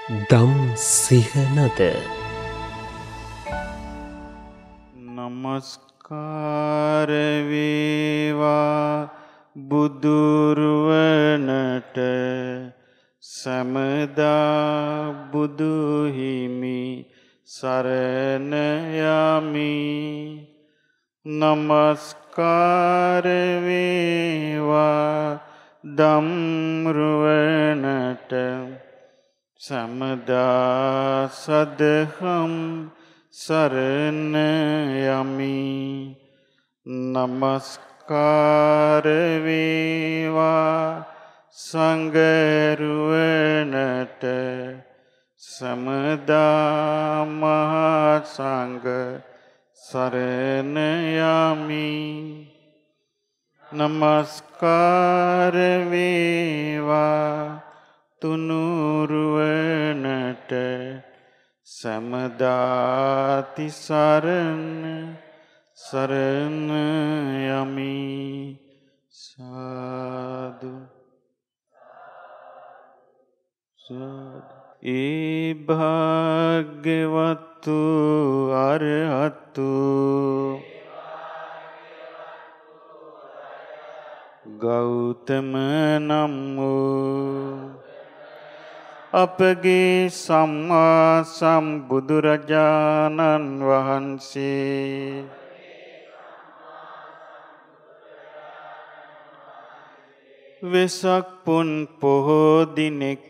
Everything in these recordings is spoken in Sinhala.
දම් සිහනද නමස්කාර වේවා බුදුරුවනට සමදා බුදු හිමි සරණ යමි. නමස්කාර වේවා ධම්රුවනට සමදා සදහම් සරණ යමි. නමස්කාර වේවා සංඝරුවනට සමදා මහා සංඝ සරණ යමි. නමස්කාර වේවා තුනුරුවනට සමදාති සරණ යමි. සාදු සාදු. ඒ භාග්‍යවතු අරහතු ගෞතම නම් වූ අපගේ සම්මා සම්බුදුරජාණන් වහන්සේ වෙසක් පුන් පොහෝ දිනෙක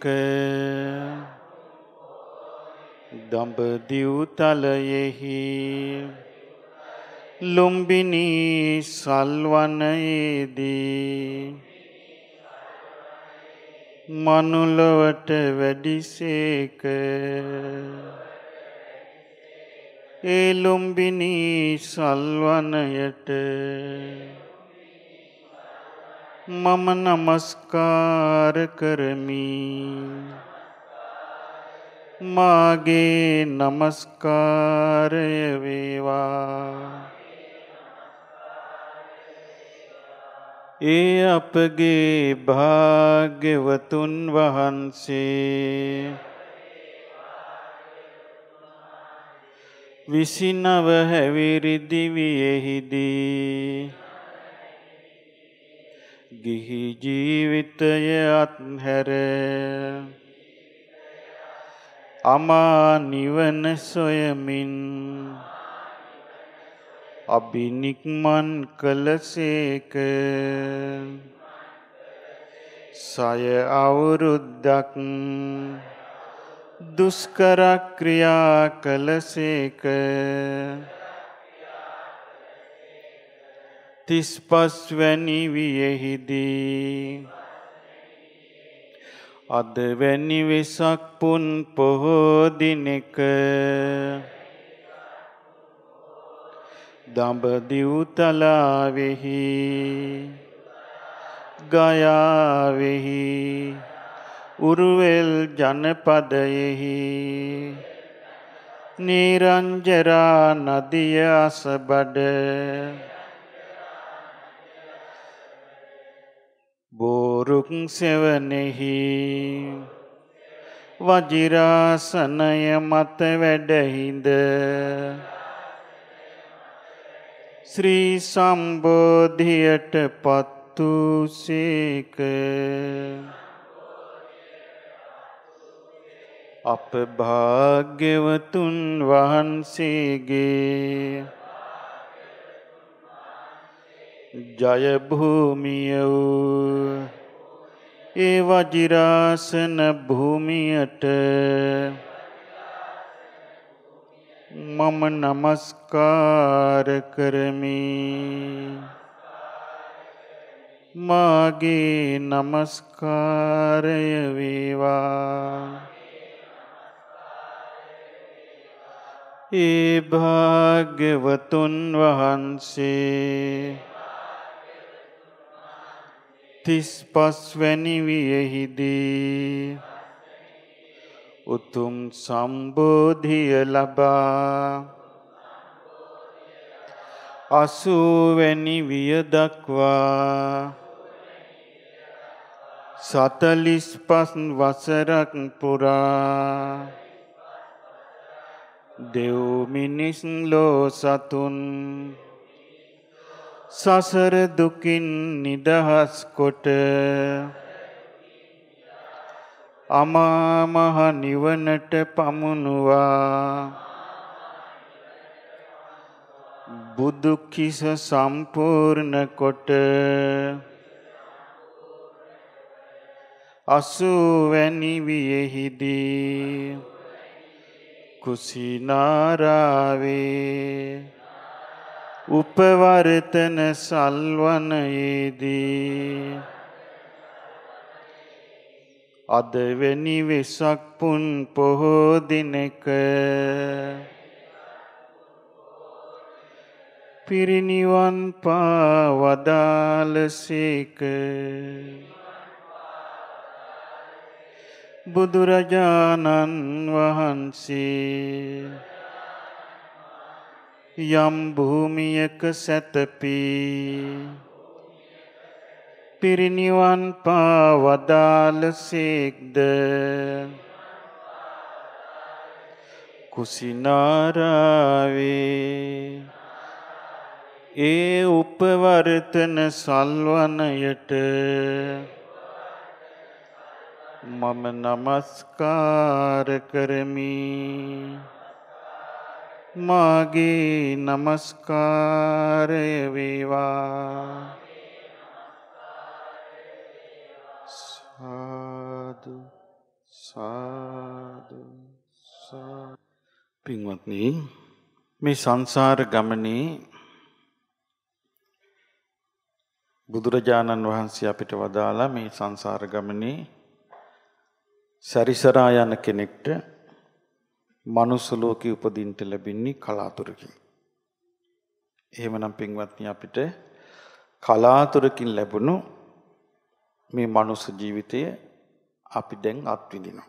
දඹදිව් තලයෙහි ලුම්බිනී සල්වනයේදී මනුලොවට වැඩිසේක. ඒ ලුම්බිනී සල්වනයට මම නමස්කාර කරමි. මාගේ නමස්කාරය වේවා. ඒ අපගේ භාග්‍යවතුන් වහන්සේ 29 හැවිරි දිවියෙහිදී ගිහි ජීවිතය අත්හැර අමා නිවන සොයමින් අබිනික්මන් කළසේක. සය අවුරුද්දක් දුෂ්කර ක්‍රියා කළසේක. 35 වැනි වියෙහිදී අද වැනි වෙසක් පුන් පොහෝ දිනෙක දඹදිව් තලාවෙහි ගයාවෙහි උරුවෙල් ජනපදයෙහි නිරංජරා නදිය අසබඩ බෝරුක් සෙවනෙහි වජිරාසනය මත වැඩහිඳ ශ්‍රී සම්බෝධියට පත් වූ සේක. අප භාග්‍යවතුන් වහන්සේගේ ජය භූමිය වූ ඒ වජිරාසන භූමියට මම නමස්කාර කරමි. මාගේ නමස්කාරය වේවා. ඒ භාග්‍යවතුන් වහන්සේ 35 වැනි වියෙහිදී උතුම් සම්බෝධිය ලබා 80 වැනි විය දක්වා සතලිස් පස් වසරක් පුරා දෙව් මිනිස් ලෝ සතුන් සසර දුකින් නිදහස් කොට අමා මහ නිවනට පමුණුවා බුදු කිස සම්පූර්ණ කොට අසුවැනි වියෙහිදී කුසිනාරාවේ උපවර්තන සල්වනයේදී අදවැනි වෙසක් පුන් පොහෝ දිනක පිරිනිවන් පා වදාළසේක. බුදුරජාණන් වහන්සේ යම් භූමියක සැතපී පිරිනිවන් පා වදාළසේක්ද කුසිනාරාවේ ඒ උපවර්තන සල්වනයට මම නමස්කාර කරමි. මාගේ නමස්කාරය වේවා. සාදු සාදු සාදු. පින්වත්නි, මේ සංසාර ගමනේ බුදුරජාණන් වහන්සේ අපිට වදාලා මේ සංසාර ගමනේ සැරිසරා යන කෙනෙක්ට මනුස්ස ලෝකෙ උපදින්න ලැබෙන්නේ කලාතුරකින්. එහෙමනම් පින්වත්නි, අපිට කලාතුරකින් ලැබුණු මේ මනුස්ස ජීවිතය අපි දැන් අත්විඳිනවා.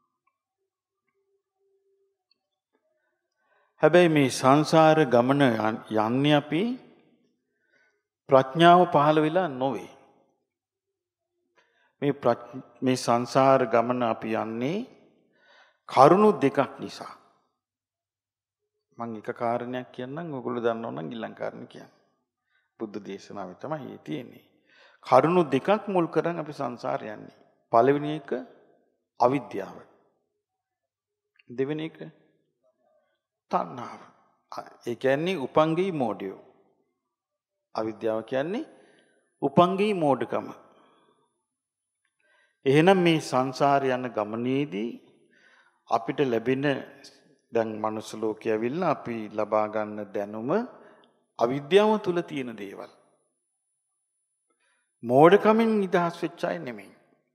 හැබැයි මේ සංසාර ගමන යන්නේ අපි ප්‍රඥාව පහළ වෙලා නොවේ. මේ සංසාර ගමන අපි යන්නේ කරුණු දෙකක් නිසා. මම එක කාරණයක් කියන්නම්, ඔයගොල්ලෝ දන්නව නම් ඊළඟ කාරණේ කියන්න. බුද්ධ දේශනාවේ තමයි ඒ තියෙන්නේ. කරුණු දෙකක් මුල් කරන් අපි සංසාර යන්නේ. පළවෙනි එක අවිද්‍යාව. දෙවෙනි එක තණ්හාව. ඒ කියන්නේ උපංගී මෝඩය. අවිද්‍යාව කියන්නේ උපංගී මෝඩකම. එහෙනම් මේ සංසාර යන ගමනේදී අපිට ලැබෙන දැන් මනුස්ස ලෝකයේ ඇවිල්ලා අපි ලබා ගන්න දැනුම අවිද්‍යාව තුල තියෙන දේවල්. මෝඩකමින් නිදහස් වෙච්ච අය නෙමෙයි.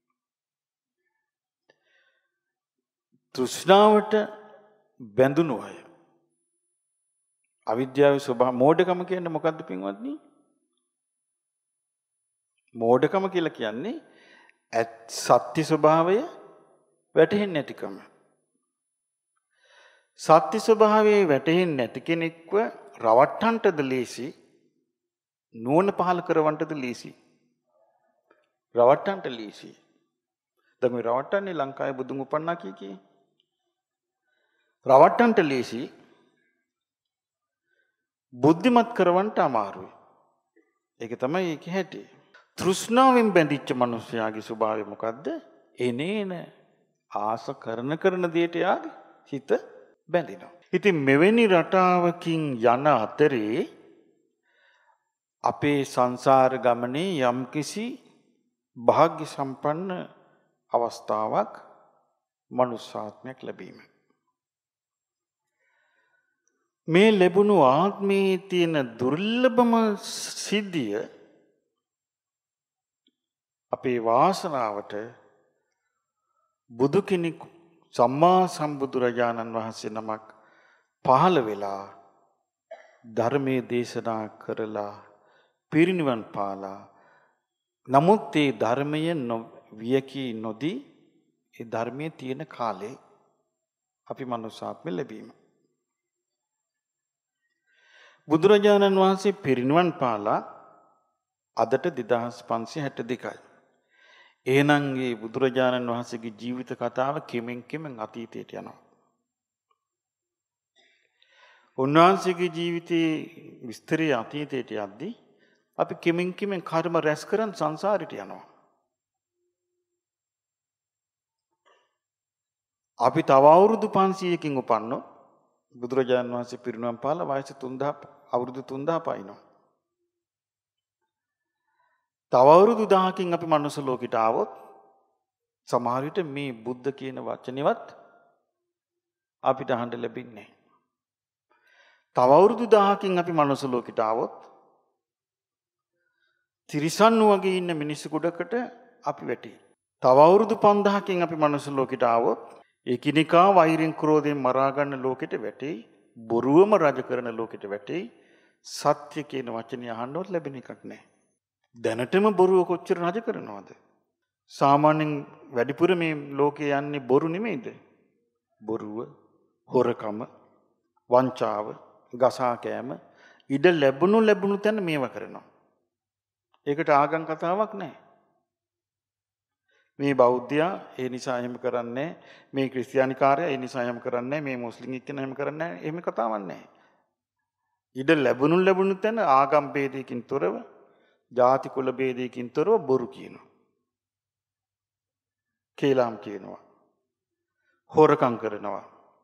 තෘෂ්ණාවට බැඳුණු අය. අවිද්‍යාවේ ස්වභාව මෝඩකම කියන්නේ මොකද්ද පින්වත්නි? මෝඩකම කියලා කියන්නේ සත්‍ය ස්වභාවය වැටහෙන්නේ නැතිකම. සත්‍ය ස්වභාවයේ වැටහෙන්නේ නැති කෙනෙක්ව රවට්ටන්නටද ලේසි, නුවණ පහල කරවන්නටද ලේසි? රවට්ටන්නට ලේසි. දැන් මේ රවට්ටන්නේ ලංකාවේ බුදුන් උපන්නා කී. රවට්ටන්නට ලේසි, බුද්ධිමත් කරවන්නට අමාරුයි. ඒක තමයි ඒකේ හැටි. තෘෂ්ණාවෙන් බැඳිච්ච මිනිස්යාගේ ස්වභාවය මොකද්ද? එනේන ආස කරන දෙයට යාගේ හිත බැඳිනවා. ඉතින් මෙවැනි රටාවකින් යන අතරේ අපේ සංසාර ගමනේ යම්කිසි භාග්‍ය සම්පන්න අවස්ථාවක් මනුෂ්‍යාත්මයක් ලැබීම. මේ ලැබුණු ආත්මයේ තියෙන දුර්ලභම සිද්ධිය අපේ වාසනාවට බුදු කෙනෙක් සම්මා සම්බුදුරජාණන් වහන්සේ නමක් පහළ වෙලා ධර්මයේ දේශනා කරලා පිරිනිවන් පාලා, නමුත් ඒ ධර්මය වියකී නොදී ඒ ධර්මයේ තියෙන කාලේ අපි මනුෂ්‍යාත්ම ලැබීම. බුදුරජාණන් වහන්සේ පිරිනිවන් පාලා අදට 2562යි. එහෙනම් මේ බුදුරජාණන් වහන්සේගේ ජීවිත කතාව කෙමෙන් කෙමෙන් අතීතයට යනවා. උන්වහන්සේගේ ජීවිතයේ විස්තරය අතීතයට යද්දී අපි කෙමෙන් කෙමෙන් කර්ම රැස් කරන් සංසාරයට යනවා. අපි තව අවුරුදු 500කින් උපන්නොත් බුදුරජාණන් වහන්සේ පිරිනුවම් පාලා වයස 3000 අවුරුදු 3000 පයින්නවා. තව අවුරුදු 1000කින් අපි මනුස්ස ලෝකෙට ආවොත් සමහර විට මේ බුද්ධ කියන වචනේවත් අපිට අහන්න ලැබෙන්නේ නැහැ. තව අවුරුදු 1000කින් අපි මනුස්ස ලෝකෙට ආවොත් තිරිසන් වගේ ඉන්න මිනිස්සු ගොඩකට අපි වැටේ. තව අවුරුදු 5000කින් අපි මනුස්ස ලෝකෙට ආවොත් එකිනෙකා වෛරෙන් ක්‍රෝධයෙන් මරා ගන්න ලෝකෙට වැටේ. බොරුවම රජ කරන ලෝකෙට වැටේ. සත්‍ය කියන වචනේ අහන්නවත් ලැබෙන එකක් නැහැ. දැනටම බොරුව කොච්චර රජ කරනවද? සාමාන්‍යයෙන් වැඩිපුර මේ ලෝකේ යන්නේ බොරු නෙමෙයිද? බොරුව, හොරකම, වංචාව, ගසා කෑම, ඉඩ ලැබුණු තැන මේවා කරනවා. ඒකට ආගම් කතාවක් නැහැ. මේ බෞද්ධයා ඒ නිසා එහෙම කරන්නේ, මේ ක්‍රිස්තියානිකාරයා ඒ නිසා එහෙම කරන්නේ, මේ මුස්ලිම් එක්කෙනා එහෙම කරන්නේ නැහැ. එහෙම කතාවක් නැහැ. ඉඩ ලැබුණු තැන ආගම් ભેදයකින් තොරව, ಜಾති කුල ભેදයකින් තොරව බොරු කියනවා. කේලම් කියනවා. හොරකම් කරනවා.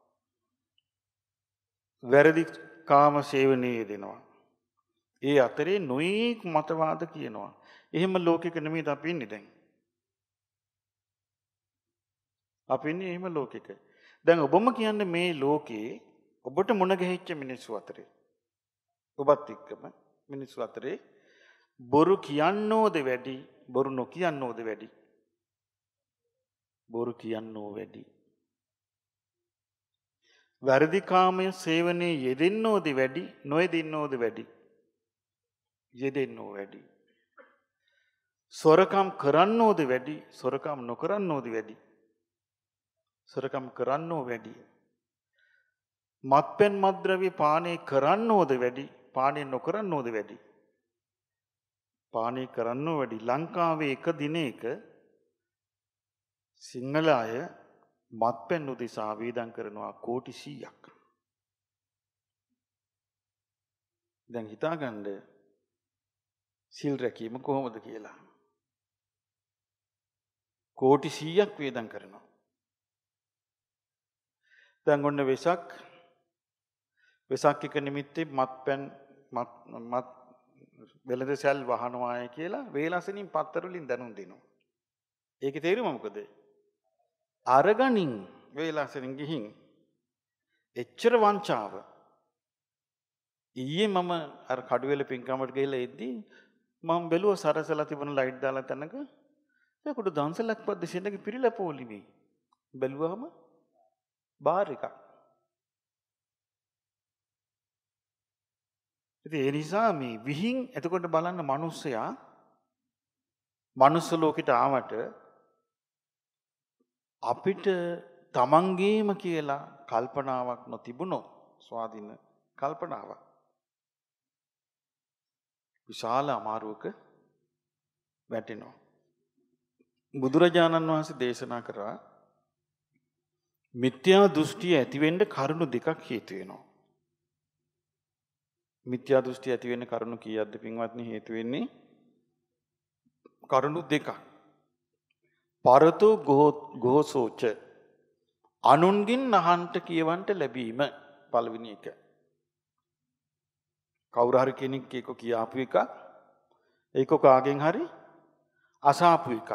වැරදි කාම සේවනයේ දෙනවා. ඒ අතරේ නොයෙක් මතවාද කියනවා. එහෙම ලෝකෙක නෙමෙයි අපි ඉන්නේ දැන්. අපි ඉන්නේ එහෙම ලෝකෙක. දැන් ඔබම කියන්නේ මේ ලෝකේ ඔබට මුණ ගැහිච්ච මිනිස්සු අතරේ. ඔබත් එක්කම මිනිස්සු අතරේ බොරු කියන්නෝද වැඩි, බොරු නොකියන්නෝද වැඩි? බොරු කියන්නෝ වැඩි. වැරදි කාමයේ සේවනයේ යෙදෙන්නෝද වැඩි, නොයෙදෙන්නෝද වැඩි? යෙදෙන්නෝ වැඩි. සොරකම් කරන්නෝද වැඩි, සොරකම් නොකරන්නෝද වැඩි? සොරකම් කරන්නෝ වැඩි. මත්පැන් මත්ද්‍රව්‍ය පානය කරන්නෝද වැඩි, පානය නොකරන්නෝද වැඩි? පානය කරන්නෝ වැඩි. ලංකාවේ එක දිනයක සිංහල අය මත්පැන් උදෙසා වේදම් කරනවා කෝටි 100ක්. දැන් හිතාගන්න සිල් රැකීම කොහොමද කියලා. කෝටි 100ක් වේදම් කරනවා. දැන් ඔන්න වෙසක් එක නිමිත්තේ මත්පැන් මත් වෙළඳ සැල් වහනවාය කියලා වේලසනින් පත්තර වලින් දැනුම් දෙනවා. ඒකේ තේරුම මොකද? අරගනින් වේලසනින් ගිහින් එච්චර වංචාව. ඊයේ මම අර කඩුවෙල පින්කමට ගිහලා එද්දී මම බැලුවා සරසලා තිබුණ ලයිට් දාලා තැනක ඒකට දන්සලක් පද්ද සෙනගේ පිරිලා පොලිමේ. බැලුවාම බාර් එකක්. ඉතින් ඒ නිසා මේ විහිං එතකොට බලන්න මිනිස්සයා මනුස්ස ලෝකෙට ආවට අපිට තමන්ගේම කියලා කල්පනාවක් නොතිබුණොත් ස්වාධීන කල්පනාවක් විශාල අමාරුවක වැටෙනවා. බුදුරජාණන් වහන්සේ දේශනා කරා මිත්‍යා දෘෂ්ටිය ඇතිවෙන්න කරුණු දෙකක් හේතු වෙනවා. මිත්‍යා දෘෂ්ටිය ඇති වෙන්න කරුණු කීයක්ද පින්වත්නි හේතු වෙන්නේ? කරුණු දෙකක්. පරතෝ ගෝසෝච අනුන්ගින් අහන්ට කියවන්ට ලැබීම පළවෙනි එක. කවුරු හරි කෙනෙක් ඒක කියාපු එකක් ඒක කාගෙන් හරි අසාපු එකක්.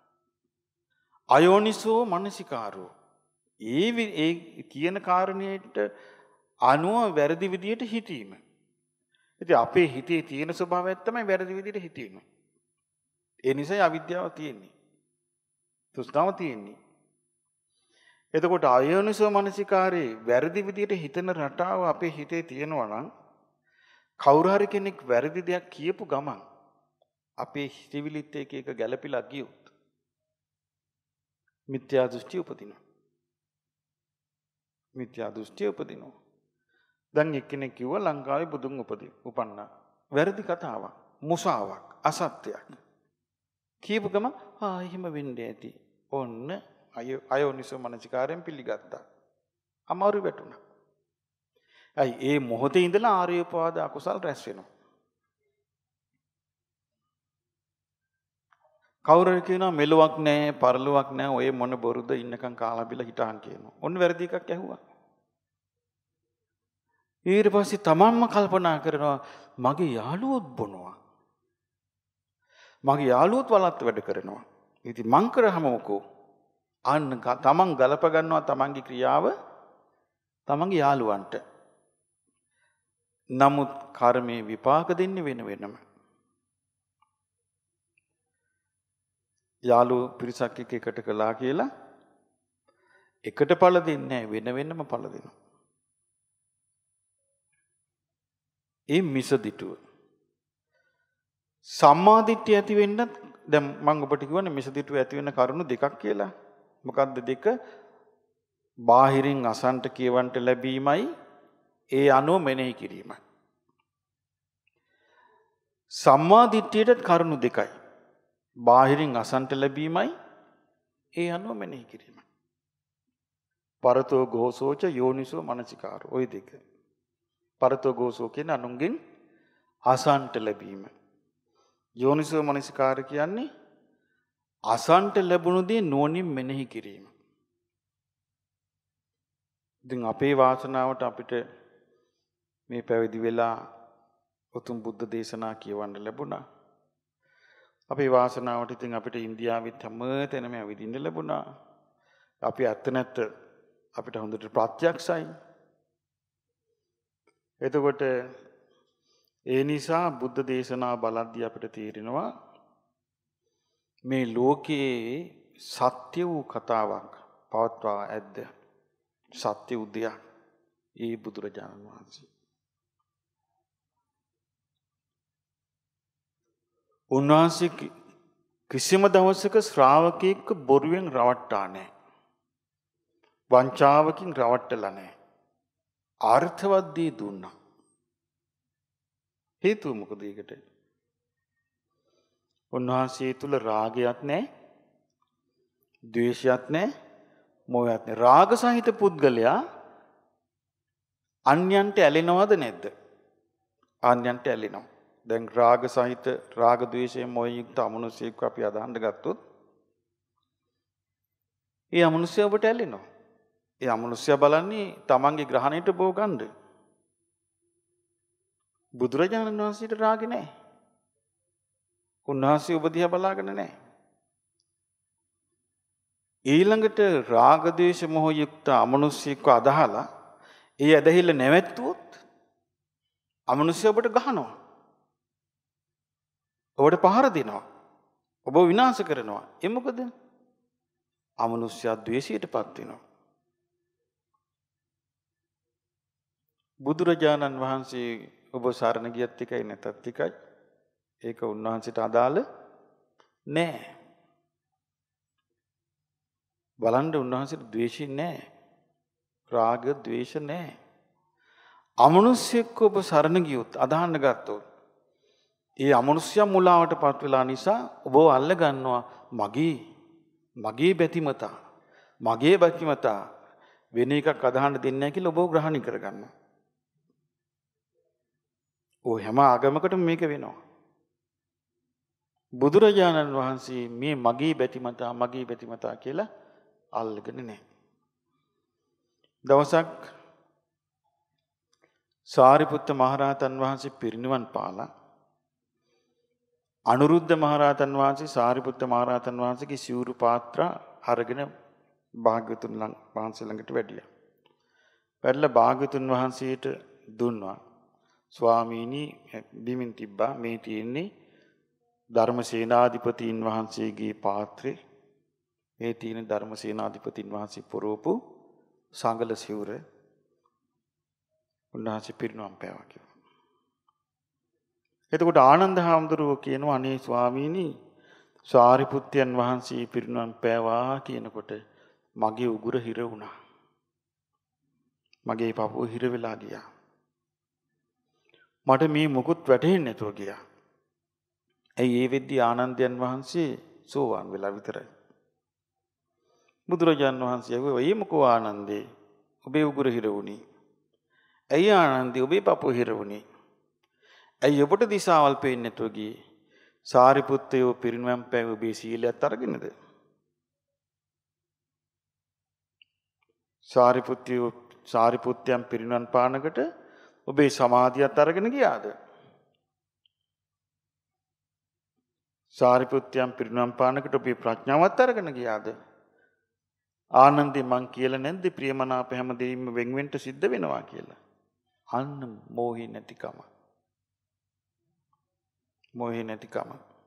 අයෝනිසෝ මනසිකාරෝ ඒ කියන කාරණයට අනුව වැරදි විදියට හිතීම. ඉතින් අපේ හිතේ තියෙන ස්වභාවයක් තමයි වැරදි විදියට හිතීම. ඒ නිසා අවිද්‍යාව තියෙන්නේ. තෘෂ්ණාව තියෙන්නේ. එතකොට අයෝනිසෝ මනසිකාරේ වැරදි විදියට හිතන රටාව අපේ හිතේ තියෙනවා නම් කවුරු හරි කෙනෙක් වැරදි දෙයක් කියපු ගමන් අපේ හිතවිලිත් එක ගැළපිලා ගියොත් මිත්‍යා දෘෂ්ටි උපදිනවා. මිත්‍යා දෘෂ්ටි උපදිනවා. දැන් එක්කෙනෙක් කිව්වා ලංකාවේ බුදුන් උපන්නා. වැරදි කතාවක්, මුසාවක්, අසත්‍යයක්. කියපු ගම එහෙම වෙන්නේ ඇති. ඔන්න අයෝනිසෝ මනසිකාරයෙන් පිළිගත්තා. අමාරු වැටුණා. ඇයි ඒ මොහොතේ ඉඳලා ආර්යෝපවාද අකුසල් රැස් වෙනවා. කවුරු කියනවා මෙලොවක් නැහැ, පරලොවක් නැහැ, ඔය මොන බොරුද ඉන්නකම් කාලා බිලා හිටහන් කියනවා. ඔන්න වැරදි එකක් ඇහුවා. ඊට පස්සේ තමන්ම කල්පනා කරනවා මගේ යාළුවොත් බොනවා. මගේ යාළුවොත් වලත් වැඩ කරනවා. ඉතින් මං කරාම මොකෝ? අන්න තමන් ගලප ගන්නවා තමන්ගේ ක්‍රියාව තමන්ගේ යාළුවන්ට. නමුත් කර්මයේ විපාක දෙන්නේ වෙන වෙනම. යාළුවෝ පිරිසක් එකට කළා කියලා එකට ඵල දෙන්නේ වෙන වෙනම ඵල දෙනවා. ඒ මිසදිටුව. සම්මාදිට්ඨිය ඇති වෙන්නත් දැන් මම ඔබට කියවනේ මිසදිටුව ඇති වෙන කරුණු දෙකක් කියලා. මොකක්ද දෙක? බාහිරින් අසන්ට කියවන්ට ලැබීමයි ඒ අනුව මෙනෙහි කිරීමයි. සම්මාදිට්ඨියට කරුණු දෙකයි. බාහිරින් අසන්ට ලැබීමයි ඒ අනුව මෙනෙහි කිරීමයි. පරතෝ ഘോഷෝච යෝනිසෝ මනසිකාරෝ ওই දෙක. පරතෝ ഘോഷෝ කියන්නේ අනුන්ගෙන් අසන්ට ලැබීම. යෝනිසෝ මනසිකාර කියන්නේ අසන්ට ලැබුණු දේ නුවණින් මෙනෙහි කිරීම. ඉතින් අපේ වාසනාවට අපිට මේ පැවිදි වෙලා උතුම් බුද්ධ දේශනා කියවන්න ලැබුණා. අපේ වාසනාවට ඉතින් අපිට ඉන්දියාවෙත් හැමතැනම ඇවිදින්න ලැබුණා. අපි ඇත්ත නැත්ත අපිට හොඳට ප්‍රත්‍යක්ෂයි. එතකොට ඒ නිසා බුද්ධ දේශනා බලද්දී අපිට තේරෙනවා මේ ලෝකයේ සත්‍ය වූ කතාවක් පවත්වා ඇද්ද? සත්‍ය උදයක් ඒ බුදුරජාණන් වහන්සේ. උන්වහන්සේ කිසිම දවසක ශ්‍රාවකයෙක්ව බොරුවෙන් රවට්ටා නැහැ. වංචාවකින් රවට්ටලා නැහැ. අර්ථවත් දේ දුන්නා. හේතුව මොකද ඒකට? උන්වහන්සේ තුල රාගයක් නැහැ, ද්වේෂයක් නැහැ, මොහයක් නැහැ. රාග සහිත පුද්ගලයා අන්‍යයන්ට ඇලෙනවද නැද්ද? අන්‍යයන්ට ඇලෙනවා. දැන් රාග සහිත රාග ද්වේෂයෙන් මොහින් යුක්ත අමනුෂ්‍යයෙක් අපි අදහන්න ගත්තොත් ඒ අමනුෂ්‍යය ඔබට ඇලෙනවා. ඒ අමනුෂ්‍යය බලන්නේ තමන්ගේ ග්‍රහණයට බෝ ගන්න. බුදුරජාණන් වහන්සේට රාගෙ නැහැ. උන්වහන්සේ ඔබ දිහා බලාගෙන නැහැ. ඊළඟට රාග ද්වේෂ මොහ යුක්ත අමනුෂ්‍යයෙක්ව අදහලා ඒ ඇදහිල්ල නැවැත්තුවොත් අමනුෂ්‍ය ඔබට ගහනවා. ඔබට පහර දෙනවා. ඔබ විනාශ කරනවා. ඒ මොකද? අමනුෂ්‍යයා ද්වේෂයටපත් වෙනවා. බුදුරජාණන් වහන්සේ ඔබ සරණ ගියත් එකයි නැතත් එකයි. ඒක උන්වහන්සේට අදාළ නෑ. බලන්න උන්වහන්සේට ද්වේෂය නෑ. රාග ද්වේෂ නෑ. අමනුෂ්‍යෙක් ඔබ සරණ ගියොත් අදහන්න ගත්තොත් ඒ අමනුෂ්‍යයා මුලාවට පත් වෙලා නිසා ඔබ අල්ල ගන්නවා මගේ බැතිමතා මගේ බැතිමතා වෙන එකක් අදහන්න දෙන්නේ නැහැ කියලා ඔබ ග්‍රහණය කරගන්නවා. ඔය හැම ආගමකටම මේක වෙනවා. බුදුරජාණන් වහන්සේ මේ මගේ බැතිමතා කියලා අල්ලගෙන නැහැ. දවසක් සාරිපුත්ත මහරහතන් වහන්සේ පිරිනිවන් පාලා අනුරුද්ධ මහරහතන් වහන්සේ සාරිපුත්ත මහරහතන් වහන්සේගේ සිවුරු පාත්‍රා අරගෙන භාග්‍යවතුන් වහන්සේ ළඟට වැඩියා. වැඩලා භාග්‍යවතුන් වහන්සේට දුන්නා. ස්වාමීනි බිමින් තිබ්බා මේ තියෙන්නේ ධර්මසේනාධිපතීන් වහන්සේගේ පාත්‍රේ. මේ තියෙන ධර්මසේනාධිපතීන් වහන්සේ පොරෝපු සංගල සිවුර. උන්වහන්සේ පිරිනවම් පෑවා කිව්වා. එතකොට ආනන්ද හාමුදුරුවෝ කියනවා අනේ ස්වාමීනි සාරිපුත්තයන් වහන්සේ පිරිනවම් පෑවා කියනකොට මගේ උගුර හිර වුණා. මගේ පපුව හිර වෙලා ගියා. මට මේ මුකුත් වැටහෙන්නේ නැතුව ගියා. ඇයි ඒ වෙද්දී ආනන්දයන් වහන්සේ සෝවාන් වෙලා විතරයි. බුදුරජාණන් වහන්සේ ඇහුවා "ඒ මොකෝ ආනන්දේ ඔබේ උගුර හිර වුණේ? ඇයි ආනන්දේ ඔබේ පපුව හිර වුණේ? ඇයි ඔබට දිශාවල් පේන්නේ නැතුව ගියේ? සාරිපුත්තයෝ පිරිනිවන් පෑ ඔබේ සීලයත් අරගෙනද? සාරිපුත්තයන් පිරිනිවන් පානකට ඔබේ සමාධියත් අරගෙන ගියාද? සාරිපුත්තයන් පිරිනිවන් පානකට ඔබේ ප්‍රඥාවත් අරගෙන ගියාද? ආනන්දේ මං කියලා නැද්ද ප්‍රියමනාප හැම දෙයක්ම වෙන් වෙන්න සිද්ධ වෙනවා කියලා? අන්න මෝහේ නැතිකම. මෝහේ නැතිකම.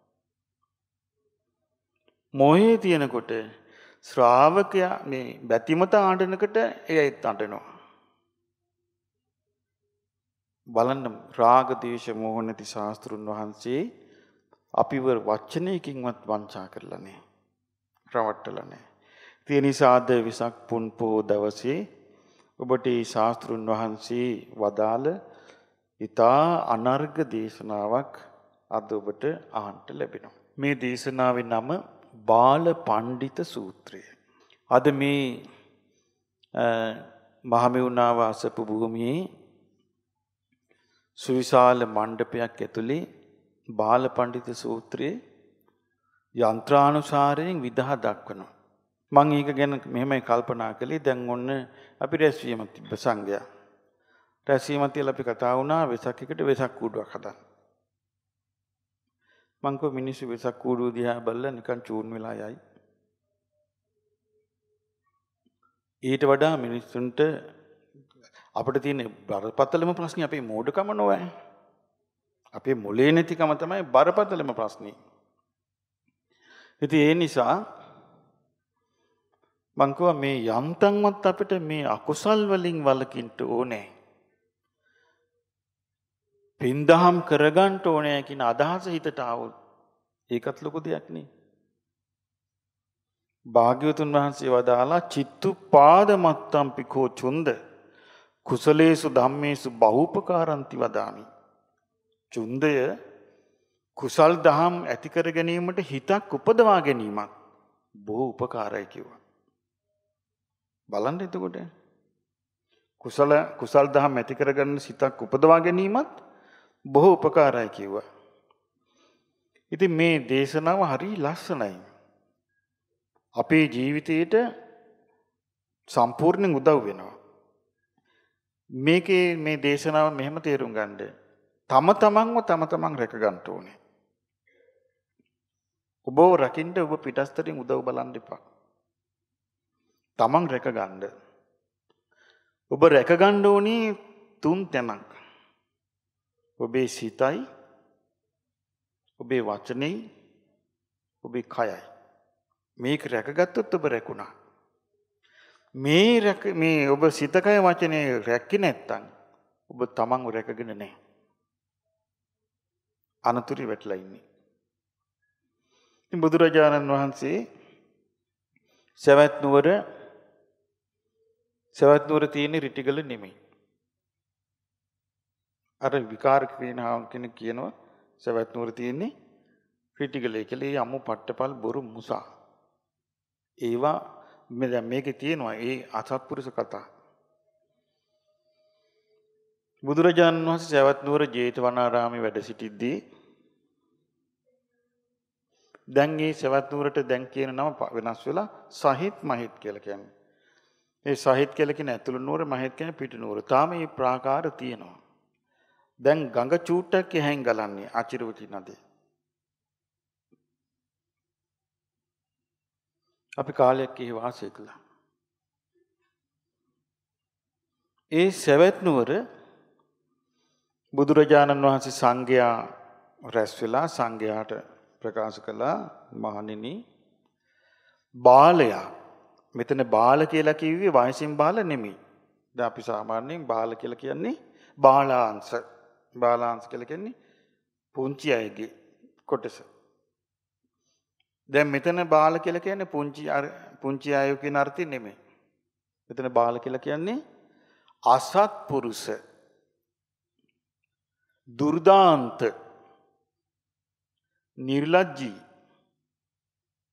මෝහේ තියෙනකොට ශ්‍රාවකයා මේ බැතිමත ආඬනකට එයත් අඬනවා. බලන්න රාග දේශ මොහ නැති ශාස්ත්‍රුන් වහන්සේ අපිව වචනයකින්වත් වංචා කරලා නැහැ. රවට්ටලා නැහැ. ඒ නිසා අද විසක් පුන් පොහෝ දවසේ ඔබට මේ ශාස්ත්‍රුන් වහන්සේ වදාළ ඊතා අනර්ග දේශනාවක් අද ඔබට අහන්න ලැබෙනවා. මේ දේශනාවේ නම බාල පණ්ඩිත සූත්‍රය. අද මේ මහමෙවුනාව අසපු භූමියේ සුවිශාල මණ්ඩපයක් ඇතුලේ බාල පණ්ඩිත සූත්‍රයේ යන්ත්‍රානුසාරයෙන් විදහා දක්වනවා. මම ඒක ගැන මෙහෙමයි කල්පනා කළේ. දැන් ඔන්න අපි රැස්වීම තිබ්බ සංඝයා. රැස්වීම තියලා අපි කතා වුණා වෙසක් එකට වෙසක් කූඩුවක් හදන්න. මං කෝ මිනිස්සු වෙසක් කූඩුව දිහා බලලා නිකන් චූන් වෙලා යයි. ඊට වඩා මිනිස්සුන්ට අපිට තියෙන බරපතලම ප්‍රශ්නේ අපේ මෝඩකම නොවේ. අපේ මොලේ නැතිකම තමයි බරපතලම ප්‍රශ්නේ. ඉතින් ඒ නිසා මං කිව්වා මේ යන්තම්වත් අපිට මේ අකුසල් වලින් වළකින්න ඕනේ. පින්දහම් කරගන්න ඕනේ කියන අදහස හිතට ආවොත් ඒකත් ලොකු දෙයක් නේ. භාග්‍යවතුන් වහන්සේ වදාලා චිත්තුපාද මත්තම් පිකෝ චුන්ද කුසලේසු ධම්මේසු බහූපකාරන්ති වදාමි. චුන්දය කුසල් දහම් ඇති කර ගැනීමට හිතක් උපදවා ගැනීමත් බොහෝ උපකාරයි කිව්වා. බලන්න එතකොට කුසල් දහම් ඇති කරගන්න සිතක් උපදවා ගැනීමත් බොහෝ උපකාරයි කිව්වා. ඉතින් මේ දේශනාව හරි ලස්සනයි. අපේ ජීවිතයට සම්පූර්ණයෙන් උදව් වෙනවා. මේකේ මේ දේශනාව මෙහෙම තේරුම් ගන්න. තම තමන් රැක ගන්න ඕනේ. ඔබව රකින්න ඔබ පිටස්තරින් උදව් බලන්න එපා. තමන් රැක ගන්න. ඔබ රැක ගන්න ඕනේ 3 තැනක්. ඔබේ සිතයි, ඔබේ වචනේයි, ඔබේ කයයි. මේක රැකගත්තොත් ඔබ රැකුණා. මේ ඔබ සිත කය වචනේ රැක්කේ නැත්තම් ඔබ තමන්ව රැකගෙන නැහැ. අනතුරු වෙట్లా ඉන්නේ. ඉතින් බුදුරජාණන් වහන්සේ සවැත් නුවර තියෙන රිටිගල නෙමෙයි. අර විකාරක වේනාවන් කෙනෙක් කියනවා සවැත් නුවර තියෙන්නේ රිටිගලේ කියලා. ඒ අමු පට්ටපල් බොරු මුසා. ඒවා මේකේ තියෙනවා ඒ අසත්පුරුෂ කතා. බුදුරජාණන් වහන්සේ සවැත් නුවර ජේතවනාරාමේ වැඩ සිටිද්දී දැන් මේ සවැත් නුවරට දැන් කියන නම වෙනස් වෙලා සහිත් මහිත් කියලා කියන්නේ. ඒ සහිත් කියලා කියන ඇතුළු නුවර, මහිත් කියන්නේ පිටු නුවර. තාම මේ ප්‍රාකාර තියෙනවා. දැන් ගඟ චූට්ටක් එහැන් ගලන්නේ අචිරවති නදී. අපි කාලයක් එහි වාසය කළා. ඒ සවැත් නුවර බුදුරජාණන් වහන්සේ සංඝයා රැස් වෙලා සංඝයාට ප්‍රකාශ කළා මහණෙනි බාලයා. මෙතන බාල කියලා කිව්වේ වයසින් බාල නෙමෙයි. දැන් අපි සාමාන්‍යයෙන් බාල කියලා කියන්නේ බාලාංශ. බාලාංශ කියලා කියන්නේ පුංචි අයගේ කොටස. දැන් මෙතන බාල කියලා කියන්නේ පුංචි අය කියන අර්ථය නෙමෙයි. මෙතන බාල කියලා කියන්නේ අසත්පුරුෂ, දුර්දාන්ත, නිර්ලජ්ජී,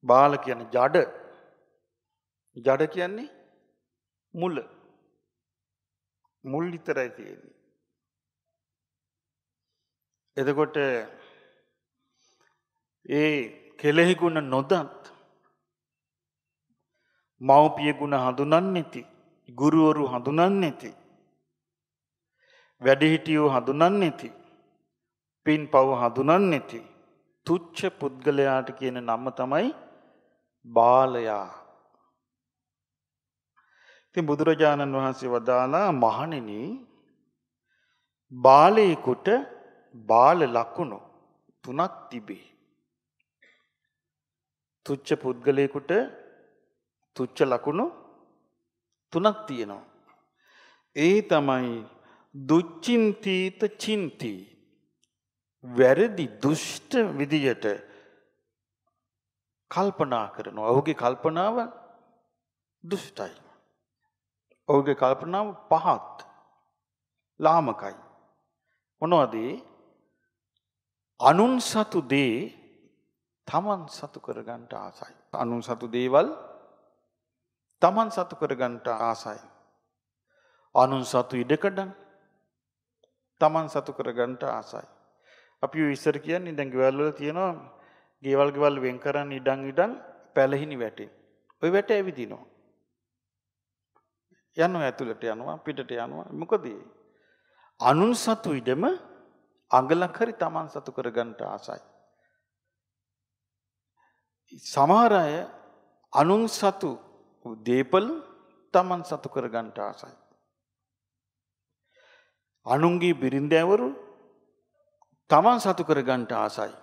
බාල කියන්නේ ජඩ. ජඩ කියන්නේ මුල. මුල් විතරයි තියෙන්නේ. එතකොට ඒ කෙලෙහි ගුණ නොදත් මව්පිය ගුණ හඳුනන්නේ නැති, ගුරුවරු හඳුනන්නේ නැති, වැඩිහිටියෝ හඳුනන්නේ නැති, පින් පව් හඳුනන්නේ නැති තුච්ඡ පුද්ගලයාට කියන නම තමයි බාලයා. ඉතින් බුදුරජාණන් වහන්සේ වදාලා මහණෙනි බාලයෙකුට බාල ලකුණු තුනක් තිබේ. තුච්ඡ පුද්ගලයෙකුට තුච්ඡ ලකුණු තුනක් තියෙනවා. ඒ තමයි දුච්චින්තීත චින්ති. වැරදි දුෂ්ට විදියට කල්පනා කරනවා. ඔහුගේ කල්පනාව දුෂ්ටයි. ඔහුගේ කල්පනාව පහත්, ලාමකයි. මොනවද? අනුන් සතු දේ තමන් සතු කරගන්න ආසයි. අනුන් සතු දේවල් තමන් සතු කරගන්න ආසයි. අනුන් සතු ඉඩකඩම් තමන් සතු කරගන්න ආසයි. අපි ඉස්සර කියන්නේ දැන් ගෙවල් වල තියෙනවා ගෙවල් වෙන් කරන් ඉඩම් පැලහිනි වැටේ. ওই වැට ඇවිදිනවා. යනවා ඇතුළට යනවා පිටට යනවා. මොකද අනුන් සතු ඉඩම අඟලක් හරි තමන් සතු කරගන්න ආසයි. සමහර අය අනුන් සතු දීපල් තමන් සතු කරගන්න ආසයි. අනුන්ගේ බිරින්දෑවරු තමන් සතු කරගන්න ආසයි.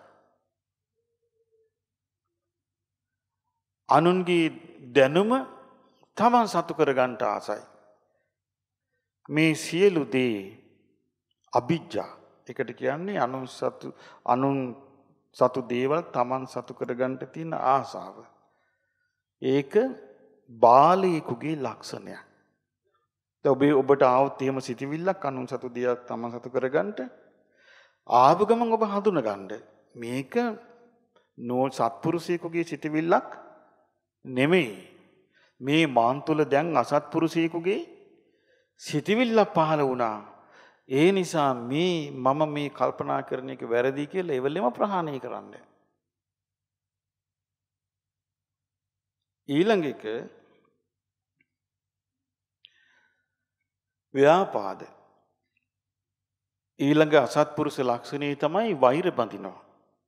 අනුන්ගේ දැනුම තමන් සතු කරගන්න ආසයි. මේ සියලු දේ අභිජ්ජා. ඒකට කියන්නේ අනුන් සතු දේවල් තමන් සතු කරගන්න තියෙන ආසාව. ඒක බාලයෙකුගේ ලක්ෂණයක්. ඔබට ආවොත් එහෙම සිටිවිල්ලක් අනුන් සතු දේවල් තමන් සතු කරගන්න ආව ගමන් ඔබ හඳුනගන්න මේක සත්පුරුෂයෙකුගේ සිටිවිල්ලක් නෙමෙයි. මේ මාන් තුල දැන් අසත්පුරුෂයෙකුගේ සිටිවිල්ලක් පහළ වුණා. ඒ නිසා මම මේ කල්පනා කරන එක වැරදි කියලා එවලෙම ප්‍රහාණය කරන්න. ඊළඟ එක ව්‍යාපාද. ඊළඟ අසත්පුරුෂ ලක්ෂණය තමයි වෛර බඳිනවා.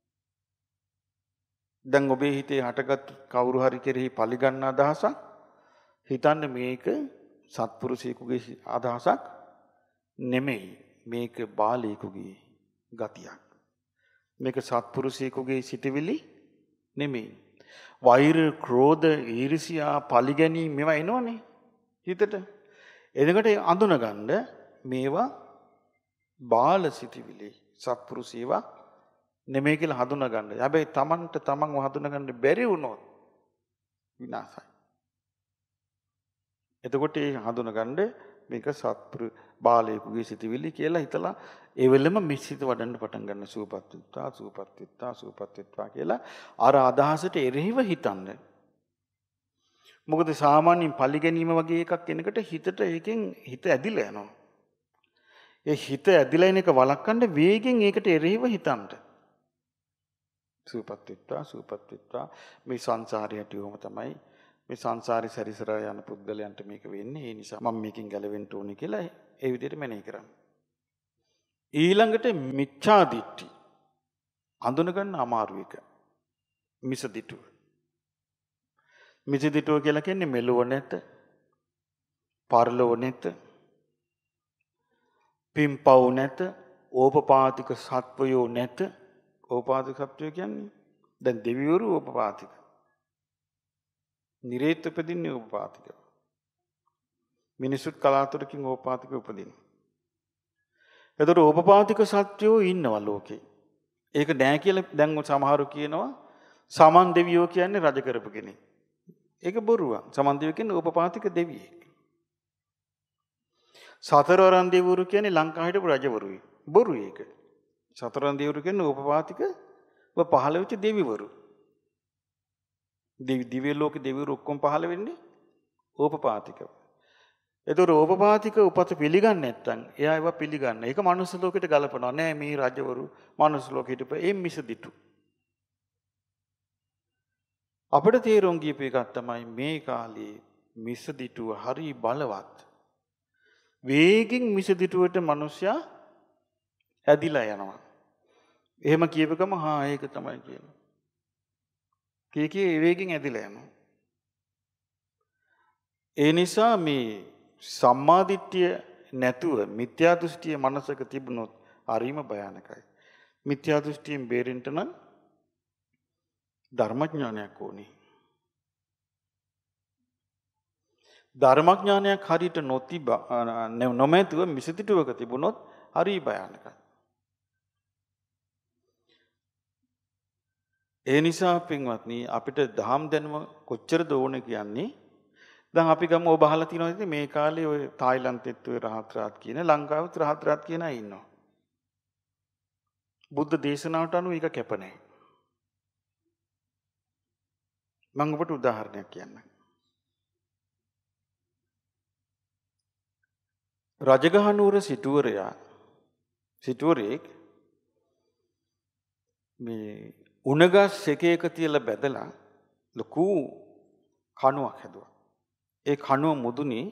දැන් ඔබේ හිතේ හටගත් කවුරු හරි කෙරෙහි පරිගන්න අදහසක් හිතන්න මේක සත්පුරුෂයෙකුගේ අදහසක් නෙමෙයි. මේක බාලයෙකුගේ ගතියක්. මේක සත්පුරුෂයෙකුගේ සිටවිලි නෙමෙයි. වෛර, ක්‍රෝධ, ඊර්ෂ්‍යා, පරිගැනීම් මේවා එනවනේ හිතට. එතකොට අඳුනගන්න මේවා බාල සිටවිලි, සත්පුරුෂේවා නෙමෙයි කියලා හඳුනගන්න. හැබැයි තමන්ව හඳුනගන්න බැරි වුණොත් විනාශයි. එතකොට ඒ හඳුනගන්න මේක බාලයෙකුගේ සිටවිලි කියලා හිතලා ඒ වෙලෙම මිසිත වඩන්න පටන් ගන්න. සූපත්ත්වා කියලා අර අදහසට එරෙහිව හිතන්න. මොකද සාමාන්‍යයෙන් පරිගැනීම වගේ එකක් එනකොට හිතට ඒකෙන් හිත ඇදිලා යනවා. ඒ හිත ඇදිලා එන එක වළක්වන්න වේගෙන් ඒකට එරෙහිව හිතන්න. සූපත්ත්වා මේ සංසාරේ හැටිවම තමයි මේ සංසාරේ සැරිසරා යන පුද්ගලයන්ට මේක වෙන්නේ. ඒ නිසා මම මේකෙන් ගැලවෙන්න ඕනේ කියලා ඒ විදිහට මෙනෙහි කරන්න. ඊළඟට මිච්ඡා දිට්ඨි. අඳුනගන්න අමාරු එක. මිසදිටුව. මිසදිටුව කියලා කියන්නේ මෙලොව නැත, පරලොව නැත, පිම්පව් නැත, ඕපපාතික සත්වයෝ නැත. ඕපපාතික සත්වයෝ කියන්නේ දැන් දෙවිවරු ඕපපාතික. නිරේත උපදින්නේ ඕපපාතික. මිනිසුත් කලාතුරකින් ඕපපාතික උපදිනවා. එතකොට ඕපපාතික සත්වයෝ ඉන්නවා ලෝකේ. ඒක නෑ කියලා දැන් සමහරු කියනවා සමන් දෙවියෝ කියන්නේ රජ කරපු කෙනෙක්. ඒක බොරුවක්. සමන් දෙවියෝ කියන්නේ ඕපපාතික දෙවියෙක්. සතරවරන් දෙවිවරු කියන්නේ ලංකාවේ හිටපු රජවරුයි. බොරු ඒක. සතරවරන් දෙවිවරු කියන්නේ ඕපපාතික පහළ වෙච්ච දෙවිවරු. දිව්‍ය ලෝකේ දෙවිවරු ඔක්කොම පහළ වෙන්නේ ඕපපාතිකව. ඒතර ඕපපාතික උපත පිළිගන්නේ නැත්නම් එයා ඒවා පිළිගන්න. ඒක මනුස්ස ලෝකෙට ගලපනවා. නෑ මේ රජවරු මනුස්ස ලෝකෙට ඒ මිසදිටු. අපිට තේරුම් ගියප එකක් තමයි මේ කාලේ මිසදිටුව හරි බලවත්. වේගෙන් මිසදිටුවට මිනිස්සයා ඇදිලා යනවා. එහෙම කියපකම ඒක තමයි කියනවා. කී වේගෙන් ඇදිලා යනවා. ඒ නිසා මේ සම්මාදිට්ඨිය නැතුව මිත්‍යා දෘෂ්ටිය මනසක තිබුණොත් හරිම භයානකයි. මිත්‍යා දෘෂ්ටියෙන් බේරෙන්න නම් ධර්මඥානයක් ඕනේ. ධර්මඥානයක් හරියට නොමැතිව මිසදිටුවක තිබුණොත් හරි භයානකයි. ඒ නිසා පින්වත්නි අපිට දහම් දැනුම කොච්චරද ඕනේ කියන්නේ දැන් අපි ගමු ඔබ අහලා තියෙනවද මේ කාලේ ඔය තායිලන්තෙත් ඔය රහත් කියන ලංකාවෙත් රහත් කියන අය ඉන්නවා. බුද්ධ දේශනාවට අනුව ඒක කැප නැහැ. මම ඔබට උදාහරණයක් කියන්නම්. රජගහනුවර සිටුවරයෙක් මේ උණගස් එක තියලා බැදලා ලොකු කණුවක් හැදුවා. ඒ කණුව මුදුනේ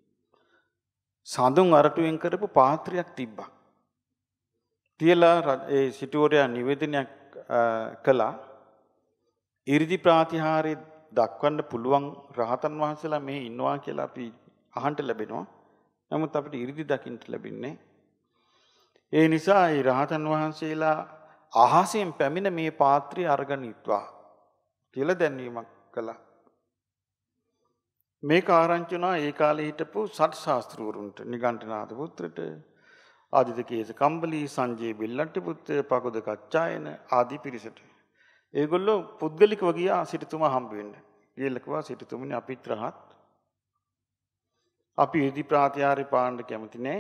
සඳුන් අරටුවෙන් කරපු පාත්‍රයක් තිබ්බා. තියලා ඒ සිටුවරයා නිවේදනයක් කළා. 이르දි ප්‍රාතිහාර්ය දක්වන්න පුළුවන් රහතන් වහන්සේලා මේ ඉන්නවා කියලා අපි අහන්න ලැබෙනවා. නමුත් අපිට 이르දි දකින්න ලැබෙන්නේ. ඒ නිසා මේ රහතන් වහන්සේලා අහසෙන් පැමිණ මේ පාත්‍රය අරගෙන ඉත්වා කියලා දැන්වීමක් කළා. මේක ආරංචි වුණා ඒ කාලේ හිටපු සත් ශාස්ත්‍රවරුන්ට නිගණ්ඨනාථ පුත්‍රට ආදිත කේස කම්බලී සංජේ බිල්ලන්ට පුත්‍ර පගොද කච්චායන ආදී පිරිසට. ඒගොල්ලෝ පුද්ගලිකව ගියා සිටුතුමා හම්බ වෙන්න. ගිහලා කිව්වා සිටුතුමනි අපිත් රහත්. අපි ඉදි ප්‍රාතිහාර්ය පාණ්ඩ කැමති නෑ.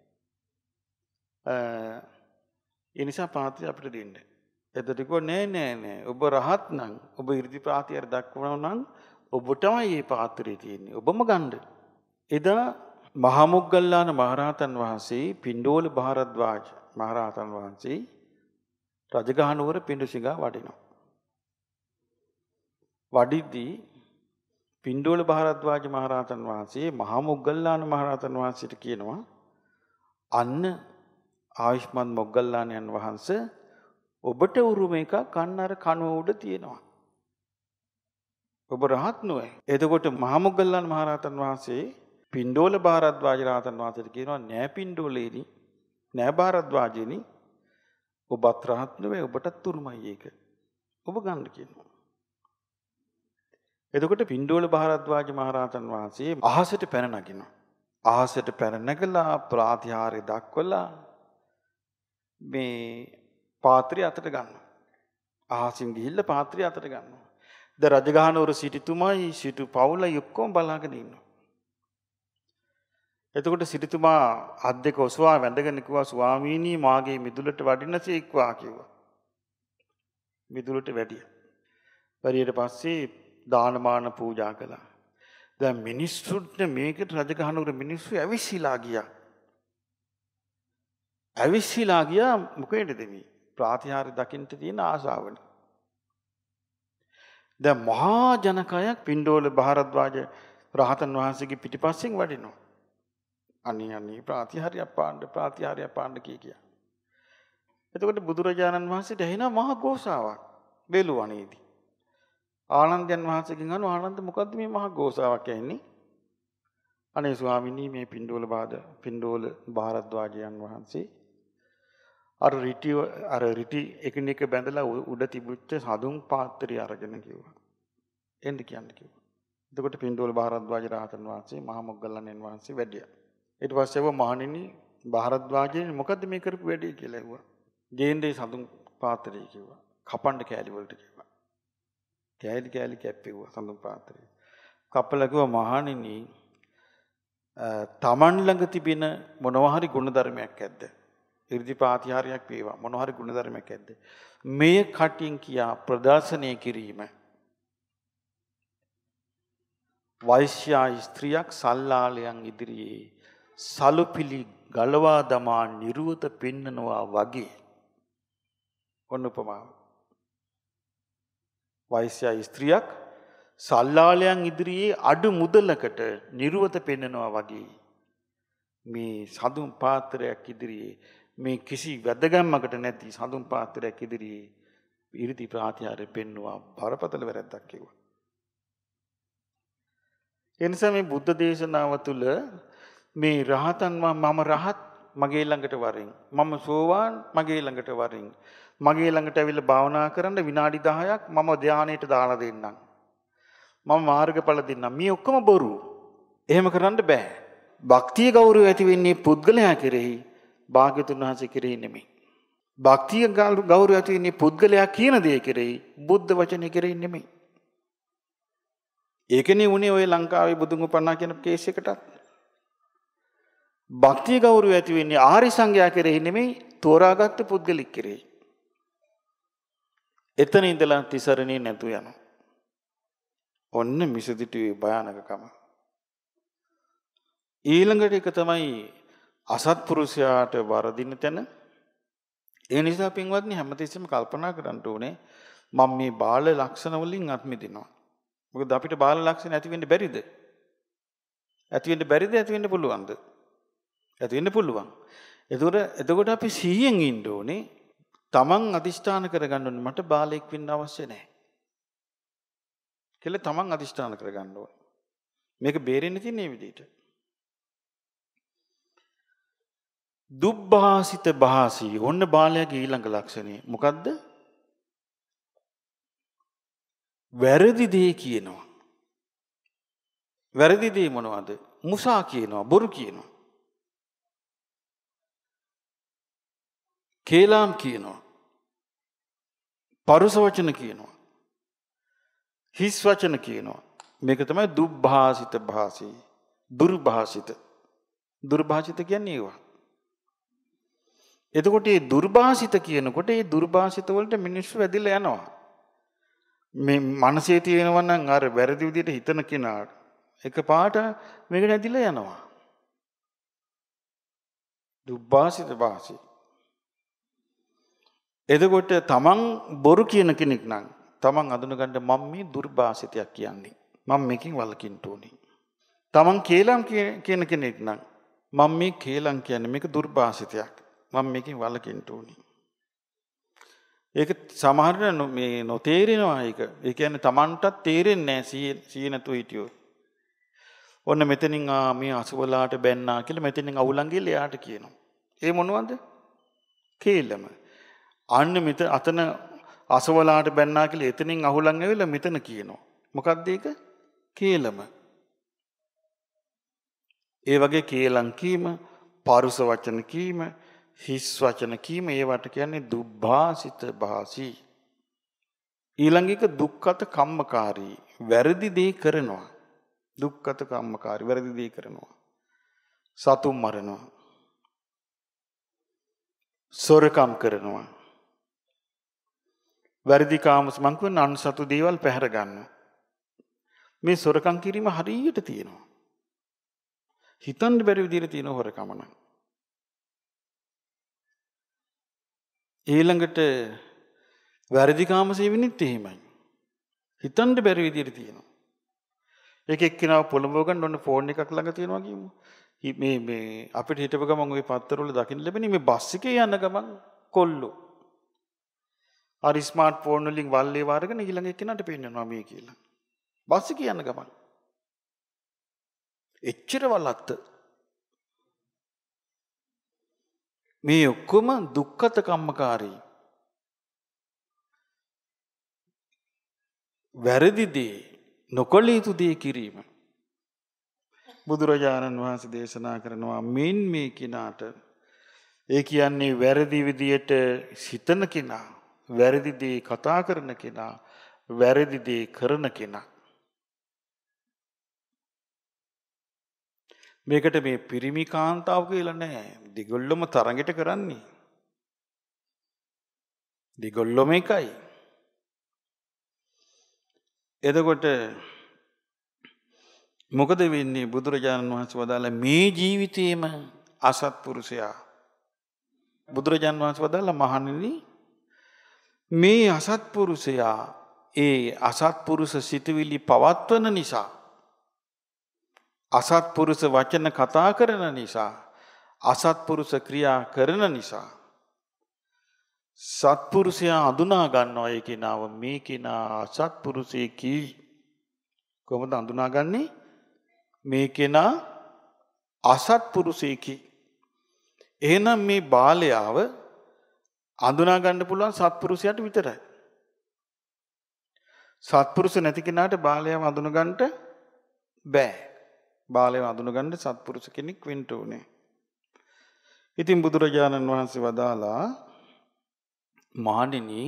ඒ නිසා පාත්‍රය අපිට දෙන්න. එතකොට කිව්වා නෑ ඔබ රහත් නම් ඔබ ඉර්ධි ප්‍රාතිහාර්ය දක්වනවා නම් ඔබටමයි මේ පාත්‍රය තියෙන්නේ. ඔබම ගන්න. එදා මහා මොග්ගල්ලාන මහරහතන් වහන්සේ පිණ්ඩෝල භාරද්වාජ මහරහතන් වහන්සේ රජගහනුවර පිඬුසිඟා වඩිනවා. වඩිද්දී පිණ්ඩෝල භාරද්වාජ මහරහතන් වහන්සේ මහා මොග්ගල්ලාන මහරහතන් වහන්සේට කියනවා අන්න ආයුෂ්මත් මොග්ගල්ලානයන් වහන්සේ ඔබට උරුම එකක් කන්න අර කනුව උඩ තියෙනවා. ඔබ රහත් නොවේ. එතකොට මහා මොග්ගල්ලාන මහරහතන් වහන්සේ පිණ්ඩෝල භාරද්වාජ රහතන් වහන්සේට කියනවා නෑ පිණ්ඩෝලේනි නෑ භාරද්වාජේනි ඔබත් රහත් නොවේ ඔබටත් උරුමයි ඒක. ඔබ ගන්න කියනවා. එතකොට පිණ්ඩෝල භාරද්වාජ මහරහතන් වහන්සේ අහසට පැන නගිනවා. අහසට පැන නැගලා ප්‍රාතිහාර්ය දක්වලා මේ පාත්‍රය අතට ගන්නවා. අහසින් ගිහිල්ලා පාත්‍රය අතට ගන්නවා. ද රජගහනුවර සිටුතුමායි සිටු පවුලයි ඔක්කොම බලාගෙන ඉන්නවා. එතකොට සිටුතුමා අත් දෙක ඔසවා වැඳගෙන කිව්වා ස්වාමීනි මාගේ මිදුලට වඩිනසේක්වා කිව්වා. මිදුලට වැඩියා. පරියට පස්සේ දානමාන පූජා කළා. දැන් මිනිස්සුන්ට මේකට රජගහනුවර මිනිස්සු ඇවිස්සීලා ගියා. මොකේද මේ ප්‍රාතිහාර්ය දකින්න තියෙන ආසාවනේ. දැන් මහා ජනකයක් පිණ්ඩෝල භාරද්වාජ රහතන් වහන්සේගේ පිටිපස්සෙන් වඩිනවා. අනේ ප්‍රාතිහාර්ය පාණ්ඩ කිය. එතකොට බුදුරජාණන් වහන්සේට ඇහෙනවා මහා ഘോഷාවක් වේලුවණේදී. ආනන්දයන් වහන්සේගෙන් අහනවා ආනන්ද මොකද්ද මේ මහා ഘോഷාවක් ඇහෙන්නේ? අනේ ස්වාමීනි මේ පිණ්ඩෝල භාරද්වාජයන් වහන්සේ අර රිටි එකිනෙක බැඳලා උඩ තිබුච්ච සඳුන් පාත්‍රය අරගෙන කිව්වා. එන්න කියන්න කිව්වා. එතකොට පිණ්ඩෝල භාරද්වාජ රහතන් වහන්සේ මහා මොග්ගල්ලානයන් වහන්සේ වැඩියා. ඊට පස්සේ වෝ මහණෙනි භාරද්වාජයන් මොකද්ද මේ කරපු වැඩේ කියලා ඇහුවා. ගේන්නේ සඳුන් පාත්‍රය කිව්වා. කපන්න කෑලි වලට කිව්වා. කෑලි කැප්පෙව්වා සඳුන් පාත්‍රය. කපලා කිව්වා මහණෙනි තමන් ළඟ තිබෙන මොනවා හරි ගුණධර්මයක් ඇද්ද? 이르දි ප්‍රාතිහාර්යයක් වේවා මොනවා හරි ගුණධර්මයක් ඇද්ද? මේ කටින් කියා ප්‍රදර්ශනය කිරීම වෛශ්‍යා ස්ත්‍රියක් සල්ලාලයන් ඉදිරියේ සලුපිලි ගලවා දමා නිරුවත පෙන්නනවා වගේ. ඔන්න උපමාව. වෛශ්‍යා ස්ත්‍රියක් සල්ලාලයන් ඉදිරියේ අඩු මුදලකට නිරුවත පෙන්නනවා වගේ. මේ සඳුන් පාත්‍රයක් ඉදිරියේ මේ කිසි වැදගැම්මකට නැති සඳුන් පාත්‍රයක් ඉදිරියේ ඉරිදි ප්‍රාතිහාර්ය පෙන්නවා බරපතල වැරැද්දක් කිව්වා. ඒ නිසා මේ බුද්ධ දේශනාව තුළ මේ රහතන් මම රහත් මගේ ළඟට වරින් මම සෝවාන් මගේ ළඟට වරින් මගේ ළඟට ඇවිල්ලා භාවනා කරන්න විනාඩි 10ක් මම ධානයට දාලා දෙන්නම්. මම මාර්ගඵල දෙන්නම්. මේ ඔක්කොම බොරු. එහෙම කරන්න බෑ. භක්තිය ගෞරවය ඇති වෙන්නේ පුද්ගලයා කෙරෙහි භාග්‍යතුන් වහන්සේ කෙරෙහි නෙමෙයි. භක්තිය ගෞරවය ඇති වෙන්නේ පුද්ගලයා කියන දේ කෙරෙහි බුද්ධ වචනේ කෙරෙහි නෙමෙයි. ඒකනේ උනේ ඔය ලංකාවේ බුදුන් උපන්නා කියන කේස් එකටත්. භක්තිය ගෞරවය ඇති වෙන්නේ ආරි සංඝයා කෙරෙහි නෙමෙයි තෝරාගත්තු පුද්ගලික කෙරෙහි. එතන ඉඳලා තිසරණේ නැතු යනවා. ඔන්න මිසදිටුවේ භයානකකම. ඊළඟට එක තමයි අසත්පුරුෂයාට වරදින තැන. ඒ නිසා පින්වත්නි හැමතිස්සෙම කල්පනා කරන්න ඕනේ මම මේ බාල ලක්ෂණ වලින් අත් මිදිනවා. මොකද අපිට බාල ලක්ෂණ ඇති වෙන්න බැරිද? ඇති වෙන්න බැරිද? ඇති වෙන්න පුළුවන්ද? ඇති වෙන්න පුළුවන්. එතකොට අපි සිහියෙන් ඉන්න ඕනේ. තමන් අදිෂ්ඨාන කරගන්න ඕනේ මට බාලයෙක් වෙන්න අවශ්‍ය නැහැ. කියලා තමන් අදිෂ්ඨාන කරගන්න ඕනේ. මේක බේරෙන්න තියෙන මේ විදිහට. දුබ්බාසිත භාසී ඔන්න බාලයාගේ ඊළඟ ලක්ෂණය මොකද්ද? වැරදි දේ කියනවා. වැරදි දේ මොනවද? මුසා කියනවා, බොරු කියනවා. කේලාම් කියනවා. පරුස වචන කියනවා. හිස් වචන කියනවා. මේක තමයි දුබ්බාසිත භාසී. දුර්භාසිත. දුර්භාසිත කියන්නේ ඒවා. එතකොට මේ දුර්භාසිත කියනකොට මේ දුර්භාසිත වලට මිනිස්සු වැදිලා යනවා. මේ මනසේ තියෙනවා නම් අර වැරදි විදිහට හිතන කෙනාට එකපාරට මේක නැදිලා යනවා. දුර්භාසිත භාසී. එතකොට තමන් බොරු කියන කෙනෙක් නම් තමන් අඳුනගන්න මම මේ දුර්භාසිතයක් කියන්නේ. මම මේකෙන් වළකින්න ඕනේ. තමන් කේලම් කියන කෙනෙක් නම් මම මේ කේලම් කියන්නේ මේක දුර්භාසිතයක්. මම මේකෙන් වළකින්න ඕනේ. ඒක සමහරට මේ නොතේරෙනවා ඒක. ඒ කියන්නේ තමන්ටත් තේරෙන්නේ නැහැ සීය නැතුව හිටියොත්. ඔන්න මෙතනින් මේ අසුවලාට බැන්නා කියලා මෙතනින් අවුලන් ගිහලා එයාට කියනවා. ඒ මොනවද? කේලම. අන්න මෙතන අතන අසවලාට බැන්නා කියලා එතනින් අහුලන් ඇවිල්ලා මෙතන කියනවා. මොකක්ද ඒක? කේලම. ඒ වගේ කේලම් කීම, පරුස වචන කීම, හිස් වචන කීම ඒවට කියන්නේ දුබ්භාසිත භාසී. ඊළඟ එක දුක්ඛත කම්මකාරී. වැරදි දේ කරනවා. දුක්ඛත කම්මකාරී වැරදි දේ කරනවා. සතුන් මරනවා. සොරකම් කරනවා. වැරදි කාමස් මං කියන අන්සතු දේවල් පැහැර ගන්නවා. මේ සොරකම් කිරීම හරියට තියෙනවා. හිතන්න බැරි විදිහට තියෙන හොරකම නම්. ඊළඟට වැරදි කාමසේවිනිත් එහෙමයි. හිතන්න බැරි විදිහට තියෙනවා. එක එක්කෙනාව පොළඹව ගන්න ඕන ෆෝන් එකක් ළඟ තියෙනවා කියමු. මේ අපිට හිටපු ගමන් ওই පත්තරවල දකින්න ලැබෙන්නේ මේ බස් එකේ යන ගමන් කොල්ලෝ අර ස්මාර්ට් ෆෝන් වලින් වල්ලේ වාරගෙන ඊළඟ එක්කෙනාට පෙන්නනවා මේ කියලා. බස් එකේ යන ගමන්. එච්චර වලත්ත. මේ ඔක්කොම දුක්ඛත කම්මකාරී. වැරදි දේ නොකළ යුතු දේ කිරීම. බුදුරජාණන් වහන්සේ දේශනා කරනවා මෙන් මේ කිනාට ඒ කියන්නේ වැරදි විදියට සිතන කෙනා, වැරදි දේ කතා කරන කෙනා, වැරදි දේ කරන කෙනා. මේකට මේ පිරිමි කාන්තාව කියලා නැහැ. දෙගොල්ලොම තරඟට කරන්නේ. දෙගොල්ලොම එකයි. එතකොට මොකද වෙන්නේ බුදුරජාණන් වහන්සේ වදාළ මේ ජීවිතේම අසත්පුරුෂයා බුදුරජාණන් වහන්සේ වදාළ මහණෙනි මේ අසත්පුරුෂයා ඒ අසත්පුරුෂ සිතුවිලි පවත්වන නිසා අසත්පුරුෂ වචන කතා කරන නිසා අසත්පුරුෂ ක්‍රියා කරන නිසා සත්පුරුෂයා අඳුනා ගන්නවා ඒ කෙනාව මේ කෙනා අසත්පුරුෂයෙකි කොහොමද අඳුනාගන්නේ මේ කෙනා අසත්පුරුෂයෙකි එහෙනම් මේ බාලයාව අඳුනා ගන්න පුළුවන් සත්පුරුෂයාට විතරයි සත්පුරුෂ නැති කෙනාට බාලයාව අඳුන ගන්නට බෑ බාලයාව අඳුන ගන්න සත්පුරුෂ කෙනෙක් වෙන්න ඕනේ ඉතින් බුදුරජාණන් වහන්සේ වදාලා මහණෙනි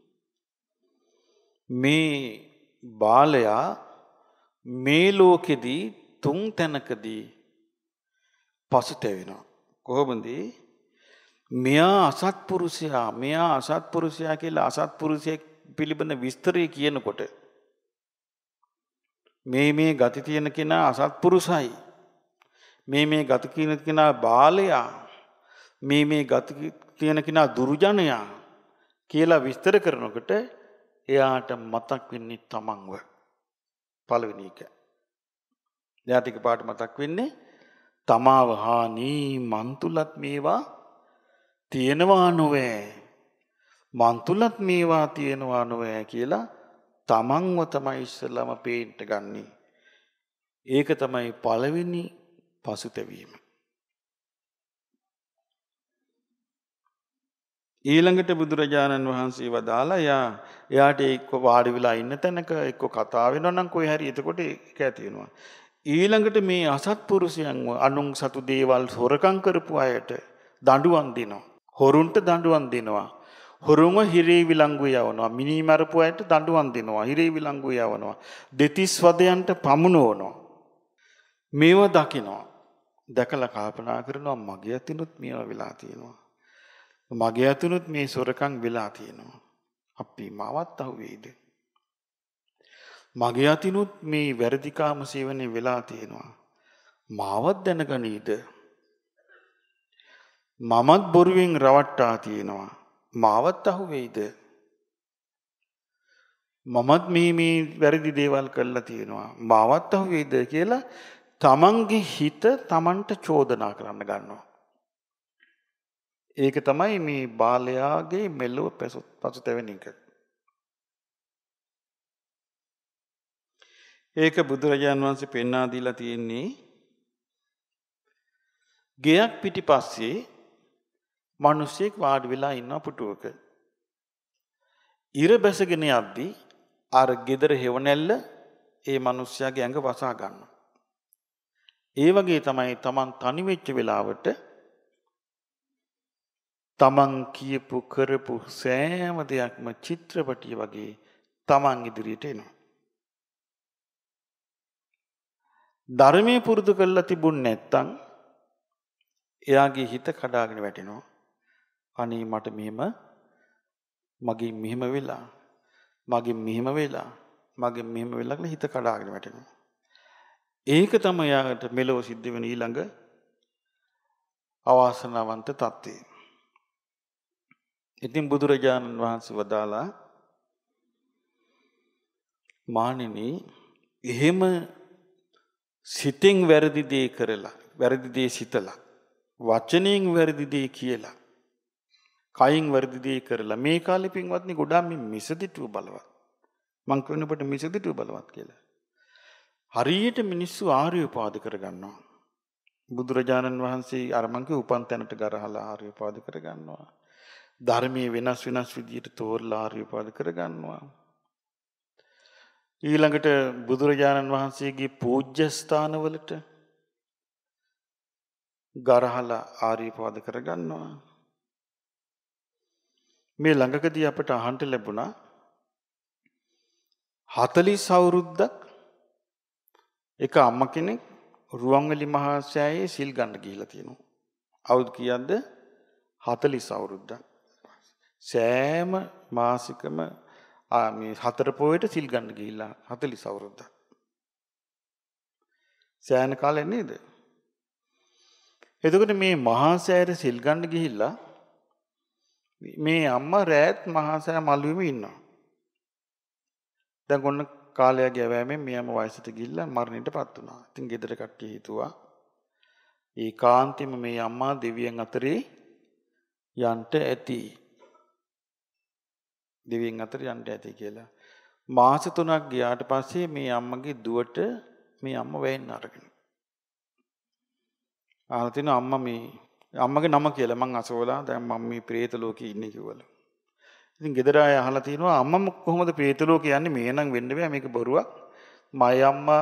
මේ බාලයා මේ ලෝකෙදී 3 තැනකදී පසුතැවෙනවා කොහොමද මෙයා අසත්පුරුෂයා කියලා අසත්පුරුෂයෙක් පිළිබඳ විස්තරය කියනකොට මේ ගති තියෙන කෙනා අසත්පුරුෂයි මේ ගති කියන කෙනා බාලයා මේ ගති තියෙන කෙනා දුර්ජනයා කියලා විස්තර කරනකොට එයාට මතක් වෙන්නේ තමන්ව පළවෙනි එක. එයාට එකපාරට මතක් වෙන්නේ තමාව හානි මන් තුලත් මේවා තියෙනවා නොවේ. මන් තුලත් මේවා තියෙනවා නොවේ කියලා තමන්ව තමයි ඉස්සෙල්ලාම පේන්න ගන්නෙ. ඒක තමයි පළවෙනි පසුතැවීම. ඊළඟට බුදුරජාණන් වහන්සේ වදාලා එයාට එක්ක වාඩි වෙලා ඉන්න තැනක එක්ක කතා වෙනවා නම් කොයි හරි එතකොට ඒක ඇති වෙනවා. ඊළඟට මේ අසත්පුරුෂයන්ව අනුන් සතු දේවල් හොරකම් කරපු අයට දඬුවම් දෙනවා. හොරුන්ට දඬුවම් දෙනවා. හොරුන්ව හිරේ විලංගු යවනවා. මිනි මරපු අයට දඬුවම් දෙනවා. හිරේ විලංගු යවනවා. දෙතිස් වදයන්ට පමුණවනවා. මේව දකිනවා. දැකලා කල්පනා කරනවා මගේ අතිනුත් මේවා වෙලා තියෙනවා. මගේ අතිනුත් මේ සොරකම් වෙලා තියෙනවා. අපි මාවත් අහුවේද? මගේ අතිනුත් මේ වැරදිකාම සේවනයේ වෙලා තියෙනවා. මාවත් දැනගනීද? මමත් බොරුවෙන් රවට්ටා තියෙනවා. මාවත් අහුවේද? මමත් මේ වැරදි දේවල් කරලා තියෙනවා. මාවත් අහුවේද කියලා තමන්ගේ හිත තමන්ට චෝදනා කරන්න ගන්නවා. ඒක තමයි මේ බාලයාගේ මෙලොව පසුතැවෙන එක. ඒක බුදුරජාණන් වහන්සේ පෙන්වා දීලා තියෙන්නේ ගෙයක් පිටිපස්සේ මිනිස්සෙක් වාඩි වෙලා ඉන්න පුටුවක. ඉර බැසගෙන යද්දී අර ගෙදර හෙවණැල්ල ඒ මිනිස්යාගේ ඇඟ වසා ගන්නවා. ඒ වගේ තමයි Taman තනි වෙච්ච වෙලාවට තමන් කියපු කරපු සෑම දෙයක්ම චිත්‍රපටිය වගේ තමන් ඉදිරියට එනවා. ධර්මයේ පුරුදු කරලා තිබුණ නැත්තම් එයාගේ හිත කඩාගෙන වැටෙනවා. අනේ මට මගේ මෙහෙම වෙලා කියලා හිත කඩාගෙන වැටෙනවා. ඒක තමයි යාට මෙලොව සිද්ධ වෙන ඊළඟ අවාසනාවන්ත තත්ත්වය. ඉතින් බුදුරජාණන් වහන්සේ වදාලා මානිනී එහෙම සිතෙන් වැරදි දේ කරලා වැරදි දේ සිතලා වචනයෙන් වැරදි දේ කියලා කයින් වැරදි දේ කරලා මේ කාලේ පින්වත්නි ගොඩාක් මේ මිසදිටුව බලවත් මං කියනකොට මිසදිටුව බලවත් කියලා හරියට මිනිස්සු ආර්ය උපාද කරගන්නවා බුදුරජාණන් වහන්සේ අර මං කිව්ව උපන් තැනට ගරහලා ආර්ය උපාද කරගන්නවා ධර්මයේ වෙනස් විදියට තෝරලා ආර්ය උපාද කරගන්නවා. ඊළඟට බුදුරජාණන් වහන්සේගේ පූජ්‍ය ස්ථානවලට ගරහලා ආර්ය උපාද කරගන්නවා. මේ ළඟකදී අපට අහන්න ලැබුණා 40 අවුරුද්දක් එක අම්ම කෙනෙක් රුවන්වැලි මහා සෑයේ සිල් ගන්න ගිහිලා තියෙනවා. අවුරුදු කීයක්ද? 40 අවුරුද්දක්. සෑම මාසිකම මේ 4 පොයට සිල් ගන්න ගිහිල්ලා 40 අවුරුද්දක්. සෑහෙන කාලයක් නේද? එතකොට මේ මහා සෑයට සිල් ගන්න ගිහිල්ලා මේ අම්මා රෑත් මහා සෑ මළුවේම ඉන්නවා. දැන් ඔන්න කාලයක් ගෑවෑමෙන් මෙයාම වයසට ගිහිල්ලා මරණයටපත් වුණා. ඉතින් ගෙදර කට්ටිය හිතුවා ඒකාන්තයෙන්ම මේ අම්මා දෙවියන් අතරේ යන්න ඇති. දෙවියන් අතර යන්න ඇති කියලා. මාස 3ක් ගියාට පස්සේ මේ අම්මගේ දුවට මේ අම්මා වෙන්න අරගෙන. අහලා තිනවා අම්මා මේ අම්මගේ නම කියලා මං අසවලා දැන් මම මේ പ്രേත ලෝකේ ඉන්නේ කිව්වලු. ඉතින් ගෙදර අය අහලා තිනවා අම්මා කොහොමද പ്രേත ලෝකේ යන්නේ මේ නම් වෙන්න බෑ මේක බොරුවක්. මයි අම්මා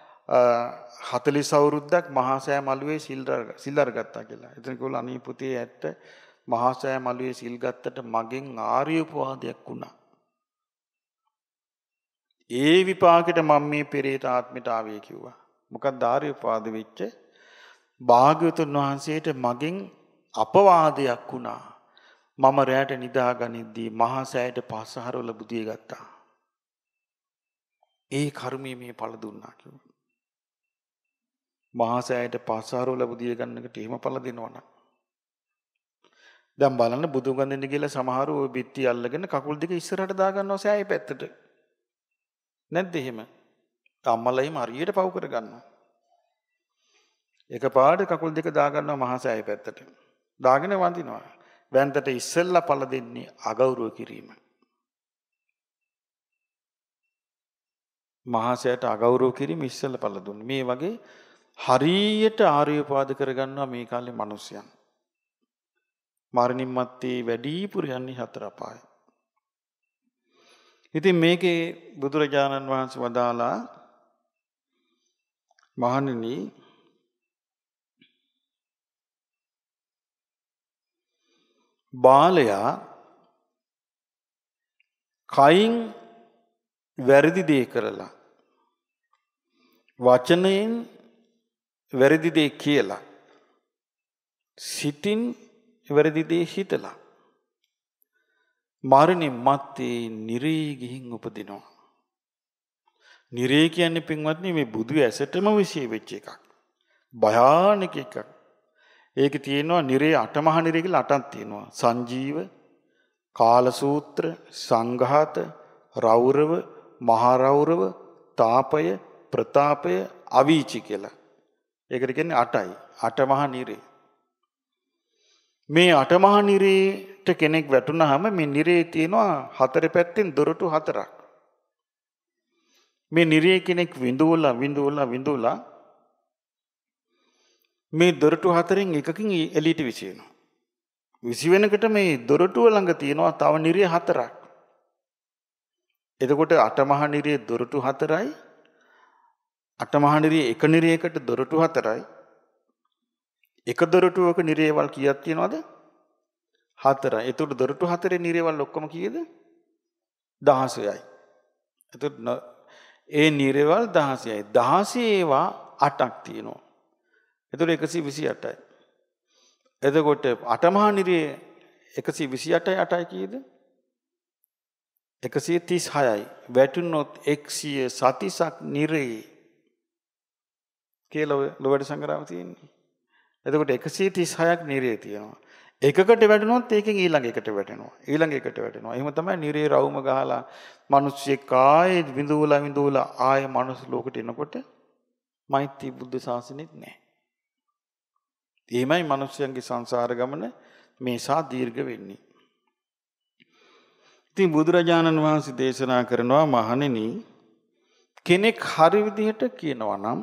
40 අවුරුද්දක් මහා සෑ මළුවේ සිල් අරගත්තා කියලා. ඉතින් කිව්වලු අනේ පුතේ ඇත්ත මහා සෑ මළුවේ සිල් ගත්තට මගෙන් ආර්ය උපවාදයක් වුණා. ඒ විපාකෙට මම මේ පෙරේත ආත්මයට ආවේ කිව්වා. මොකක්ද ආර්ය උපවාද වෙච්ච? භාග්‍යවතුන් වහන්සේට මගෙන් අපවාදයක් වුණා. මම රැට නිදා ගනිද්දී මහා සෑයට පස්සහරවල බුදිය ගත්තා. ඒ කර්මයේ මේ ඵල දුන්නා කිව්වා. මහා සෑයට පස්සහරවල බුදිය ගන්නකට එහෙම ඵල දෙනවනම් දැන් බලන්න බුදු ගඳින්න කියලා සමහරව ওই බිත්ති අල්ලගෙන කකුල් දෙක ඉස්සරහට දා ගන්නවා සෑයේ පැත්තට. නැද්ද එහෙම? අම්මලායිම හරියට පව් කර ගන්නවා. එකපාරට කකුල් දෙක දා ගන්නවා මහා සෑයේ පැත්තට. දාගෙන වඳිනවා. වැන්දට ඉස්සෙල්ලා පළ දෙන්නේ අගෞරව කිරීම. මහා සෑයට අගෞරව කිරීම ඉස්සෙල්ලා පළ දුන්නේ. මේ වගේ හරියට ආර්ය උපාද කර ගන්නවා මේ කාලේ මිනිස්සුන්. මරණින් මත්තේ වැඩිපුර යන්නේ හතර අපාය. ඉතින් මේකේ බුදුරජාණන් වහන්සේ වදාලා මහණෙනි බාලයා කයින් වැරදි දේ කරලා වචනයෙන් වැරදි දේ කියලා සිතින් වැරදි දේ හිතලා මරණින් මත්තේ නිරේ ගිහින් උපදිනවා. නිරේ කියන්නේ පින්වත්නි මේ බුදු ඇසටම විශේෂ වෙච්ච එකක්. භයානක එකක්. ඒකේ තියෙනවා නිරේ අටමහා නිරේ කියලා අටක් තියෙනවා. සංජීව, කාලසූත්‍ර, සංඝාත, රෞරව, මහා රෞරව, තාපය, ප්‍රතාපය, අවීචි කියලා. ඒකට කියන්නේ අටයි. අටමහා නිරේ. මේ අටමහා නිරේට කෙනෙක් වැටුනහම මේ නිරේ තියෙනවා හතර පැත්තෙන් දොරටු හතරක්. මේ නිරේ කෙනෙක් විඳුලා මේ දොරටු හතරෙන් එකකින් එළියට විසිනවා. විසිවෙනකොට මේ දොරටුව ළඟ තියෙනවා තව නිරේ හතරක්. එතකොට අටමහා නිරේ දොරටු හතරයි. අටමහා නිරේ එක නිරේකට දොරටු හතරයි. එක දොරටුවක නිරේවල් කීයක් තියෙනවද? හතරයි. එතකොට දොරටු හතරේ නිරේවල් ඔක්කොම කීයද? 16යි. එතකොට ඒ නිරේවල් 16යි. 16 ඒවා 8ක් තියෙනවා. එතකොට 128යි. එතකොට අටමහා නිරේ 128යි 8යි කීයද? 136යි. වැටුනොත් 100 සතිසක් නිරේ කියලා ලෝවැඩ සංග්‍රහව තියෙන්නේ. එතකොට 136ක් නිරේ තියෙනවා. එකකට වැටුනොත් ඒකෙන් ඊළඟ එකට වැටෙනවා. ඊළඟ එකට වැටෙනවා. එහෙම තමයි නිරේ රවුම ගහලා මිනිස්සෙක් ආයේ විඳුලා ආයේ මනුස්ස ලෝකෙට එනකොට මෛත්‍රී බුද්ධ ශාසනෙත් නැහැ. එහෙමයි මිනිස්යන්ගේ සංසාර ගමන මේසා දීර්ඝ වෙන්නේ. ඉතින් බුදුරජාණන් වහන්සේ දේශනා කරනවා මහණෙනි කෙනෙක් හරි විදිහට කියනවා නම්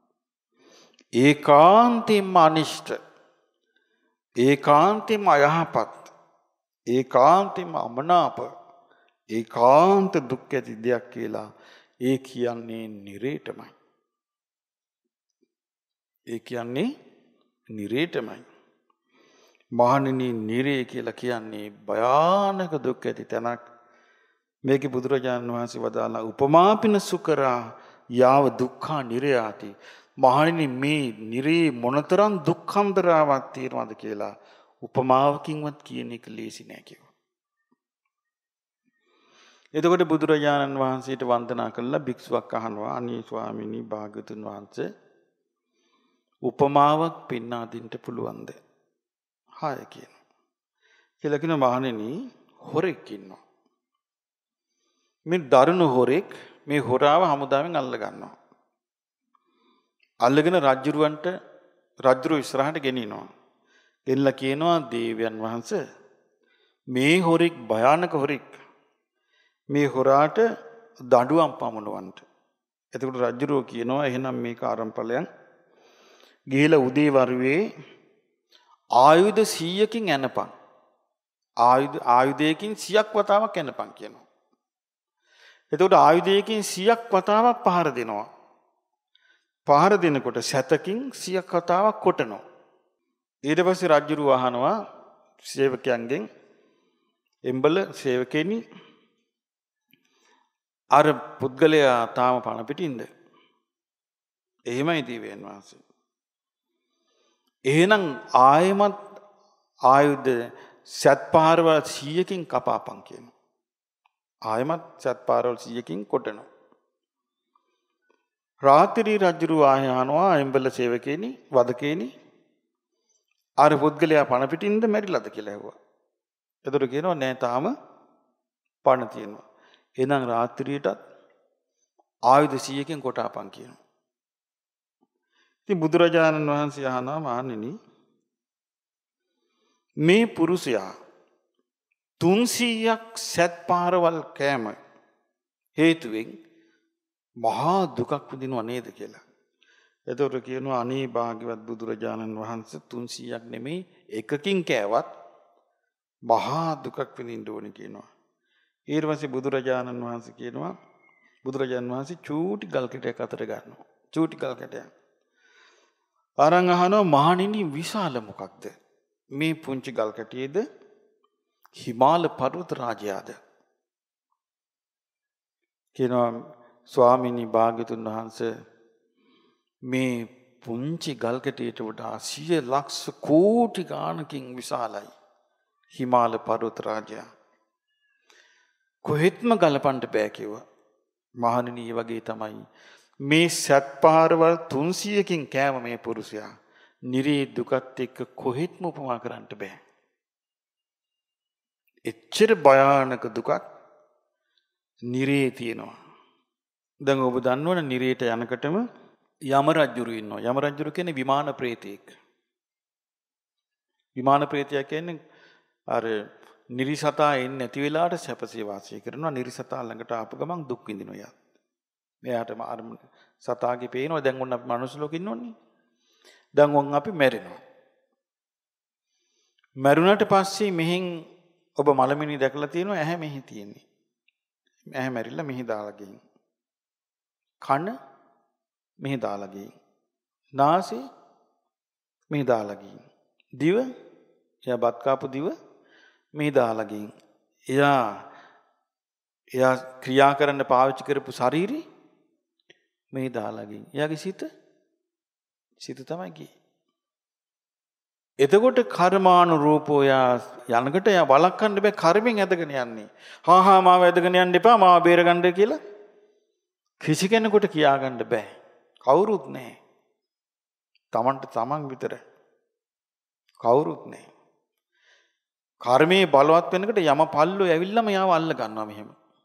ඒකාන්තයෙන්ම අනිෂ්ට ඒකාන්තයෙන්ම අයහපත් ඒකාන්තයෙන්ම අමනාප ඒකාන්ත දුක් ඇති දෙයක් කියලා ඒ කියන්නේ නිරේටමයි. ඒ කියන්නේ නිරේටමයි. මහණෙනි නිරේ කියලා කියන්නේ භයානක දුක් ඇති තැනක්. මේකේ බුදුරජාණන් වහන්සේ වදාළා උපමාපින සුකරා යාව දුක්ඛා නිරයාති. මහණෙනි මේ නිරේ මොනතරම් දුක්ඛන්දරාවක් තියෙනවද කියලා උපමාවකින්වත් කියන එක ලේසි නෑ කිව්වා. එතකොට බුදුරජාණන් වහන්සේට වන්දනා කළා භික්ෂුවක් අහනවා අනේ ස්වාමීනි භාග්‍යතුන් වහන්සේ උපමාවක් පෙන්වා දෙන්න පුළුවන්ද? 6 කියනවා. කියලා කියන මහණෙනි හොරෙක් ඉන්නවා. මේ දරුණු හොරෙක් මේ හොරාව හමුදාවෙන් අල්ල ගන්නවා. අල්ලගෙන රජුරු ඉස්සරහට ගෙනිනවා. ගෙනලා කියනවා දේවයන් වහන්සේ මේ හොරෙක් භයානක හොරෙක්. මේ හොරාට දඬුවම් පමුණවන්න. එතකොට රජුරෝ කියනවා එහෙනම් මේක ආරම්පලයන් ගිහිලා උදේ වරුවේ ආයුධ 100කින් ඇනපන්. ආයුධයකින් 100ක් වතාවක් ඇනපන් කියනවා. එතකොට ආයුධයකින් 100ක් වතාවක් පහර දෙනවා. පහර දෙනකොට සැතකින් 100ක් වතාවක් කොටනවා. ඊට පස්සේ රජුරෝ අහනවා සේවකයන්ගෙන් එම්බල සේවකෙනි අර පුද්ගලයා තාම පණ පිටින්ද? එහෙමයි දේවයන් වහන්සේ. එහෙනම් ආයමත් ආයුධ සත් පාරවල් 100කින් කපාපන් කියනවා. ආයමත් සත් පාරවල් 100කින් කොටනවා. රාත්‍රී රජුරු ආයහනවා එම්බල සේවකෙනි වදකෙනි අර පුද්ගලයා පණ පිටින්ද මැරිලාද කියලා ඇහුවා. එතකොට කියනවා නෑ තාම පණ තියෙනවා. එහෙනම් රාත්‍රියටත් ආයුධ 100කින් කොටාපන් කියනවා. ඉතින් බුදුරජාණන් වහන්සේ අහනවා මහණෙනි මේ පුරුෂයා 300ක් සත් පාරවල් කෑම හේතුවෙන් මහා දුකක් විඳිනව නේද කියලා. එතකොට කියනවා අනේ භාග්‍යවත් බුදුරජාණන් වහන්සේ 300ක් නෙමෙයි එකකින් කෑවත් මහා දුකක් විඳින්න ඕනේ කියනවා. ඊට පස්සේ බුදුරජාණන් වහන්සේ කියනවා බුදුරජාණන් වහන්සේ චූටි ගල් කැටයක් අතට ගන්නවා. චූටි ගල් කැටයක්. අරන් අහනවා මහණෙනි විශාල මොකක්ද? මේ පුංචි ගල් කැටියේද හිමාල පර්වත රාජයාද? කියනවා ස්වාමීනි භාග්‍යතුන් වහන්සේ මේ පුංචි ගල් කැටියට වඩා 100 ලක්ෂ කෝටි ගාණකින් විශාලයි හිමාල පර්වත රාජයා. කොහෙත්ම ගලපන්න බෑ කිව්වා. මහණෙනි වගේ තමයි මේ සත් පාරවල් 300කින් කෑම මේ පුරුෂයා නිරේ දුකත් එක්ක කොහෙත්ම උපමා කරන්න බෑ. එච්චර භයානක දුකක් නිරේ තියෙනවා. දැන් ඔබ දන්නවනේ නිරේට යනකොටම යම රජුරු ඉන්නවා. යම රජුරු කියන්නේ විමාන ප්‍රේතයෙක්. විමාන ප්‍රේතයා කියන්නේ අර නිරිසතා එන්නේ නැති වෙලාවට සැපසේ වාසය කරනවා. නිරිසතා ළඟට ආපු ගමන් දුක් විඳිනවා යා. එයාට අර සතාගේ පේනවා දැන් ඔන්න අපි මනුස්ස ලෝකෙ ඉන්නෝනේ. දැන් ඔන් අපි මැරෙනවා. මැරුණාට පස්සේ මෙහෙන් ඔබ මලමිනි දැකලා තියෙනවා ඇහැ මෙහි තියෙන්නේ. ඇහැ මැරිලා මෙහි දාලා ගිහින්. කන මෙහි දාලා ගිහින්. නාසය මෙහි දාලා ගිහින්. දිව එයා බත් කාපු දිව මෙහි දාලා ගිහින්. එයා ක්‍රියා කරන්න පාවිච්චි කරපු ශරීරي මෙහි දාලා ගිහින්. එයාගේ සිත තමයි ගියේ. එතකොට කර්මානුරූපෝ යා යනකට යා වළක්වන්න බෑ කර්මෙන් ඇදගෙන යන්නේ. මාව ඇදගෙන යන්න එපා මාව බේරගන්න කියලා කිසි කෙනෙකුට කියාගන්න බෑ. කවුරුත් නැහැ. තමන්ට තමන් විතර. කවුරුත් නැහැ. කර්මයේ බලවත් වෙනකොට යම පල්ලෝ ඇවිල්ලාම යාව අල්ල ගන්නවා මෙහෙම.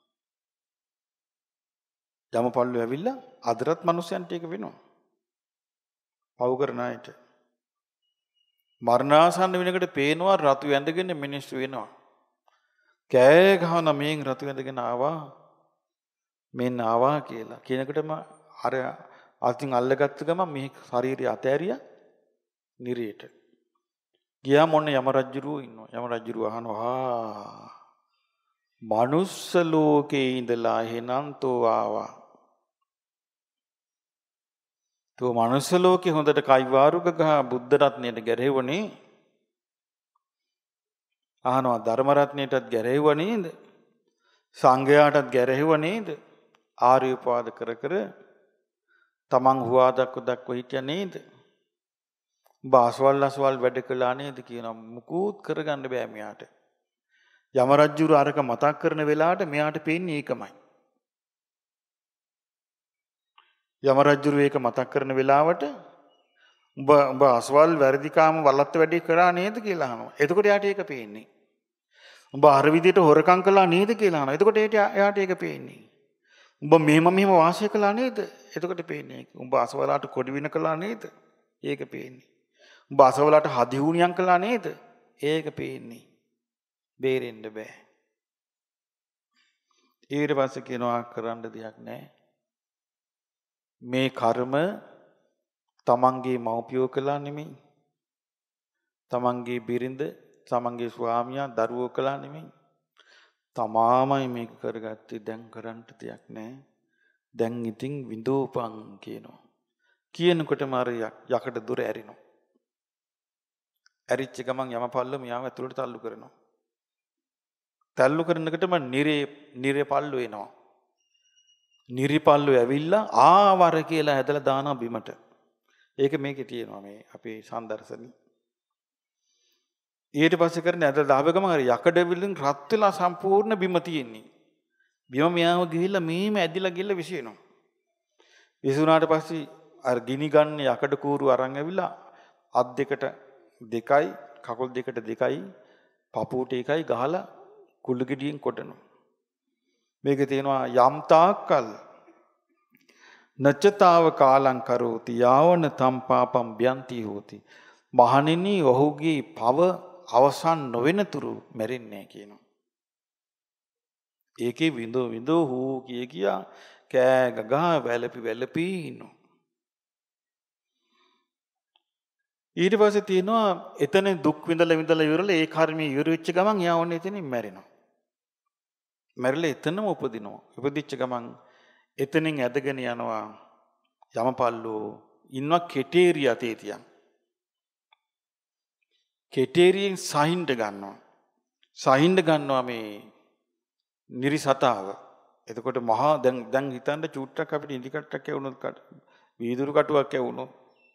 යම පල්ලෝ ඇවිල්ලා අදටත් මිනිස්සුන්ට ඒක වෙනවා. පව් කරන අයට. මරණාසන්න වෙනකොට පේනවා රතු ඇඳගෙන මිනිස්සු වෙනවා. කෑ ගහන මේන් රතු ඇඳගෙන ආවා. මෙන්න ආවා කියලා. කියනකොටම අර අතින් අල්ලගත්ත ගමන් මේ ශරීරය අතෑරියා නිරේට. ගියා මොන්න යම රජුරුවෝ ඉන්නවා. යම රජුරුවෝ අහනවා මනුස්ස ලෝකේ ඉඳලා එහෙනම් තෝ ආවා. තෝ මනුස්ස ලෝකේ හොඳට කයිවාරුක ගහ බුද්ධ රත්නයට ගැරෙවුවනේ. අහනවා ධර්ම රත්නයටත් ගැරෙවුව නේද? සංඝයාටත් ගැරෙවුව නේද? ආර්ය උපාද කර කර තමන් හුවා දක්ව හිටියා නේද? බාස්වල් අස්වල් වැඩ කළා නේද කියනවා. මුකුත් කරගන්න බෑ මෙයාට. යම රජුරු අරක මතක් කරන වෙලාවට මෙයාට පේන්නේ ඒකමයි. යම රජුරු ඒක මතක් කරන වෙලාවට උඹ අසවල් වැරදිකාම වලත් වැඩි කරා නේද කියලා අහනවා. එතකොට යාට ඒක පේන්නේ. උඹ අර විදියට හොරකම් කළා නේද කියලා අහනවා. එතකොට එයාට ඒක පේන්නේ. උඹ මෙහෙම වාසය කළා නේද? එතකොට පේන්නේ. උඹ අසවලාට කොඩි වින කළා නේද? ඒක පේන්නේ. උඹ අසවලාට හදිහුණියම් කළා නේද? ඒක පේන්නේ. බේරෙන්න බෑ. ඊට පස්සේ කියනවා කරන්න දෙයක් නැහැ. මේ කර්ම තමන්ගේ මව්පියෝ කළා නෙමෙයි. තමන්ගේ බිරිඳ, තමන්ගේ ස්වාමියා, දරුවෝ කළා නෙමෙයි. තමාමයි මේක කරගත්තේ. දැන් කරන්න දෙයක් නැහැ. දැන් ඉතින් විඳෝපං කියනවා. කියනකොටම අර යකඩ දොර ඇරිනවා. ඇරිච්ච ගමන් යමපල්ල මෙයාව ඇතුළට තල්ලු කරනවා. තල්ලු කරනකොටම නිරේ පල්ලු එනවා. නිරි පල්ලු ඇවිල්ලා ආවර කියලා ඇදලා දානවා බිමට. ඒක මේකේ තියෙනවා මේ අපේ සම්දර්ශනි. ඊට පස්සේ කරන්නේ ඇදලා දාව ගමන් අර යකඩ විලින් රත් වෙලා සම්පූර්ණ බිම තියෙන්නේ. බිම මෙයාව ගිහිල්ලා මේම ඇදිලා ගිහිල්ලා විසිනවා. විසුණාට පස්සේ අර ගිනි ගන්න යකඩ කූරු අරන් ඇවිල්ලා අත් දෙකට 2යි කකුල් දෙකට 2යි පපුවට 1යි ගහලා කුළු ගෙඩියෙන් කොටනවා. මේකේ තියෙනවා යම් තාක්කල් නච්චතාව කාලං කරෝති යාවන තම් පාපම් බ්‍යන්ති හෝති. මහණෙනි ඔහුගේ පව අවසන් නොවෙනතුරු මැරෙන්නේ කියනවා. ඒකේ විඳෝ හූ කියා කෑ ගගා වැළපි ඉන්නවා. ඊට පස්සේ තියෙනවා එතන දුක් විඳලා ඉවරලා ඒ කර්මයේ ඉවර වෙච්ච ගමන් එයා ඔන්න එතනින් මැරෙනවා. මැරිලා එතනම උපදිනවා. උපදිච්ච ගමන් එතනින් ඇදගෙන යනවා යමපල්ලෝ ඉන්නවා කෙටේරිය අතේ තියන්. කෙටේරියෙන් සහින්ඩ ගන්නවා මේ නිරිසතාව. එතකොට මහා දැන් හිතන්න චූට්ටක් අපිට ඉදි කට්ටක් ඇවුනොත් වීදුරු කටුවක් ඇවුනොත්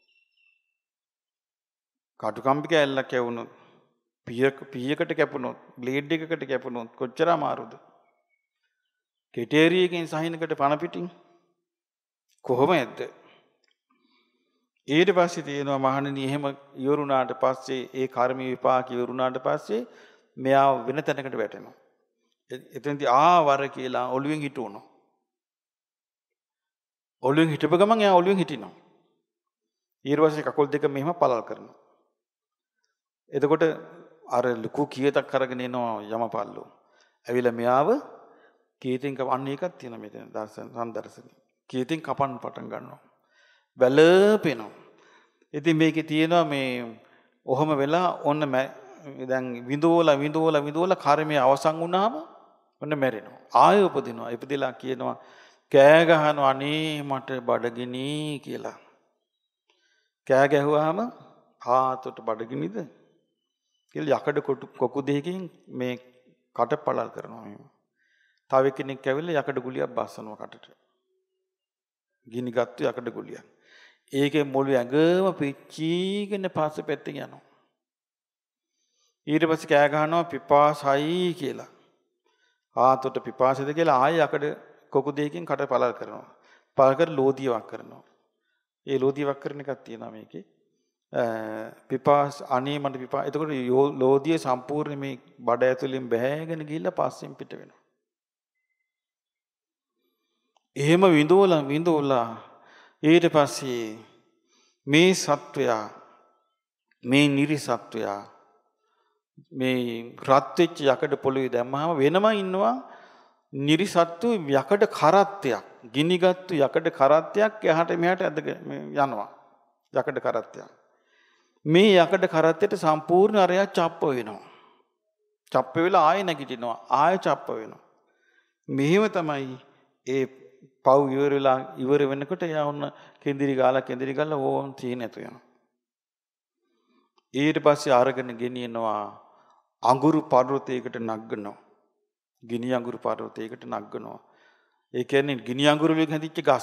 කටුකම්බි කෑල්ලක් ඇවුනොත් පීයකට කැපුණොත් බ්ලේඩ් එකකට කැපුණොත් කොච්චර අමාරුද? කෙටේරියකින් සහිනකට පණ පිටින් කොහොම ඇද්ද? ඊට පස්සේ තියෙනවා මහණෙනි එහෙම ඉවරුණාට පස්සේ ඒ කර්ම විපාක ඉවරුණාට පස්සේ මෙයා වෙන තැනකට වැටෙනවා. එතෙන්දී ආවර කියලා ඔළුවෙන් හිටවනවා. ඔළුවෙන් හිටපු ගමන් එයා ඔළුවෙන් හිටිනවා. ඊට පස්සේ කකුල් දෙක මෙහෙම පළල් කරනවා. එතකොට අර ලুকু කීයතක් අරගෙන එනවා යමපල්ලෝ. ඇවිල්ලා මෙයාව කීයතින් කපන්න එකක් තියෙනවා මෙතන සම්දර්ශනේ. කීයතින් කපන්න පටන් ගන්නවා. වැළපෙනවා. ඉතින් මේකේ තියෙනවා මේ ඔහොම වෙලා ඔන්න දැන් විඳෝලා කර්මයේ අවසන් වුණාම ඔන්න මැරෙනවා. ආයෙ උපදිනවා. ඉපදිලා කියනවා කෑ ගහනවා අනේ මට බඩගිනි කියලා. කෑ ගැහුවාම ආතොට බඩගිනිද කියලා යකඩ කොකු දෙකකින් මේ කට පළල් කරනවා මෙහෙම. තව කෙනෙක් ඇවිල්ලා යකඩ ගුලියක් බස්සනවා කටට. ගිනි ගත්තු යකඩ ගුලියක්. ඒකේ මුළු ඇඟම පිච්චීගෙන පස්සේ පැත්තෙන් යනවා. ඊට පස්සේ කෑ ගහනවා පිපාසයි කියලා. ආතොට පිපාසෙද කියලා ආයෙ යකඩ කොකු දෙකකින් කට පළල් කරනවා. පළල් කර ලෝදියක් කරනවා. ඒ ලෝදියක් කරන එකක් තියෙනවා මේකේ. පිපාස අනේ මට පිපා. එතකොට ලෝදිය සම්පූර්ණ මේ බඩ ඇතුලෙන් බැහැගෙන ගිහිල්ලා පස්සෙන් පිට වෙනවා. එහෙම විඳෝලා ඊට පස්සේ මේ සත්වයා මේ නිරිසත්වයා මේ රත් වෙච්ච යකඩ පොළවේ දැම්මහම වෙනම ඉන්නවා නිරිසත්තු යකඩ කරත්තයක් ගිනිගත්තු යකඩ කරත්තයක් එහාට මෙහාට ඇදගෙන යනවා යකඩ කරත්තයක්. මේ යකඩ කරත්තයට සම්පූර්ණ අරයා චප්ප වෙනවා. චප්ප වෙලා ආයෙ නැගිටිනවා. ආයෙ චප්ප වෙනවා. මෙහෙම තමයි ඒ පව් ඉවර වෙනකොට එයා ඔන්න කෙන්දිරි ගාලා ඕන් තී නැතු යනවා. ඊට පස්සේ අරගෙන ගෙනියනවා අඟුරු පර්වතයකට නග්ගනවා. ගිනි අඟුරු පර්වතයකට නග්ගනවා. ඒ කියන්නේ ගිනි අඟුරු වලින් හැදිච්ච ගස්.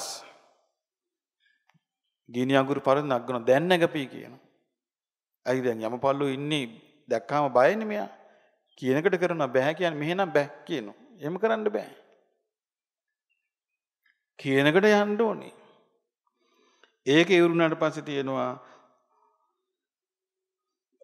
ගිනි අඟුරු පර්වත නග්ගනවා. දැන් නැගපී කියනවා. අයි දැන් යමපල්ලෝ ඉන්නේ දැක්කාම බයනේ මෙයා. කියනකට කරනවා බෑ කියන්නේ මෙහෙනම් බෑ කියනවා. එහෙම කරන්න බෑ. කියනකට යන්න ඕනේ. ඒක ඉවරුණාට පස්සේ තියෙනවා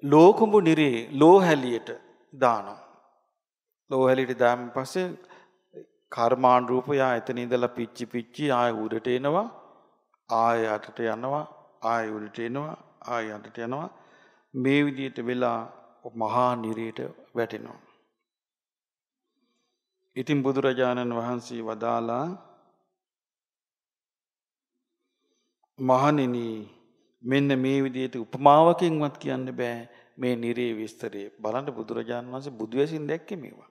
ලෝකුඹු නිරේ ලෝහැලියට දානවා. ලෝහැලියට දාන්න පස්සේ කර්මාන් රූපය එතන ඉඳලා පිච්චි පිච්චි ආය උඩට එනවා. ආය යටට යනවා. ආය උඩට එනවා. ආය යටට යනවා. මේ විදිහට වෙලා මහා නිරේට වැටෙනවා. ඉතින් බුදුරජාණන් වහන්සේ වදාලා මහණෙනි මෙන්න මේ විදිහට උපමාවකින්වත් කියන්න බෑ මේ නිරේ විස්තරේ. බලන්න බුදුරජාණන් වහන්සේ බුදු වෙසින් දැක්කේ මේවා.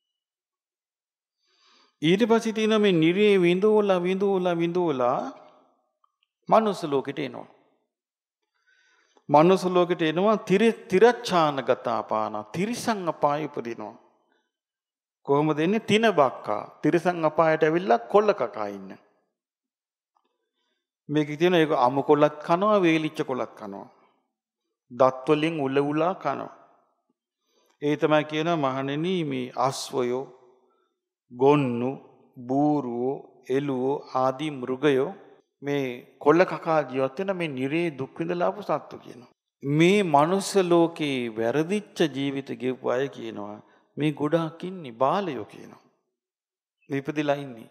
ඊට පස්සේ තියෙනවා මේ නිරේ විඳෝලා මනුස්ස ලෝකෙට එනවා. මනුස්ස ලෝකෙට එනවා තිරච්ඡානගතාපාන තිරිසං අපාය උපදිනවා. කොහොමද එන්නේ? තින බක්කා තිරිසං අපායට ඇවිල්ලා කොල්ල කකා ඉන්න. මේකේ තියෙන ඒක අමු කොල්ලත් කනවා වේලිච්ච කොල්ලත් කනවා. දත් වලින් උලා කනවා. ඒ තමයි කියනවා මහණෙනි මේ අස්වයෝ ගොන්නු බූරුවෝ එළුවෝ ආදී මෘගයෝ මේ කොල්ල කකා ජීවත් වෙන මේ නිරේ දුක් විඳලා ආපු සත්තු කියනවා. මේ මනුස්ස ලෝකේ වැරදිච්ච ජීවිත ගෙවපු අය කියනවා මේ ගොඩාක් ඉන්නේ බාලයෝ කියනවා. මේ ඉපදිලා ඉන්නේ.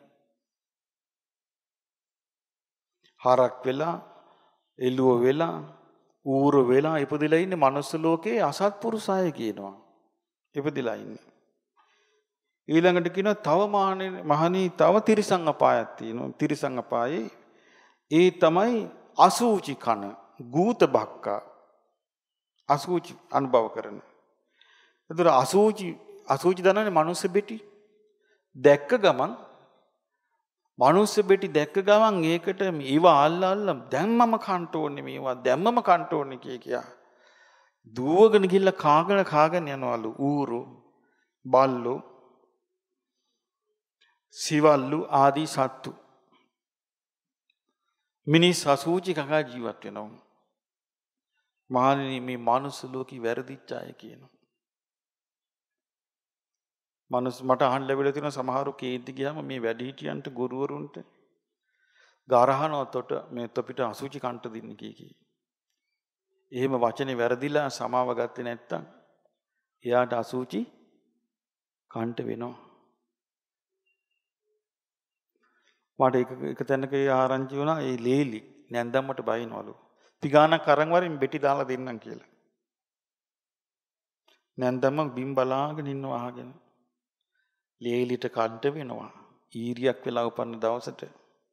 හරක් වෙලා එළුව වෙලා ඌර වෙලා ඉපදිලා ඉන්නේ මනුස්ස ලෝකේ අසත්පුරුෂ අය කියනවා. ඉපදිලා ඉන්නේ. ඊළඟට කියනවා තව මහණී තව තිරිසං අපායක් තියෙනවා. තිරිසං අපායේ ඒ තමයි අසූචි කන ගූත බක්කා අසූචි අනුභව කරන. ඒතර අසූචි දන්නනේ මනුස්ස බෙටි. දැක්ක ගමන් මනුස්ස බෙටි දැක්ක ගමන් ඒකට ඊව අල්ල දැම්මම කන්ට ඕනේ මේවා දැම්මම කන්ට ඕනේ කියා. දුවගෙන ගිහිල්ලා කාගෙන යනවලු ඌරු බල්ලෝ සිවල්ලු ආදී සත්තු. මිනිස් අසූචි කකා ජීවත් වෙනවා. මහණෙනි මේ මනුස්ස ලෝකේ වැරදිච්ච අය කියනවා. මට අහන්න ලැබිලා තියෙන සමහරු කේන්ති ගියාම මේ වැඩිහිටියන්ට ගුරුවරුන්ට ගාරහනොතට මේ තොපිට අසුචි කන්ට දෙන්න කී. එහෙම වචනේ වැරදිලා සමාව ගත්තේ නැත්තම් එයාට අසුචි කන්ට වෙනවා. මට එක තැනක ආරංචි වුණා ඒ ලේලි නැන්දම්මට බයිනවලු. පිගානක් අරන් වරින් බෙටි දාලා දෙන්නම් කියලා. නැන්දම්ම බිම් බලාගෙන ඉන්නවා අහගෙන. ලේලිට කඩ වෙනවා. ඊරියක් වෙලා උපන්න දවසට.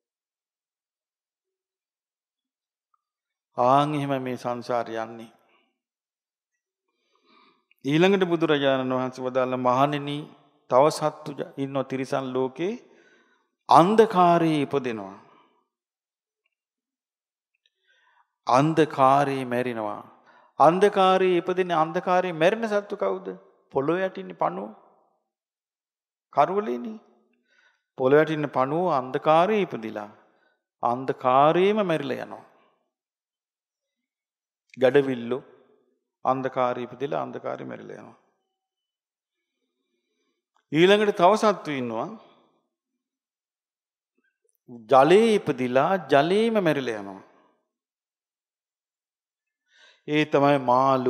ආන් එහෙම මේ සංසාරය යන්නේ. ඊළඟට බුදුරජාණන් වහන්සේ වදාළ මහණෙනි තව සත්තු ඉන්න තිරිසන් ලෝකේ අන්ධකාරයේ ඉපදෙනවා. අන්ධකාරයේ මැරෙනවා. අන්ධකාරයේ ඉපදින අන්ධකාරයේ මැරෙන සත්තු කවුද? පොළොව යටින්නේ පණුව. කරුවලේනේ. පොළොව යටින්නේ පණුව අන්ධකාරයේ ඉපදිලා අන්ධකාරයේම මැරිලා යනවා. ගඩවිල්ලෝ අන්ධකාරයේ ඉපදිලා අන්ධකාරයේ මැරිලා යනවා. ඊළඟට තව සත්තු ඉන්නවා ජලයේ ඉපදිලා ජලයේම මැරිලා යනවා. ඒ තමයි මාළු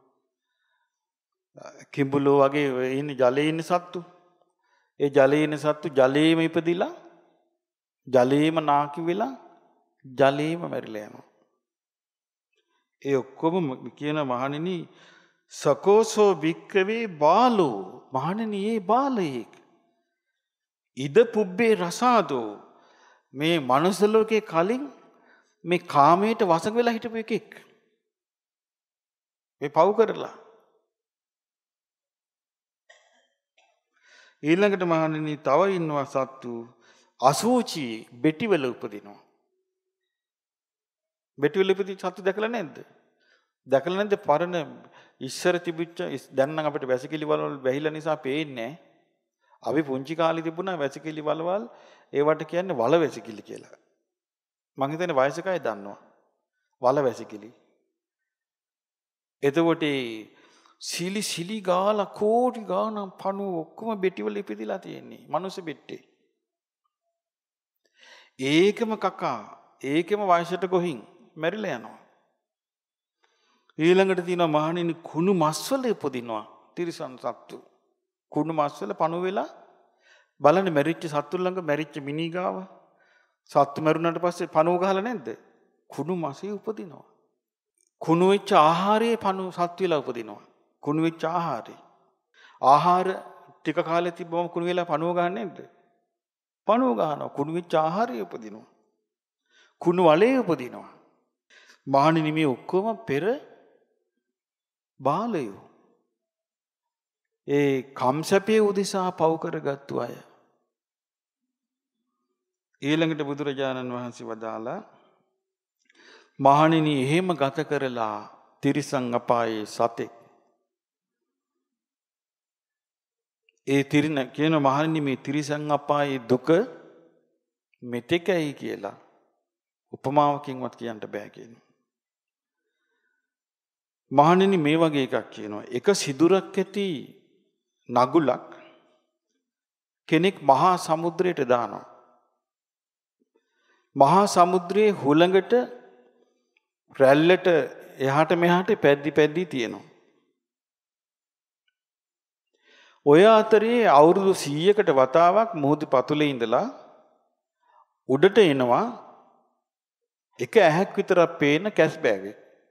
කිඹුලෝ වගේ ඉන්නේ ජලයේ ඉන්න සත්තු. ඒ ජලයේ ඉන්න සත්තු ජලයේම ඉපදිලා ජලයේම නාකි වෙලා ජලයේම මැරිලා යනවා. ඒ ඔක්කොම කියන මහණෙනි සකෝසෝ වික්කවේ බාලෝ මහණෙනි ඒ බාලයෙක් ඉද පුබ්බේ රසාදෝ මේ මනුස්ස ලෝකේ කලින් මේ කාමයට වසඟ වෙලා හිටපු එකෙක්. මේ පව් කරලා. ඊළඟට මහණෙනි තව ඉන්නවා සත්තු අසූචි බෙටිවල උපදිනවා. බෙටිවල උපදී සත්තු දැකලා නැද්ද? දැකලා නැද්ද? පරණ ඉස්සර තිබිච්ච දැන් නම් අපිට වැසිකිලි වලවල් වැහිලා නිසා පේන්නේ නැහැ. අපි පුංචි කාලේ තිබුණා වැසිකිලි වලවල් ඒවට කියන්නේ වල වැසිකිලි කියලා. මං හිතන්නේ වයසක අය දන්නවා. වල වැසිකිලි. එතකොට සිලි ගාලා කෝටි ගාණක් පණුව ඔක්කොම බෙටිවල ඉපදිලා තියෙන්නේ. මනුස්ස බෙට්ටේ. ඒකම කකා ඒකම වයසට ගොහින් මැරිලා යනවා. ඊළඟට තියෙනවා මහණෙනි කුණු මස්වල උපදිනවා තිරිසන් සත්තු. කුණු මස්වල පණු වෙලා බලන්න මැරිච්ච සත්තු ළඟ මැරිච්ච මිනී ගාව සත්තු මැරුණාට පස්සේ පණුව ගහලා නැද්ද? කුණු මසේ උපදිනවා. කුණු වෙච්ච ආහාරයේ පණු සත්තු වෙලා උපදිනවා. කුණු වෙච්ච ආහාරේ. ආහාර ටික කාලෙ තිබ්බම කුණු වෙලා පණුව ගහන්නේ නැද්ද? පණුව ගහනවා. කුණු වෙච්ච ආහාරයේ උපදිනවා. කුණු වලේ උපදිනවා. මහණෙනි මේ ඔක්කොම පෙර බාලයෝ. ඒ කම්සපේ උදෙසා පව් කරගත්තු අය. ඊළඟට බුදුරජාණන් වහන්සේ වදාලා මහණෙනි එහෙම ගත කරලා තිරිසන් අපායේ සතෙක්. ඒ තිරින කියන මහණෙනි මේ තිරිසන් අපායේ දුක මෙතෙකයි කියලා උපමාවකින්වත් කියන්න බෑ කියනවා. මහණෙනි මේ වගේ එකක් කියනවා. එක සිදුරක් ඇති නගුලක් කෙනෙක් මහා සමුද්‍රයට දානවා. මහා සමුද්‍රයේ හුළඟට රැල්ලට එහාට මෙහාට පැද්දි පැද්දි තියෙනවා. ඔය අතරේ අවුරුදු 100කට වතාවක් මුහුදු පතුලේ ඉඳලා උඩට එනවා එක ඇහැක් විතරක් පේන කැස්බෑවෙක්.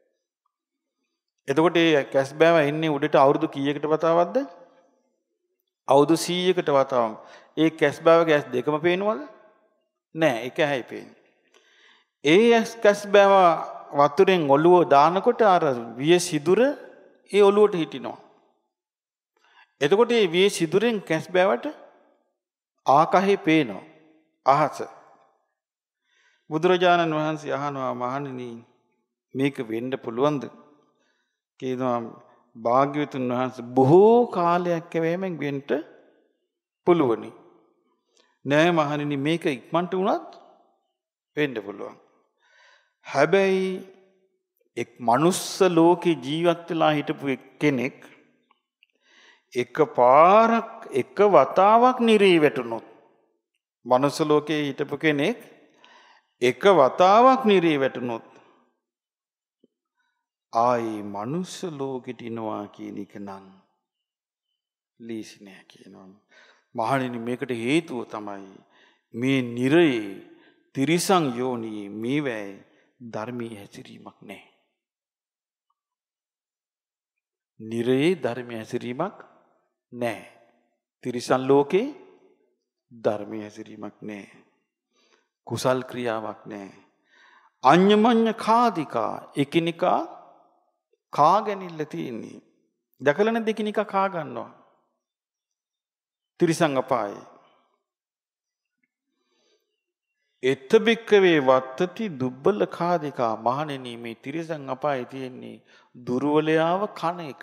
එතකොට ඒ කැස්බෑව එන්නේ උඩට අවුරුදු කීයකට වතාවක්ද? අවුරුදු 100කට වතාවක්. ඒ කැස්බෑවගේ ඇස් දෙකම පේනවද? නෑ, එක ඇහැයි පේන්නේ. ඒ කැස්බෑව වතුරෙන් ඔළුව දානකොට අර විය සිදුර ඒ ඔළුවට හිටිනවා. එතකොට මේ විය සිදුරෙන් කැස්බෑවට ආකාශේ පේනවා. අහස. බුදුරජාණන් වහන්සේ අහනවා මහණෙනි මේක වෙන්න පුළුවන්ද? කියනවා භාග්‍යවතුන් වහන්සේ බොහෝ කාලයක් වෙමෙන් වෙන්න පුළුවනි. නෑ මහණෙනි මේක ඉක්මනට වුණත් වෙන්න පුළුවන්. හැබැයි එක් මනුස්ස ලෝකේ ජීවත් වෙලා හිටපු කෙනෙක් එක පාරක් එක වතාවක් නිරී වැටුනොත් මනුස්ස ලෝකේ හිටපු කෙනෙක් එක වතාවක් නිරී වැටුනොත් ආයි මනුස්ස ලෝකෙට ඉනවා කියන එක නම් ලීසි නෑ කියනවා. මහණෙනි මේකට හේතුව තමයි මේ නිරයේ තිරිසන් යෝනි මේවැයි ධර්මයේ හැසිරීමක් නෑ. නිරයේ ධර්මයේ හැසිරීමක් නෑ. තිරිසන් ලෝකේ ධර්මයේ හැසිරීමක් නෑ. කුසල් ක්‍රියාවක් නෑ. අඤ්ඤමඤ්ඤ කාදිකා එකිනෙකා කාගැනිල්ල තියෙන්නේ. දැකලා නැද්ද එකිනෙකා කා ගන්නවා. තිරිසන් අපායේ. එත්ත බික්කවේ වත්තති දුබ්බල කාදිකා මහණෙනි මේ තිරිසන් අපායේ තියෙන්නේ දුර්වලයාව කන එක.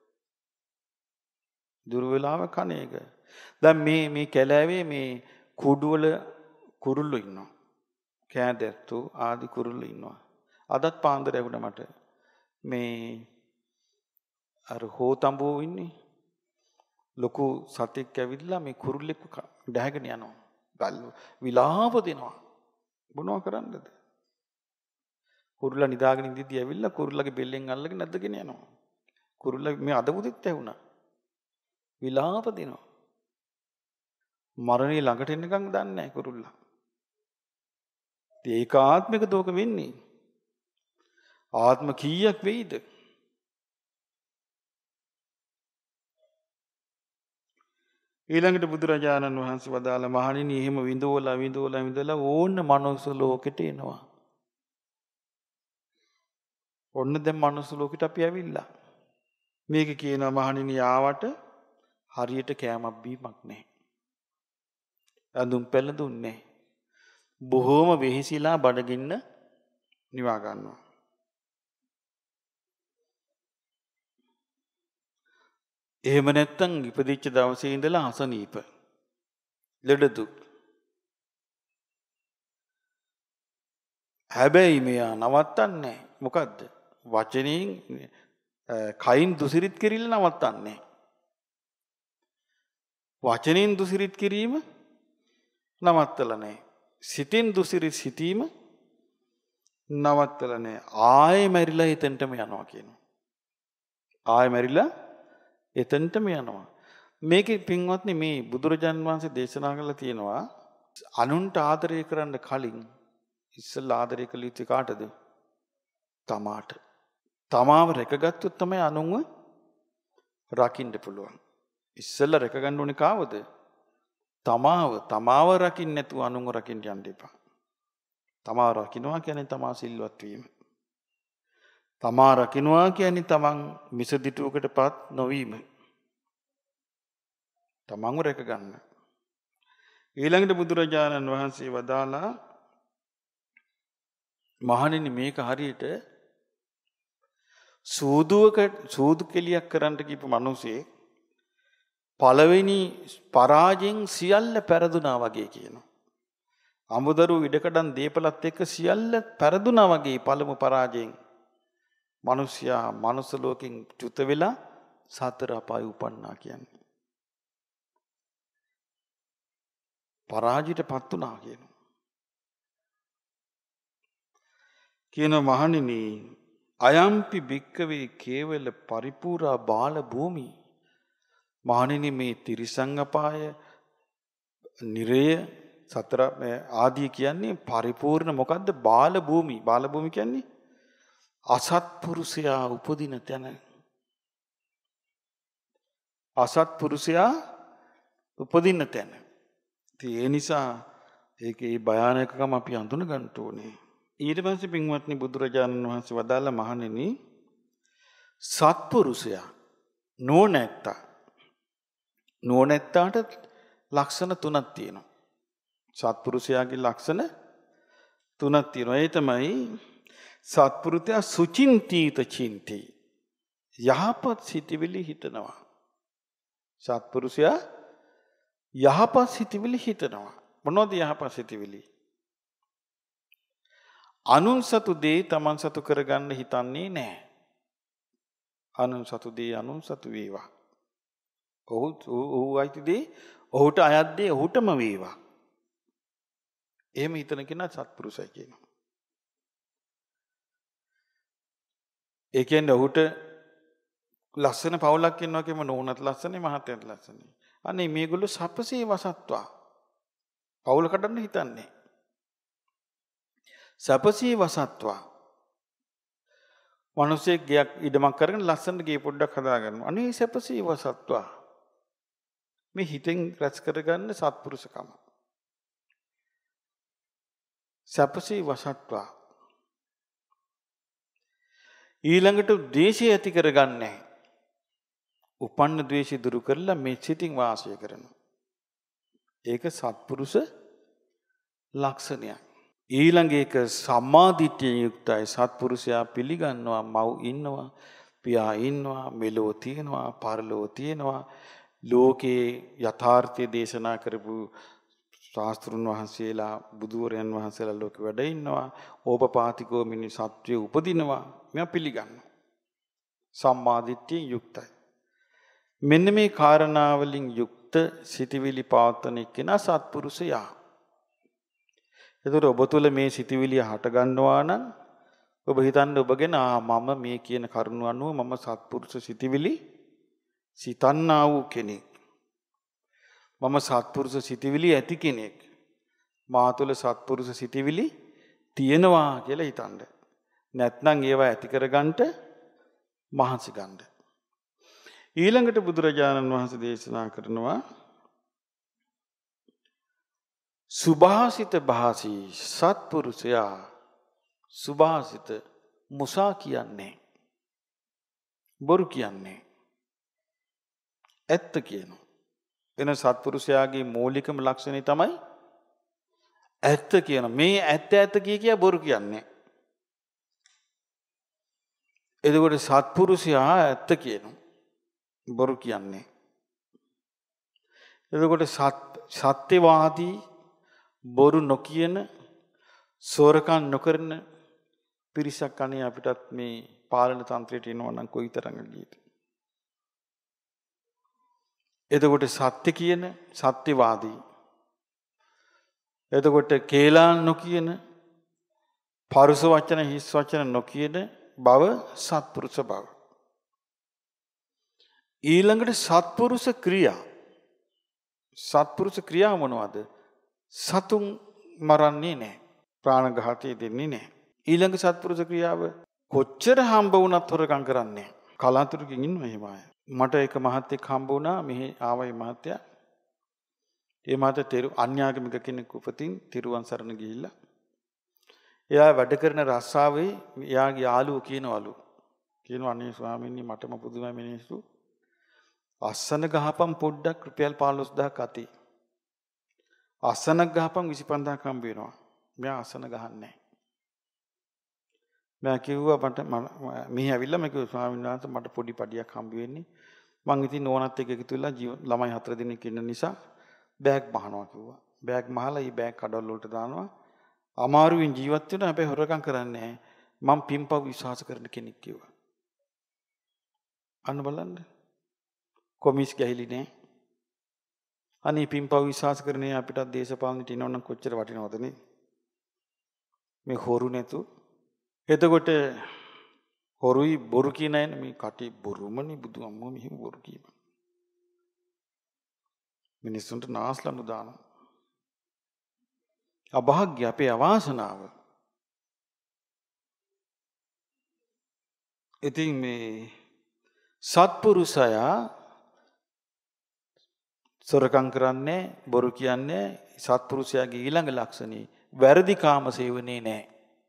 දුර්වලයාව කන එක. දැන් මේ කැලෑවේ මේ කුඩුවල කුරුල්ලෝ ඉන්නවා. කෑදැත්තු ආදි කුරුල්ලෝ ඉන්නවා. අදත් පාන්දර ඇහුණා මට. මේ අර හෝතඹෝ ඉන්නේ. ලොකු සතෙක් ඇවිල්ලා මේ කුරුල්ලෙක් ඩැහැගෙන යනවා. ගල් විලාප දෙනවා. මොනවා කරන්නද? කුරුල්ලා නිදාගෙන ඉඳිද්දී ඇවිල්ලා කුරුල්ලගේ බෙල්ලෙන් අල්ලගෙන නැද්දගෙන යනවා. කුරුල්ලා මේ අද පුතෙත් ඇහුණා. විලාප දෙනවා. මරණය ළඟට එන්නකම් දන්නේ නැහැ කුරුල්ලා. ඒකාත්මික දෝක වෙන්නේ. ආත්ම කීයක් වෙයිද? ඊළඟට බුදුරජාණන් වහන්සේ වදාළ මහණෙනි එහෙම විඳවලා ඕන්න මනුස්ස ලෝකෙට එනවා. ඔන්න දැන් මනුස්ස ලෝකෙට අපි ඇවිල්ලා. මේක කියනවා මහණෙනි ආවට හරියට කෑමක් බීමක් නැහැ. අඳුම් පැළඳුන්නේ නැහැ. බොහෝම වෙහිසිලා බඩගින්න නිවා ගන්නවා. එහෙම නැත්තම් ඉපදිච්ච දවසේ ඉඳලා අසනීප ලෙඩ දුක්. හැබැයි මෙයා නවත්තන්නේ මොකද්ද? වචනෙන් කයින් දුසිරිත කිරිල්ල නවත්තන්නේ. වචනෙන් දුසිරිත කිරීම නවත්තලා නැහැ. සිතින් දුසිරිත සිටීම නවත්තලා නැහැ. ආයෙ මැරිලා හිතෙන්ටම යනවා කියනවා. ආය මැරිලා එතනටම යනවා. මේකේ පින්වත්නි මේ බුදුරජාන් වහන්සේ දේශනා කළා තියෙනවා අනුන්ට ආදරය කරන්න කලින් ඉස්සෙල්ලා ආදරය කළ යුත්තේ කාටද? තමාට. තමාව රැකගත්තොත් තමයි අනුන්ව රකින්න පුළුවන්. ඉස්සෙල්ලා රැක ගන්න ඕනේ කාවද? තමාව රකින්න නැතුව අනුන්ව රකින්න යන්න එපා. තමාව රකින්නවා කියන්නේ තමා සිල්වත් වීම. තමා රකින්නවා කියන්නේ තමන් මිසදිටුවකටපත් නොවීම. තමන්ව රැක ගන්න. ඊළඟට බුදුරජාණන් වහන්සේ වදාලා මහණෙනි මේක හරියට සූදු කෙලියක් කරන්න කියපු මිනිස්සේ පළවෙනි පරාජයෙන් සියල්ල පෙරදුනා වගේ කියනවා. අමුදරු ඉඩකඩම් දීපලත් එක්ක සියල්ල පෙරදුනා වගේ පළමු පරාජයෙන් මිනිසයා මනුස්ස ලෝකෙන් චුත වෙලා සතර අපාය උපන්නා කියන්නේ. පරාජයටපත් වුණා කියනවා. කියන මහණෙනි අයම්පි භික්කවේ කේවල පරිපූර්ණා බාල භූමි. මහණෙනි මේ තිරිසං අපාය නිරය සතර ආදී කියන්නේ පරිපූර්ණ මොකද්ද? බාල භූමි. බාල භූමි කියන්නේ අසත්පුරුෂයා උපදින තැන. අසත්පුරුෂයා උපදින තැන. ඒ නිසා ඒකේ භයානකකම අපි හඳුන ගන්න ඕනේ. ඊට පස්සේ පින්වත්නි බුදුරජාණන් වහන්සේ වදාළ මහණෙනි සත්පුරුෂයා නෝනැත්තාට ලක්ෂණ තුනක් තියෙනවා. සත්පුරුෂයාගේ ලක්ෂණ තුනක් තියෙනවා. ඒ තමයි සත්පුරුෂයා සුචින්තිත චින්ති. යහපත් සිතිවිලි හිතනවා. සත්පුරුෂයා යහපත් සිතිවිලි හිතනවා. මොනවද යහපත් සිතිවිලි? අනුන් සතු දේ තමන් සතු කරගන්න හිතන්නේ නැහැ. අනුන් සතු දේ අනුන් සතු වේවා. ඔහු අයිති දේ ඔහුට අයත් දේ ඔහුටම වේවා. එහෙම හිතන කෙනා සත්පුරුෂයි කියනවා. ඒ කියන්නේ ඔහුට ලස්සන පවුලක් ඉන්නවා කියම නෝනත් ලස්සනේ මහත්තයත් ලස්සනේ. අනේ මේගොල්ලෝ සපසේ වසත්වා. පවුල කඩන්න හිතන්නේ. සපසේ වසත්වා. මිනිස්සෙක් ගයක් ඉඩමක් කරගෙන ලස්සනට ගේ පොඩ්ඩක් හදාගන්නවා. අනේ සපසේ වසත්වා. මේ හිතෙන් රැස් කරගන්න සත්පුරුෂකම. සපසේ වසත්වා. ඊළඟට ද්වේෂය ඇති කරගන්නේ. උපන්න ද්වේෂය දුරු කරලා මේ සිතින් වාසය කරනවා. ඒක සත්පුරුෂ ලක්ෂණයක්. ඊළඟ එක සම්මාදිට්ඨියෙන් යුක්තයි. සත්පුරුෂයා පිළිගන්නවා මව් ඉන්නවා, පියා ඉන්නවා, මෙලෝ තියෙනවා, පරලෝ තියෙනවා. ලෝකේ යථාර්ථය දේශනා කරපු ශාස්ත්‍රුන් වහන්සේලා, බුදුවරයන් වහන්සේලා ලෝකෙ වැඩ ඉන්නවා. ඕපපාතිකෝ මිනි සත්වය උපදිනවා. මෙයා පිළිගන්නවා. සම්මාදිට්ඨියෙන් යුක්තයි. මෙන්න මේ කාරණාවලින් යුක්ත සිටිවිලි පවත්වන එක්කෙනා සත්පුරුෂයා. එතකොට ඔබ තුල මේ සිටිවිලිය හට ගන්නවා නම් ඔබ හිතන්න ඔබගෙන මම මේ කියන කරුණ අනුව මම සත්පුරුෂ සිටිවිලි සිතන්නා වූ කෙනෙක්. මම සත්පුරුෂ සිටිවිලි ඇති කෙනෙක්. මා තුල සත්පුරුෂ සිටිවිලි තියෙනවා කියලා හිතන්න. නැත්නම් ඒවා ඇති කරගන්න මහන්සි ගන්න. ඊළඟට බුදුරජාණන් වහන්සේ දේශනා කරනවා සුභාසිත භාසී සත්පුරුෂයා සුභාසිත මුසා කියන්නේ බොරු කියන්නේ ඇත්ත කියනවා. එන සත්පුරුෂයාගේ මූලිකම ලක්ෂණය තමයි ඇත්ත කියන. මේ ඇත්ත කිය බොරු කියන්නේ. එතකොට සත්පුරුෂයා ඇත්ත කියනවා. බොරු කියන්නේ. එතකොට සත්‍යවාදී බොරු නොකියන සෝරකම් නොකරන පිරිසක් අනේ අපිටත් මේ පාලන තන්ත්‍රයට එනවා නම් කොයිතරම් ගියද. එතකොට සත්‍ය කියන සත්‍යවාදී. එතකොට කේලාන් නොකියන පරුස වචන හිස් වචන නොකියන බව සත්පුරුෂ බව. ඊළඟට සත්පුරුෂ ක්‍රියා. සත්පුරුෂ ක්‍රියා මොනවද? සතුන් මරන්නේ නැහැ. ප්‍රාණඝාතය දෙන්නේ නැහැ. ඊළඟ සත්පුරුෂ ක්‍රියාව කොච්චර හම්බ වුණත් හොරකම් කරන්නේ. කලාතුරකින් ඉන්නවා එහෙම අය. මට එක මහත්තයෙක් හම්බ වුණා. මෙහි ආවයි මහත්තයා. ඒ මහත්තයා අන්‍යාගමික කෙනෙක් උපතින් තිරුවන් සරණ ගිහිල්ලා. එයා වැඩ කරන රස්සාවේ එයාගේ යාළුවෝ කියනවා අනේ ස්වාමීනි මටම පුදුමයි මිනිස්සු. අස්සන ගහපම් පොඩ්ඩක් රුපියල් 15000ක් අතේ. අස්සනක් ගහපම් 25000ක් හම්බ වෙනවා. මෙයා අස්සන ගහන්නේ නැහැ. මම කිව්වා මෙහි ඇවිල්ලා මම කිව්වා ස්වාමීන් වහන්සේ මට පොඩි පඩියක් හම්බ වෙන්නේ. මං ඉතින් නෝනත් එක්ක එකතු වෙලා ළමයි 4 දෙනෙක් ඉන්න නිසා බෑග් මහනවා කිව්වා. බෑග් මහලා ඊ බෑග් කඩවල වලට දානවා. අමාරුවෙන් ජීවත් වෙනවා හැබැයි හොරකම් කරන්නේ නැහැ. මම පින්පව් විශ්වාස කරන කෙනෙක් කිව්වා. අන්න බලන්න. කොමිස් ගහලි නෑ. අනේ පින්පව් විශ්වාස කරන්නේ අපිට දේශපාලනට එනවනම් කොච්චර වටිනවද නේ? මේ හොරු නැතු. එතකොට හොරුයි බොරු කියන අය මේ කටේ බොරුමනේ බුදු අම්මෝ මෙහෙම බොරු කියපන්. මිනිස්සුන්ට නාස්ලනු දානවා. අභාග්‍ය අපේ අවාසනාව. ඉතින් මේ සත්පුරුෂයා සොරකම් කරන්නේ බොරු කියන්නේ සත්පුරුෂයාගේ ඊළඟ ලක්ෂණේ වැරදි කාම සේවනයේ නැහැ.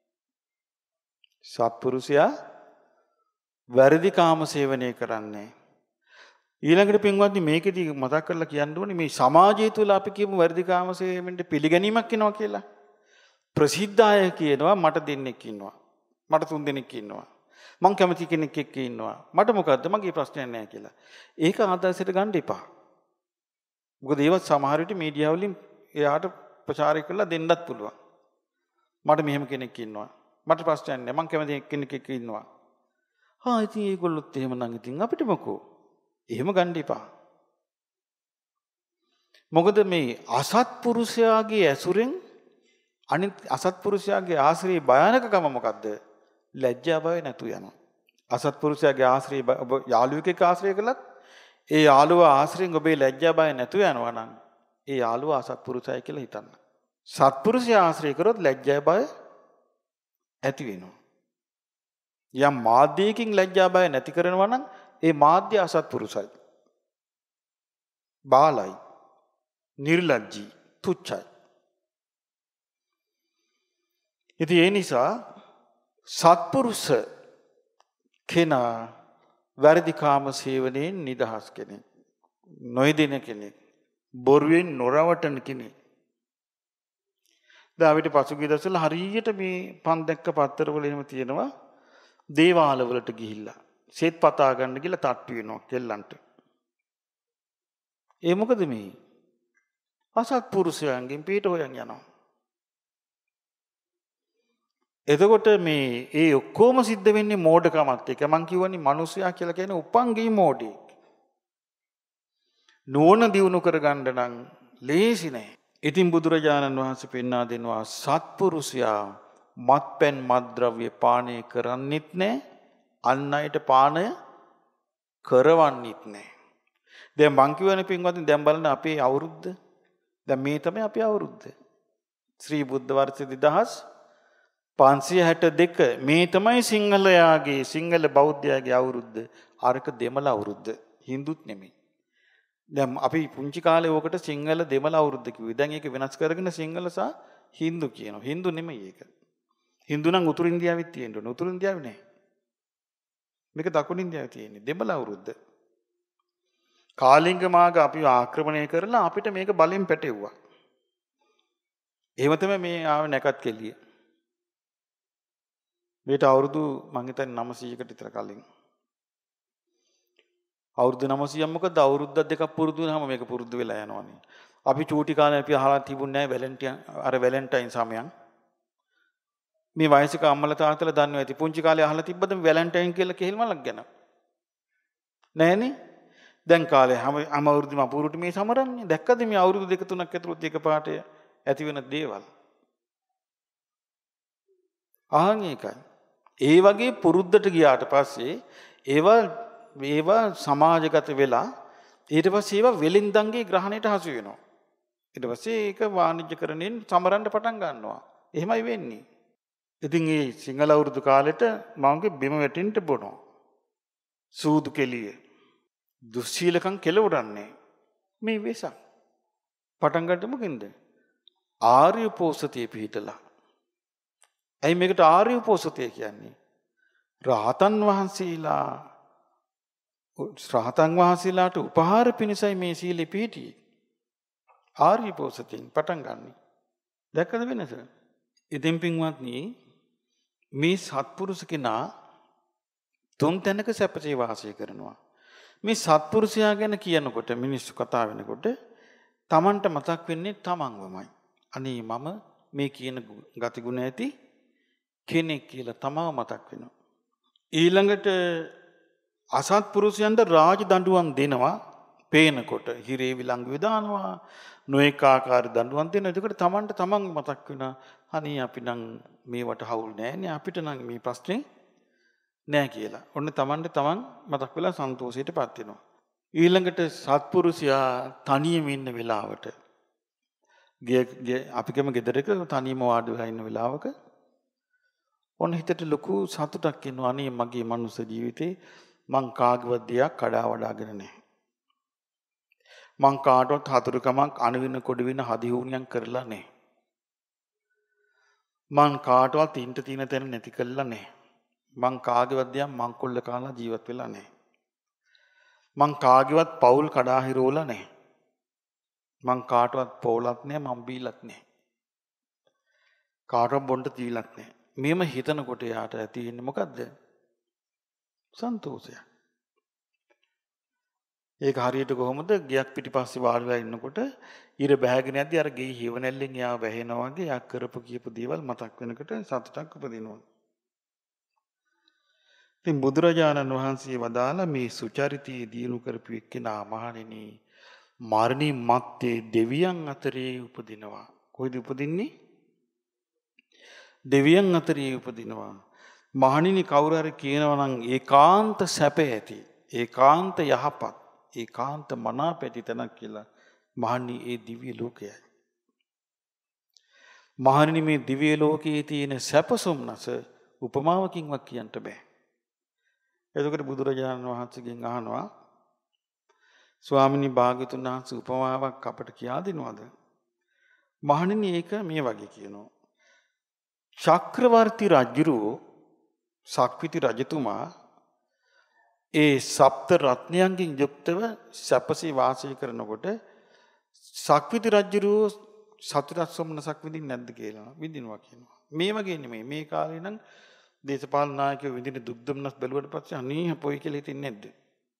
සත්පුරුෂයා වැරදි කාම සේවනය කරන්නේ. ඊළඟට පින්වත්නි මේකෙදි මතක් කරලා කියන්න ඕනේ මේ සමාජය තුළ අපි කියමු වැරදි කාම සේවනයේ පිළිගැනීමක් එනවා කියලා. ප්‍රසිද්ධ අය කියනවා මට දෙන්නෙක් ඉන්නවා. මට 3 දෙනෙක් ඉන්නවා. මං කැමති කෙනෙක් එක්ක ඉන්නවා. මට මොකද්ද මගේ ප්‍රශ්නයක් නැහැ කියලා. ඒක ආදර්ශයට ගන්න එපා. මොකද ඒවත් සමහර විට මීඩියා වලින් එයාට ප්‍රචාරය කරලා දෙන්නත් පුළුවන්. මට මෙහෙම කෙනෙක් ඉන්නවා. මට ප්‍රශ්නයක් නැහැ. මං කැමති කෙනෙක් එක්ක ඉන්නවා. ඉතින් ඒගොල්ලොත් එහෙම නම් ඉතින් අපිට මොකෝ? එහෙම ගන්න එපා. මොකද මේ අසත්පුරුෂයාගේ ඇසුරෙන් අනිත් අසත්පුරුෂයාගේ ආශ්‍රේ භයානකකම මොකද්ද? ලැජ්ජා බය නැතු යනවා. අසත්පුරුෂයාගේ ආශ්‍රේ ඔබ යාළුවෙක් එක්ක ආශ්‍රය කළත් ඒ යාළුවා ආශ්‍රයෙන් ඔබේ ලැජ්ජා බය නැතු යනවා නම් ඒ යාළුවා අසත්පුරුෂයයි කියලා හිතන්න. සත්පුරුෂයා ආශ්‍රය කරොත් ලැජ්ජා බය ඇති වෙනවා. යම් මාධ්‍යයකින් ලැජ්ජා බය නැති කරනවා නම් ඒ මාධ්‍ය අසත්පුරුෂයි. බාලයි. නිර්ලජ්ජී. තුච්චයි. ඉතින් ඒ නිසා සත්පුරුෂ කෙනා වැරදි කාම සේවනයෙන් නිදහස් කෙනෙක්. නොයදෙන කෙනෙක්. බොරුවෙන් නොරවටන කෙනෙක්. දැන් අපිට පසුගිය දවස්වල හරියට මේ පන් දැක්ක පත්තරවල එහෙම තියෙනවා දේවාල වලට ගිහිල්ලා සෙත් පතා ගන්න කියලා තට්ටු වෙනවා කෙල්ලන්ට. ඒ මොකද මේ? අසත්පුරුෂයන්ගෙන් පිට හොයන් යනවා. එතකොට මේ ඒ ඔක්කොම සිද්ධ වෙන්නේ මෝඩකමත් එක්ක. මං කියවනේ මිනිසයා කියලා කියන්නේ උපංගී මෝඩෙක්. නුවණ දියුණු කරගන්න නම් ලේසි නෑ. ඉතින් බුදුරජාණන් වහන්සේ පෙන්වා දෙනවා සත්පුරුෂයා මත්පැන් මත්ද්‍රව්‍ය පානය කරන්නෙත් නෑ. අන් අයට පානය කරවන්නෙත් නෑ. දැන් මං කියවනේ පින්වත්නි දැන් බලන්න අපේ අවුරුද්ද. දැන් මේ තමයි අපේ අවුරුද්ද. ශ්‍රී බුද්ධ වර්ෂ 2562 මේ තමයි සිංහලයාගේ සිංහල බෞද්ධයාගේ අවුරුද්ද. අරක දෙමළ අවුරුද්ද. හින්දුත් නෙමෙයි. දැන් අපි පුංචි කාලේ ඕකට සිංහල දෙමළ අවුරුද්ද කිව්වේ. දැන් ඒක වෙනස් කරගෙන සිංහල සහ හින්දු කියනවා. හින්දු නෙමෙයි ඒක. හින්දු නම් උතුරු ඉන්දියාවෙත් තියෙන්න ඕනේ. උතුරු ඉන්දියාවේ නෑ. මේක දකුණු ඉන්දියාවේ තියෙන්නේ. දෙමළ අවුරුද්ද. කාලිංග මාග අපි ආක්‍රමණය කරලා අපිට මේක බලෙන් පැටෙව්වා. එහෙම තමයි මේ ආව නැකත් කෙලිය. මේට අවුරුදු මං හිතන්නේ 900කට විතර කලින්. අවුරුදු 900ක් මොකද අවුරුද්දක් දෙකක් පුරුදු වුණාම මේක පුරුදු වෙලා යනවනේ. අපි චූටි කාලේ අපි අහලා තිබුණේ නැහැ වැලන්ටයින් සමයන්. මේ වයසක අම්මලා තාත්තලා දන්නවා ඇති. පුංචි කාලේ අහලා තිබ්බද මේ වැලන්ටයින් කියලා කෙහෙල් මලක් ගැන? නැහනේ. දැන් කාලේ හැම අවුරුද්දම අපූරුට මේ සමරන්නේ. දැක්කද මේ අවුරුදු දෙක තුනක් ඇතුළත එකපාරට ඇති වෙන දේවල්? අහන් ඒකයි. ඒ වගේ පුරුද්දට ගියාට පස්සේ ඒවා ඒවා සමාජගත වෙලා ඊට පස්සේ ඒවා වෙලින්දන්ගේ ග්‍රහණයට හසු වෙනවා. ඊට පස්සේ ඒක වාණිජ්‍යකරණයෙන් සමරන්න පටන් ගන්නවා. එහෙමයි වෙන්නේ. ඉතින් මේ සිංහල අවුරුදු කාලෙට මගේ බිම වැටෙන්න බොනවා. සූදු කෙලිය. දුස්සීලකම් කෙලවරන්නේ. මේ වෙසක්. පටන් ගන්න මොකෙන්ද? ආර්ය උපෝසතයේ පිහිටලා. ඇයි මේකට ආර්ය උපෝසතය කියන්නේ? රහතන් වහන්සේලාට උපහාර පිණිසයි මේ සීලෙ පිහිටියේ. ආර්ය උපෝසතයෙන් පටන් ගන්න. දැක්කද වෙනස? ඉතින් පින්වත්නි මේ සත්පුරුෂ කෙනා තුන් තැනක සැපසේ වාසය කරනවා. මේ සත්පුරුෂයා ගැන කියනකොට මිනිස්සු කතා වෙනකොට Tamanට මතක් වෙන්නේ තමන්වමයි. අනේ මම මේ කියන ගතිගුණ ඇති කෙනෙක් කියලා තමව මතක් වෙනවා. ඊළඟට අසත්පුරුෂයන්ට රාජ දඬුවම් දෙනවා. පේනකොට හිරේ විලංගු විදානවා. නොඑක ආකාර දඬුවම් දෙනවා. එතකොට තමන්ට තමන් මතක් වෙනවා. අනේ අපි නම් මේවට හවුල් නෑනේ. අපිට නම් මේ ප්‍රශ්නේ නෑ කියලා. ඔන්න තමන්ට තමන් මතක් වෙලා සන්තෝෂයටපත් වෙනවා. ඊළඟට සත්පුරුෂයා තනියම ඉන්න වෙලාවට අපිකම ගෙදරක තනියම වාඩි වෙලා ඉන්න වෙලාවක ඔන්න හිතට ලොකු සතුටක් එනවා. අනේ මගේ මනුස්ස ජීවිතේ මං කාගේවත් දෙයක් කඩා වඩාගෙන නැහැ. මං කාටවත් හතුරුකමක් අණවින කොඩවින හදිහුණියම් කරලා නැහැ. මං කාටවත් ඉන්ට තියෙන තැන නැති කළා නැහැ. මං කාගේවත් දෙයක් මංකොල්ල කාලා ජීවත් වෙලා නැහැ. මං කාගේවත් පවුල් කඩා හිරවලා නැහැ. මං කාටවත් පොවලත් නැහැ මං බීලත් නැහැ. කාටවත් බොන්න තීලත් නැහැ. මෙහෙම හිතනකොට යාට ඇති වෙන්නේ මොකද්ද? සන්තෝෂය. ඒක හරියට කොහොමද ගියක් පිටිපස්සේ වාඩි වෙලා ඉන්නකොට ඉර බෑගෙන යද්දි අර ගෙයි හිවණැල්ලෙන් යා වැහෙනවා වගේ යා කරපු කියපු දේවල් මතක් වෙනකොට සතුටක් උපදිනවා. ඉතින් බුදුරජාණන් වහන්සේ වදාලා මේ සුචරිතී දිනු කරපු එක්කෙනා මහණෙනි මරණින් මත්තේ දෙවියන් අතරේ උපදිනවා. කොයිද උපදින්නේ? දෙවියන් අතරේ උපදිනවා. මහණෙනි කවුරු හරි කියනවා නම් ඒකාන්ත සැප ඇති, ඒකාන්ත යහපත්, ඒකාන්ත මනාප ඇති තැනක් කියලා මහණනි ඒ දිව්‍ය ලෝකයයි. මහණනි මේ දිව්‍ය ලෝකයේ තියෙන සැපසොම්නස උපමාවකින්වත් කියන්න බෑ. එතකොට බුදුරජාණන් වහන්සේගෙන් අහනවා ස්වාමිනී භාග්‍යතුන් වහන්සේ උපමාවක් අපට කියා දෙනවද? මහණෙනි ඒක මේ වගේ කියනවා. චක්‍රවර්ති රජුරෝ සක්විති රජතුමා ඒ සප්ත රත්නයන්ගෙන් යුක්තව සැපසේ වාසය කරනකොට සක්විති රජුරෝ සතුටක් සොම්නසක් විඳින්නේ නැද්ද කියලා විඳිනවා කියනවා. මේ වගේ නෙමෙයි. මේ කාලේ නම් දේශපාලන නායකයෝ විඳින දුක් දුම්නස් බැලුවට පස්සේ අනේ පොයි කියලා හිතෙන්නේ නැද්ද?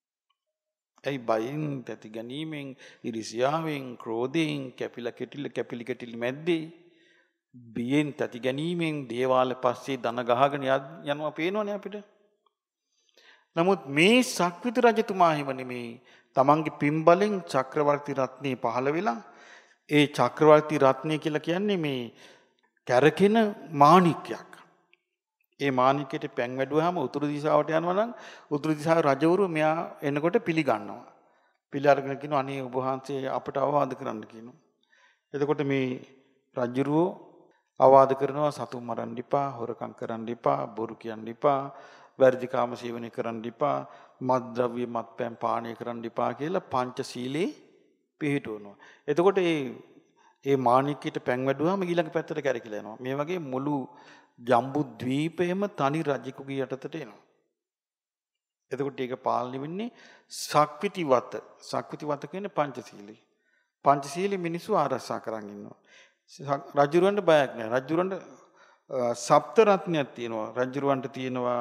ඇයි බයෙන්, තැති ගැනීමෙන්, ඉරිසියාවෙන්, ක්‍රෝධයෙන්, කැපිලි කෙටිලි මැද්දේ බියෙන් තැති ගැනීමෙන් දේවාල පස්සේ දන ගහගෙන යනවා පේනවනේ අපිට. නමුත් මේ සක්විති රජතුමා හිම නෙමෙයි. තමන්ගේ පින්බලෙන් චක්‍රවර්ති රත්නේ පහළ වෙලා ඒ චක්‍රවර්ති රත්නය කියලා කියන්නේ මේ කැරකෙන මාණික්කයක්. ඒ මාණිකයට පැන් වැඩුවාම උතුරු දිශාවට යනවා නම් උතුරු දිශාවේ රජවරු මෙයා එනකොට පිළිගන්නවා. පිළි අරගෙන කියනවා අනේ ඔබ වහන්සේ අපට අවවාද කරන්න කියනවා. එතකොට මේ රජුරෝ අවවාද කරනවා සතුන් මරන්න එපා, හොරකම් කරන්න එපා, බොරු කියන්න එපා, වැරදි කාම සේවනය කරන්න එපා, මත්ද්‍රව්‍ය මත්පැන් පානය කරන්න එපා කියලා පංචශීලයේ පිළිහිටවනවා. එතකොට ඒ මාණිකයට පැන් වැඩුවාම ඊළඟ පැත්තට කැරකිලා යනවා. මේ වගේ මුළු ජම්බු ද්වීපයම තනි රජෙකුගේ යටතට එනවා. එතකොට ඒක පාලනය වෙන්නේ සක්විතිවත. සක්විතිවත කියන්නේ පංචශීලී. පංචශීලී මිනිස්සු ආරක්ෂා කරන් ඉන්නවා. රජුරවන්ට බයක් නැහැ. රජුරවන්ට සප්ත රත්නයක් තියෙනවා. රජුරවන්ට තියෙනවා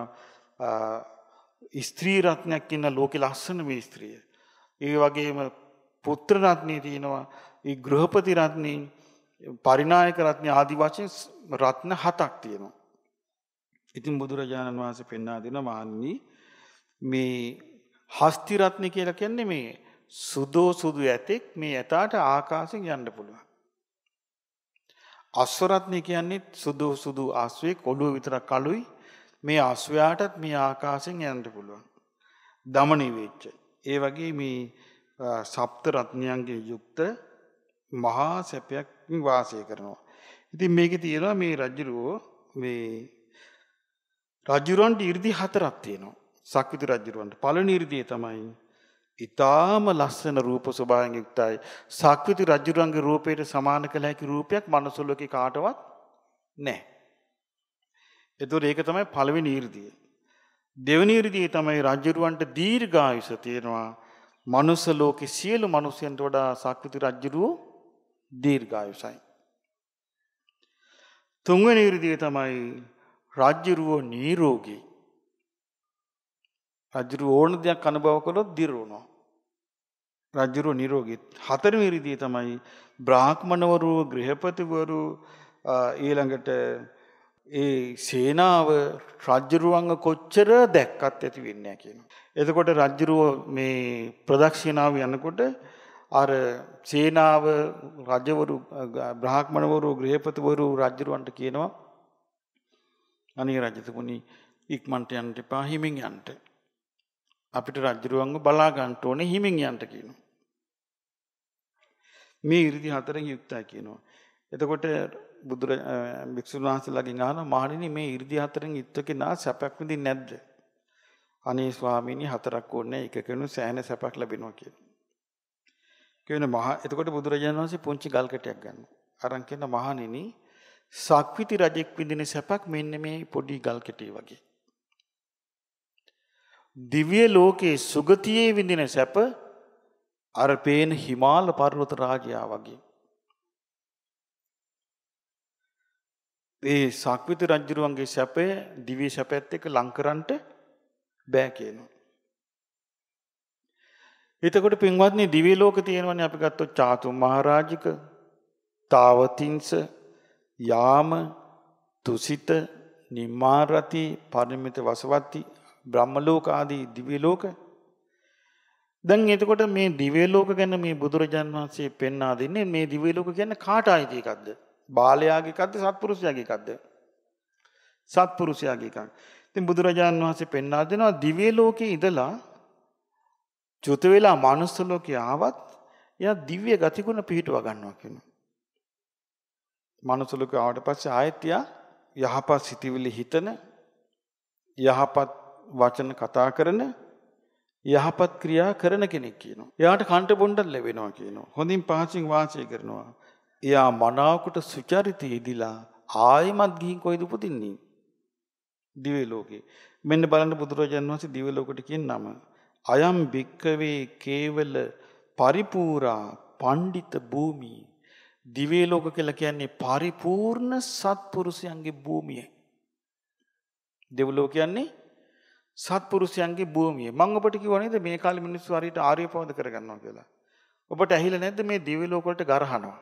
ස්ත්‍රී රත්නයක් කියන ලෝකේ ලස්සන මේ ස්ත්‍රිය. ඒ වගේම පුත්‍ර රත්නේ තියෙනවා. ඒ ගෘහපති රත්නේ, පරිනායක රත්නේ ආදි වශයෙන් රත්න 7ක් තියෙනවා. ඉතින් බුදුරජාණන් වහන්සේ පෙන්වා දෙනවා මාන්නි මේ හස්ති රත්නේ කියලා කියන්නේ මේ සුදු ඇතෙක් මේ ඇතාට ආකාශයෙන් යන්න පුළුවන්. අශ්ව රත්නේ කියන්නේ සුදු අශ්වයේ කොළුව විතරක් කළුයි. මේ අශ්වයාටත් මේ ආකාශයෙන් යන්න පුළුවන්. දමනය වෙච්ච. ඒ වගේ මේ සප්ත රත්නයන්ගේ යුක්ත මහා සැපයක් වාසය කරනවා. ඉතින් මේකේ තියෙනවා මේ රජුරෝ මේ රජුරන්ට 이르දි හතරක් තියෙනවා. සක්විති රජුරන්ට පළවෙනි 이르දිය තමයි ඊටාම ලස්සන රූප ස්වභාවයෙන් යුක්තයි. සක්විති රජුරන්ගේ රූපයට සමාන කළ හැකි රූපයක් මනුස්ස ලෝකේ කාටවත් නැහැ. ඒතකොට ඒක තමයි පළවෙනි 이르දිය. දෙවෙනි 이르දිය තමයි රජුරවන්ට දීර්ඝායුෂ තියෙනවා. මනුස්ස ලෝකේ සියලු මිනිසයන්ට වඩා සක්විති රජුරෝ දීර්ඝායුෂයි. තුන්වෙනි 이르දිය තමයි රජුරෝ නිරෝගී. රජුරෝ ඕන දෙයක් අනුභව කළොත් දිරවනවා. රජුරෝ නිරෝගී. හතරවෙනි ඉරිදිය තමයි බ්‍රාහ්මණවරු, ගෘහපතිවරු ඊළඟට ඒ සේනාව රජුරුවන්ව කොච්චර දැක්කත් ඇති වෙන්නේ නැහැ කියනවා. එතකොට රජුරෝ මේ ප්‍රදක්ෂිනාව යනකොට අර සේනාව රජවරු, බ්‍රාහ්මණවරු, ගෘහපතිවරු රජුරුවන්ට කියනවා අනේ රජතුමනි ඉක්මනට යන්න එපා, හිමින් යන්න. අපිට රජුරුවන්ව බලා ගන්න ඕනේ, හිමින් යන්න කියනවා. මේ 이르දි හතරෙන් යුක්තයි කියනවා. එතකොට භික්ෂුන් වහන්සේලාගෙන් අහනවා මහණෙනි මේ 이르දි හතරෙන් යුක්ත කෙනා සැපක් විඳින්නේ නැද්ද? අනේ ස්වාමීනි හතරක් ඕනේ එකකෙනු සෑහෙන සැපක් ලැබෙනවා කියනවා. එතකොට බුදුරජාණන් වහන්සේ පුංචි ගල් කැටයක් ගන්නවා. අරන් කියන මහණෙනි සක්විති රජෙක් විඳින සැපක් මෙන්න මේ පොඩි ගල් කැටේ වගේ. දිව්‍ය ලෝකයේ සුගතියේ විඳින සැප අර පේන හිමාල පර්වත රාජයා වගේ. ඒ සක්විති රජුරුවන්ගේ සැපය දිව්‍ය සැපයත් එක්ක ලං කරන්නට බෑ කියනවා. එතකොට පින්වත්නි දිව්‍ය ලෝක තියෙනවනේ අපි ගත්තොත් චාතු මහරජික, තාවතිංස, යාම, තුසිත, නිම්මාරති, පරිමිත වසවති, බ්‍රහ්ම ලෝක ආදී දිව්‍ය ලෝක. දැන් එතකොට මේ දිව්‍ය ලෝක ගැන මේ බුදුරජාන් වහන්සේ පෙන්වා දෙන්නේ මේ දිව්‍ය ලෝක කියන්නේ කාට ආйти එකක්ද? බාලයාගේ එකක්ද සත්පුරුෂයාගේ එකක්ද? සත්පුරුෂයාගේ එකක්. ඉතින් බුදුරජාන් වහන්සේ පෙන්වා දෙනවා දිව්‍ය ලෝකේ ඉඳලා චුත වෙලා මානුෂ ලෝකේ ආවත් එයා දිව්‍ය ගතිගුණ පිහිටුවා ගන්නවා කියනවා. මානුෂ ලෝකේ ආවට පස්සේ ආයෙත් එයා යහපත් සිතිවිලි හිතන, යහපත් වචන කතා කරන, යහපත් ක්‍රියා කරන කෙනෙක් කියනවා. එයාට කන්ට බොණ්ඩක් ලැබෙනවා කියනවා. හොඳින් පහසින් වාසය කරනවා. එයා මනාවකට සුචරිතය ඉදිලා ආයෙමත් ගිහින් කොයිද උපදින්නේ? දිව්‍ය ලෝකේ. මෙන්න බලන්න බුදුරජාණන් වහන්සේ දිව්‍ය ලෝකෙට කියන නම. අයම් භික්කවේ කේවල පරිපූරා පණ්ඩිත භූමි. දිව්‍ය ලෝක කියලා කියන්නේ පරිපූර්ණ සත්පුරුෂයන්ගේ භූමිය. දිව්‍ය ලෝක කියන්නේ සත්පුරුෂයන්ගේ භූමිය. මම ඔබට කිව්වා නේද මේ කාලේ මිනිස්සු හරියට ආර්ය පවද කරගන්නවා කියලා. ඔබට ඇහිලා නැද්ද මේ දිව්‍ය ලෝක වලට ගරහනවා?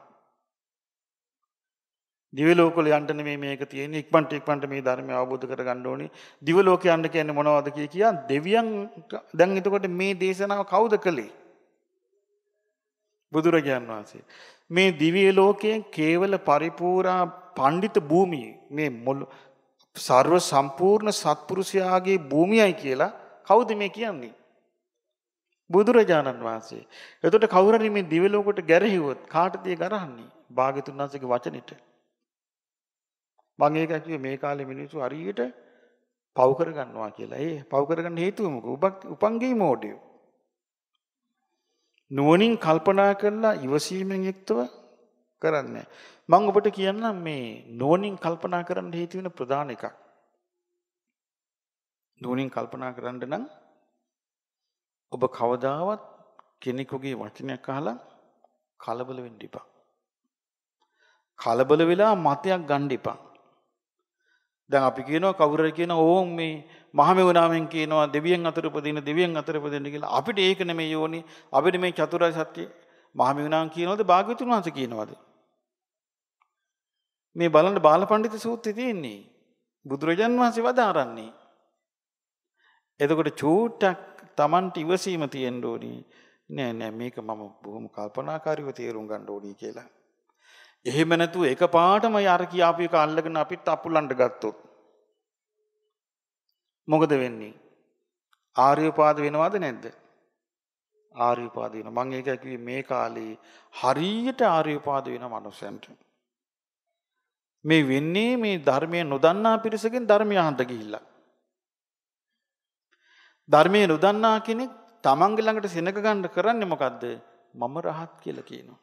දිව්‍ය ලෝක වල යන්න නෙමෙයි මේක තියෙන්නේ. ඉක්මනට මේ ධර්මය අවබෝධ කරගන්න ඕනේ. දිව්‍ය ලෝක යන්න කියන්නේ මොනවද කියා දෙවියන්. දැන් එතකොට මේ දේශනාව කවුද කළේ? බුදුරජාණන් වහන්සේ. මේ දිව්‍ය ලෝකයෙන් කේවල පරිපූර්ණ පණ්ඩිත භූමිය මේ සර්ව සම්පූර්ණ සත්පුරුෂයාගේ භූමියයි කියලා කවුද මේ කියන්නේ? බුදුරජාණන් වහන්සේ. එතකොට කවුරු හරි මේ දිව්‍ය ලෝකෙට ගැරහිවොත් කාටද ඒ ගරහන්නේ? භාග්‍යතුන් වහන්සේගේ වචනෙට. මම ඒක කිව්වේ මේ කාලේ මිනිස්සු හරියට පව් කරගන්නවා කියලා. ඒ පව් කරගන්න හේතුව මොකද? උපංගේ මෝඩය. නුවණින් කල්පනා කරලා ඉවසීමෙන් යුක්තව කරන්නේ. මම ඔබට කියන්නම් මේ නුවණින් කල්පනා කරන්න හේතු වෙන ප්‍රධාන එකක්. නුවණින් කල්පනා කරන්න නම් ඔබ කවදාවත් කෙනෙකුගේ වචනයක් අහලා කලබල වෙන්න එපා. කලබල වෙලා මතයක් ගන්න එපා. දැන් අපි කියනවා කවුරු හරි කියනවා ඕම් මේ මහමෙවුනාමෙන් කියනවා දෙවියන් අතර උපදින කියලා. අපිට ඒක නෙමෙයි ඕනේ. අපිට මේ චතුරාර්ය සත්‍ය මහමෙවුනාම කියනවද භාග්‍යවතුන් වහන්සේ කියනවද? මේ බලන්න බාලපඬිත සූත්‍රයේ තියෙන්නේ. බුදුරජාන් වහන්සේ වදාරන්නේ. එතකොට චූට්ටක් Tamanට ඉවසීම තියෙන්න ඕනේ. නෑ මේක මම බොහොම කල්පනාකාරීව තේරුම් ගන්න ඕනේ කියලා. එහෙම නැතුව එකපාරටම අර කියාපු එක අල්ලගෙන අපිත් අපුලන්න ගත්තොත් මොකද වෙන්නේ? ආර්ය උපාද වෙනවද නැද්ද? ආර්ය උපාද වෙනවා. මම ඒක කිව්වේ මේ කාලේ හරියට ආර්ය උපාද වෙන මනුස්සයන්ට. මේ වෙන්නේ මේ ධර්මය නොදන්නා පිරිසකින් ධර්මය අහන්න ගිහිල්ලා. ධර්මයේ නොදන්නා කෙනෙක් තමන්ගේ ළඟට සෙනග ගන්න කරන්නේ මොකද්ද? මම රහත් කියලා කියනවා.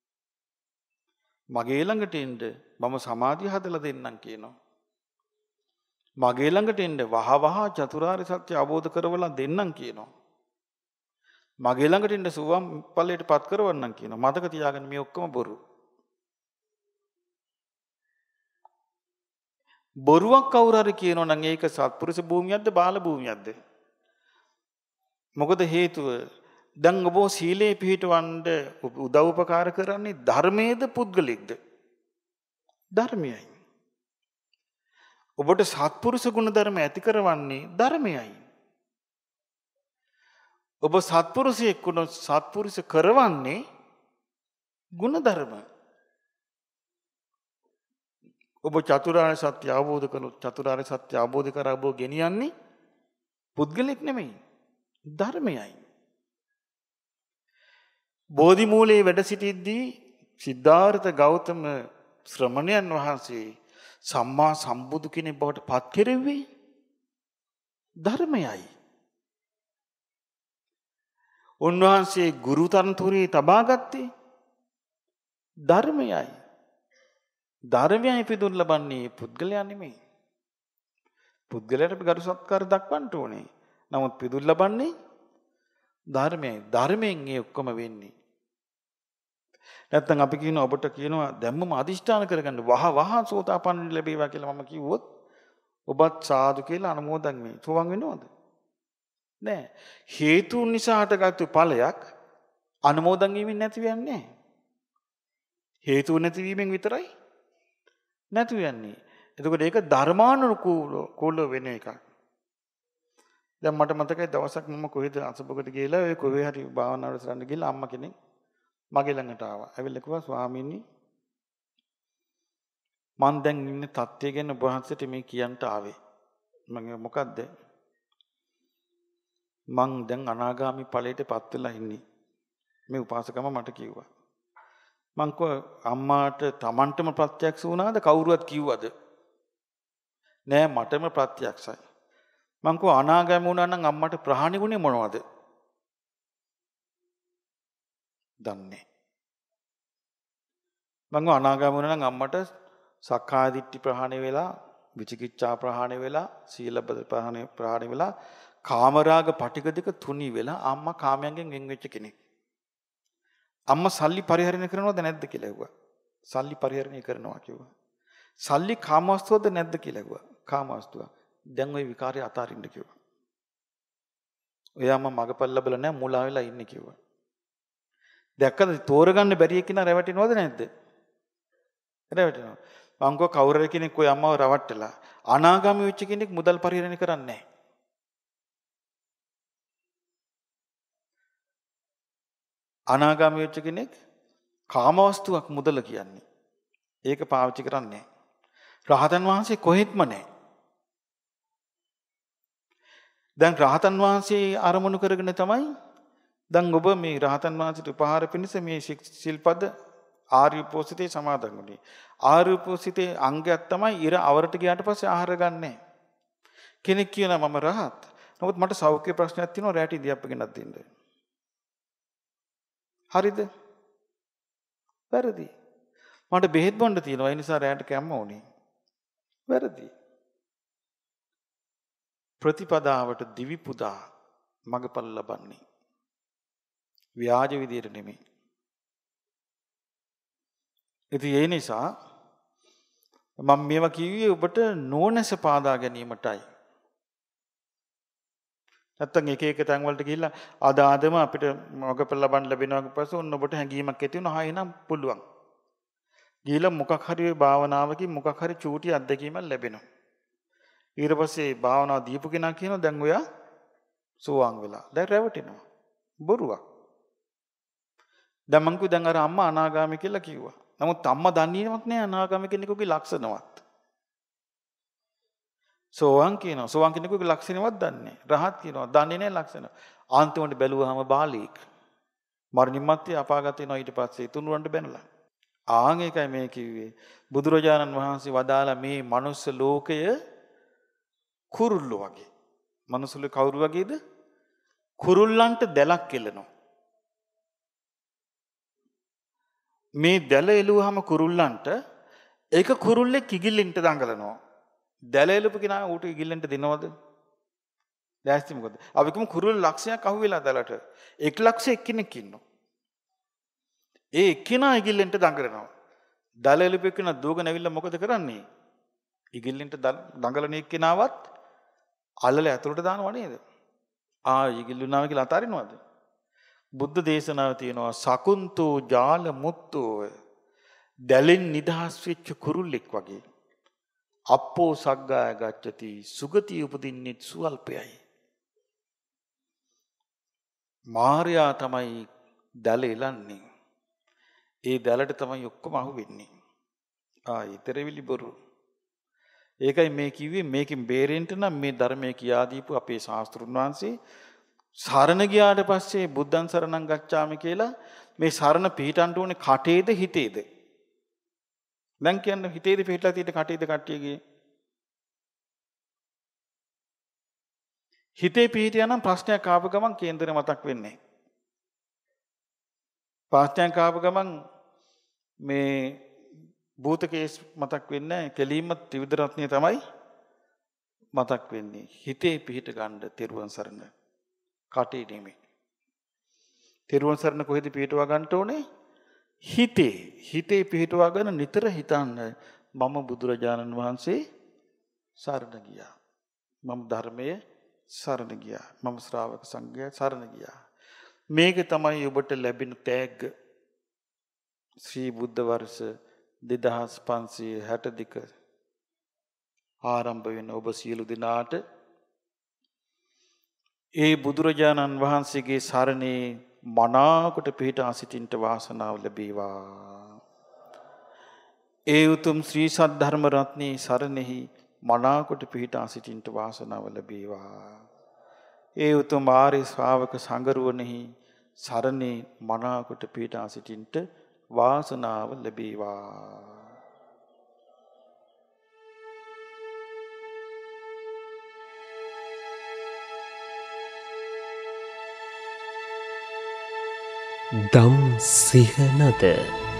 මගේ ළඟට එන්න මම සමාධිය හදලා දෙන්නම් කියනවා. මගේ ළඟට එන්න වහවහ චතුරාර්ය සත්‍ය අවබෝධ කරවලා දෙන්නම් කියනවා. මගේ ළඟට එන්න සුවම් ඵලයට පත් කරවන්නම් කියනවා. මතක තියාගන්න මේ ඔක්කොම බොරු. බොරුවක් කවුරු හරි කියනවා නම් ඒක සත්පුරුෂ භූමියක්ද බාල භූමියක්ද? මොකද හේතුව දැන් ඔබ සීලේ පිහිටවන්න උදව් උපකාර කරන්නේ ධර්මයේද පුද්ගලිකද? ධර්මයයි. ඔබට සත්පුරුෂ ගුණ ධර්ම ඇති කරවන්නේ ධර්මයයි. ඔබ සත්පුරුෂයෙක් වුණොත් සත්පුරුෂ කරවන්නේ ගුණ ධර්ම. ඔබ චතුරාර්ය සත්‍ය අවබෝධ කළොත් චතුරාර්ය සත්‍ය අවබෝධ කර ඔබ ගෙනියන්නේ පුද්ගලික නෙමෙයි ධර්මයයි. බෝධි මූලයේ වැඩ සිටිද්දී සිද්ධාර්ථ ගෞතම ශ්‍රමණයන් වහන්සේ සම්මා සම්බුදු කෙනෙක් බවට පත් කෙරෙව්වේ ධර්මයයි. උන්වහන්සේ ගුරු තනතුරේ තබා ගත්තේ ධර්මයයි. ධර්මයයි පිදුන් ලබන්නේ පුද්ගලයා නෙමෙයි. පුද්ගලයාට අපි ගරු සත්කාර දක්වන්න ඕනේ. නමුත් පිදුන් ලබන්නේ ධර්මයයි. ධර්මයෙන් ඒ ඔක්කොම වෙන්නේ. නැත්තම් අපි කියනවා ඔබට කියනවා දැම්මම අදිෂ්ඨාන කරගන්න වහ සෝතාපන්න ලැබේවා කියලා මම කිව්වොත් ඔබත් සාදු කියලා අනුමෝදන් වෙයි. සෝවන් වෙනවද? නෑ. හේතුන් නිසා හටගත්තු ඵලයක් අනුමෝදන් වීමෙන් නැති වෙන්නේ නෑ. හේතු නැතිවීමෙන් විතරයි නැති වෙන්නේ. එතකොට ඒක ධර්මානුකූල වෙන එකක්. දැන් මට මතකයි දවසක් මම කොහෙද අසබකට ගිහලා ඔය කොහේ හරි භාවනාවට සරන්න ගිහලා අම්මා කෙනෙක් මගේ ළඟට ආවා. ඇවිල්ලා කිව්වා ස්වාමීනි මං දැන් ඉන්නේ තත්ත්වය ගැන ඔබ වහන්සේට මේ කියන්න ආවේ. මම මොකද්ද? මං දැන් අනාගාමි ඵලයටපත් වෙලා ඉන්නේ. මේ උපාසකම මට කිව්වා. මං කෝ අම්මාට Tamanටම ප්‍රත්‍යක්ෂ වුණාද කවුරුවත් කිව්වද? නෑ මටම ප්‍රත්‍යක්ෂයි. මං කෝ අනාගාමී වුණා නම් අම්මට ප්‍රහාණි ගුණේ මොනවද? දන්නේ. මං අනාගාමී වුණා නම් අම්මට සක්කාය දිට්ඨි ප්‍රහාණය වෙලා, විචිකිච්ඡා ප්‍රහාණය වෙලා, සීලබ්බත ප්‍රහාණය වෙලා, කාමරාග පටික දෙක තුනී වෙලා අම්මා කාමයන්ගෙන් වෙන් වෙච්ච කෙනෙක්. අම්මා සල්ලි පරිහරණය කරනවද නැද්ද කියලා ඇහුවා. සල්ලි පරිහරණය කරනවා කිව්වා. සල්ලි කාමවස්තුවද නැද්ද කියලා ඇහුවා. කාමවස්තුව. දැන් ওই විකාරය අතාරින්න කිව්වා. ඔයාම මගපල් ලැබලා නැහැ මුලා වෙලා ඉන්නේ කිව්වා. දැක්කද තෝරගන්න බැරි එක්කිනා රැවටෙනවද නැද්ද? රැවටෙනවා. මං කව කවුරු හරි කෙනෙක් ඔය අම්මව රවට්ටලා අනාගාමී වෙච්ච කෙනෙක් මුදල් පරිහරණය කරන්නේ නැහැ. අනාගාමී වෙච්ච කෙනෙක් කාමවස්තුවක් මුදල කියන්නේ. ඒක පාවිච්චි කරන්නේ නැහැ. රහතන් වහන්සේ කොහෙත්ම නැහැ. දැන් රහතන් වහන්සේ ආරමුණු කරගෙන තමයි දැන් ඔබ මේ රහතන් වහන්සේට උපහාර පිණිස මේ සිල්පද ආර්ය උපෝසිතේ සමාදන් වුණේ. ආර්ය උපෝසිතේ අංගයක් තමයි ඉර අවරට ගියාට පස්සේ ආහාර ගන්නෑ. කෙනෙක් කියනවා මම රහත්. නමුත් මට සෞඛ්‍ය ප්‍රශ්නයක් තියෙනවා රැට ඉදියප්ප ගෙනත් දෙන්න. හරිද? වැරදි. මට බෙහෙත් බොන්න තියෙනවා ඒ නිසා රැට කැම්ම ඕනේ. වැරදි. ප්‍රතිපදාවට දිවි පුදා මගපල් ලබන්නේ. ව්‍යාජ විදියට නෙමෙයි. ඉතින් ඒ නිසා මම මේවා කිව්වේ ඔබට නෝනස පාදා ගැනීමටයි. නැත්තම් එක එක තැන් වලට ගිහිල්ලා ආදාදම අපිට මගපල් ලබන්න ලැබෙනවා පස්සේ ඔන්න ඔබට හැඟීමක් ඇති වෙනවා. හා එනම් පුළුවන්. ගිහිල්ලා මොකක් හරි භාවනාවකින් මොකක් හරි චූටි අත්දැකීමක් ලැබෙනවා. ඊට පස්සේ භාවනාව දීපු කෙනා කියනවා දැන් ඔයා සෝවාන් වෙලා. දැන් රැවටෙනවා. බොරුවක්. දැන් මං කිව්වා දැන් අර අම්මා අනාගාමී කියලා කිව්වා. නමුත් අම්මා දන්නේවත් නෑ අනාගාමී කෙනෙකුගේ ලක්ෂණවත්. සෝවාන් කියනවා. සෝවාන් කෙනෙකුගේ ලක්ෂණවත් දන්නේ. රහත් කියනවා දන්නේ නැහැ ලක්ෂණ. අන්තිමට බැලුවාම බාලීක්. මරණින් මත්තේ අපාගත වෙනවා ඊට පස්සේ තුනුරන්ට බැනලා. ආන් එකයි මේ කිව්වේ. බුදුරජාණන් වහන්සේ වදාලා මේ මනුස්ස ලෝකය කුරුල්ලෝ වගේ. මනුස්සලෝ කවුරු වගේද? කුරුල්ලන්ට දැලක් කෙලනවා. මේ දැල එළුවාම කුරුල්ලන්ට ඒක කුරුල්ලෙක් ඉගිල්ලෙන්ට දඟලනවා. දැල එළපු කෙනා ඌට ඉගිල්ලෙන්ට දෙනවද? දැස්ති මොකද? අපි කිව්ව කුරුල්ල ලක්ෂයක් අහුවෙලා දැලට 1,00,000 එක්කෙනෙක් ඉන්නවා. ඒ එක්කෙනා ඉගිල්ලෙන්ට දඟලනවා. දැල එළපු කෙනා දුවගෙන ඇවිල්ලා මොකද කරන්නේ? ඉගිල්ලෙන්ට දඟලන එක්කෙනාවත් අල්ලලා ඇතුළට දානව නේද? ඉගිල්ලුනාම කියලා අතාරිනවද? බුද්ධ දේශනාව තියෙනවා සකුන්තෝ ජාල මුත්තෝ දැලෙන් නිදහස් වෙච්ච කුරුල්ලෙක් වගේ. අප්පෝ සග්ගාය ගච්ඡති සුගතිය උපදින්නේ සුවල්පයයි. මාර්යා තමයි දැල එලන්නේ. ඒ දැලට තමයි ඔක්කොම අහු වෙන්නේ. ඊතරවිලි බොරු. ඒකයි මේ කිව්වේ මේකෙන් බේරෙන්න නම් මේ ධර්මයේ කියා දීපු අපේ ශාස්ත්‍රුන් වහන්සේ සරණ ගියාට පස්සේ බුද්ධං සරණං ගච්ඡාමි කියලා මේ සරණ පිහිටන්න ඕනේ කටේද හිතේද? දැන් කියන්න හිතේද පිහිටලා තියෙද කටේද කට්ටියගේ? හිතේ පිහිටියා නම් ප්‍රශ්නයක් ආපු ගමන් කේන්දරේ මතක් වෙන්නේ. ප්‍රශ්නයක් ආපු ගමන් මේ භූත කේස් මතක් වෙන්නේ නැහැ. කෙලින්ම ත්‍රිවිධ රත්නය තමයි මතක් වෙන්නේ. හිතේ පිහිට ගන්න තෙරුවන් සරණ. කටේ නෙමෙයි. තෙරුවන් සරණ කොහෙද පිහිටවා ගන්න ඕනේ? හිතේ. හිතේ පිහිටවාගෙන නිතර හිතන්න මම බුදුරජාණන් වහන්සේ සරණ ගියා. මම ධර්මයේ සරණ ගියා. මම ශ්‍රාවක සංඝයා සරණ ගියා. මේක තමයි ඔබට ලැබෙන තෑග්ග. ශ්‍රී බුද්ධ වර්ෂ 2562 ආරම්භ වෙන ඔබ සියලු දෙනාට ඒ බුදුරජාණන් වහන්සේගේ සරණේ මනාකොට පිහිටා සිටින්නට වාසනාව ලැබේවා. ඒ උතුම් ශ්‍රී සද්ධර්ම රත්නයේ සරණෙහි මනාකොට පිහිටා සිටින්නට වාසනාව ලැබේවා. ඒ උතුම් ආර්ය ශ්‍රාවක සංගරුවනෙහි සරණේ මනාකොට පිහිටා සිටින්නට වාසනාව ලැබේවා. දම් සිහනද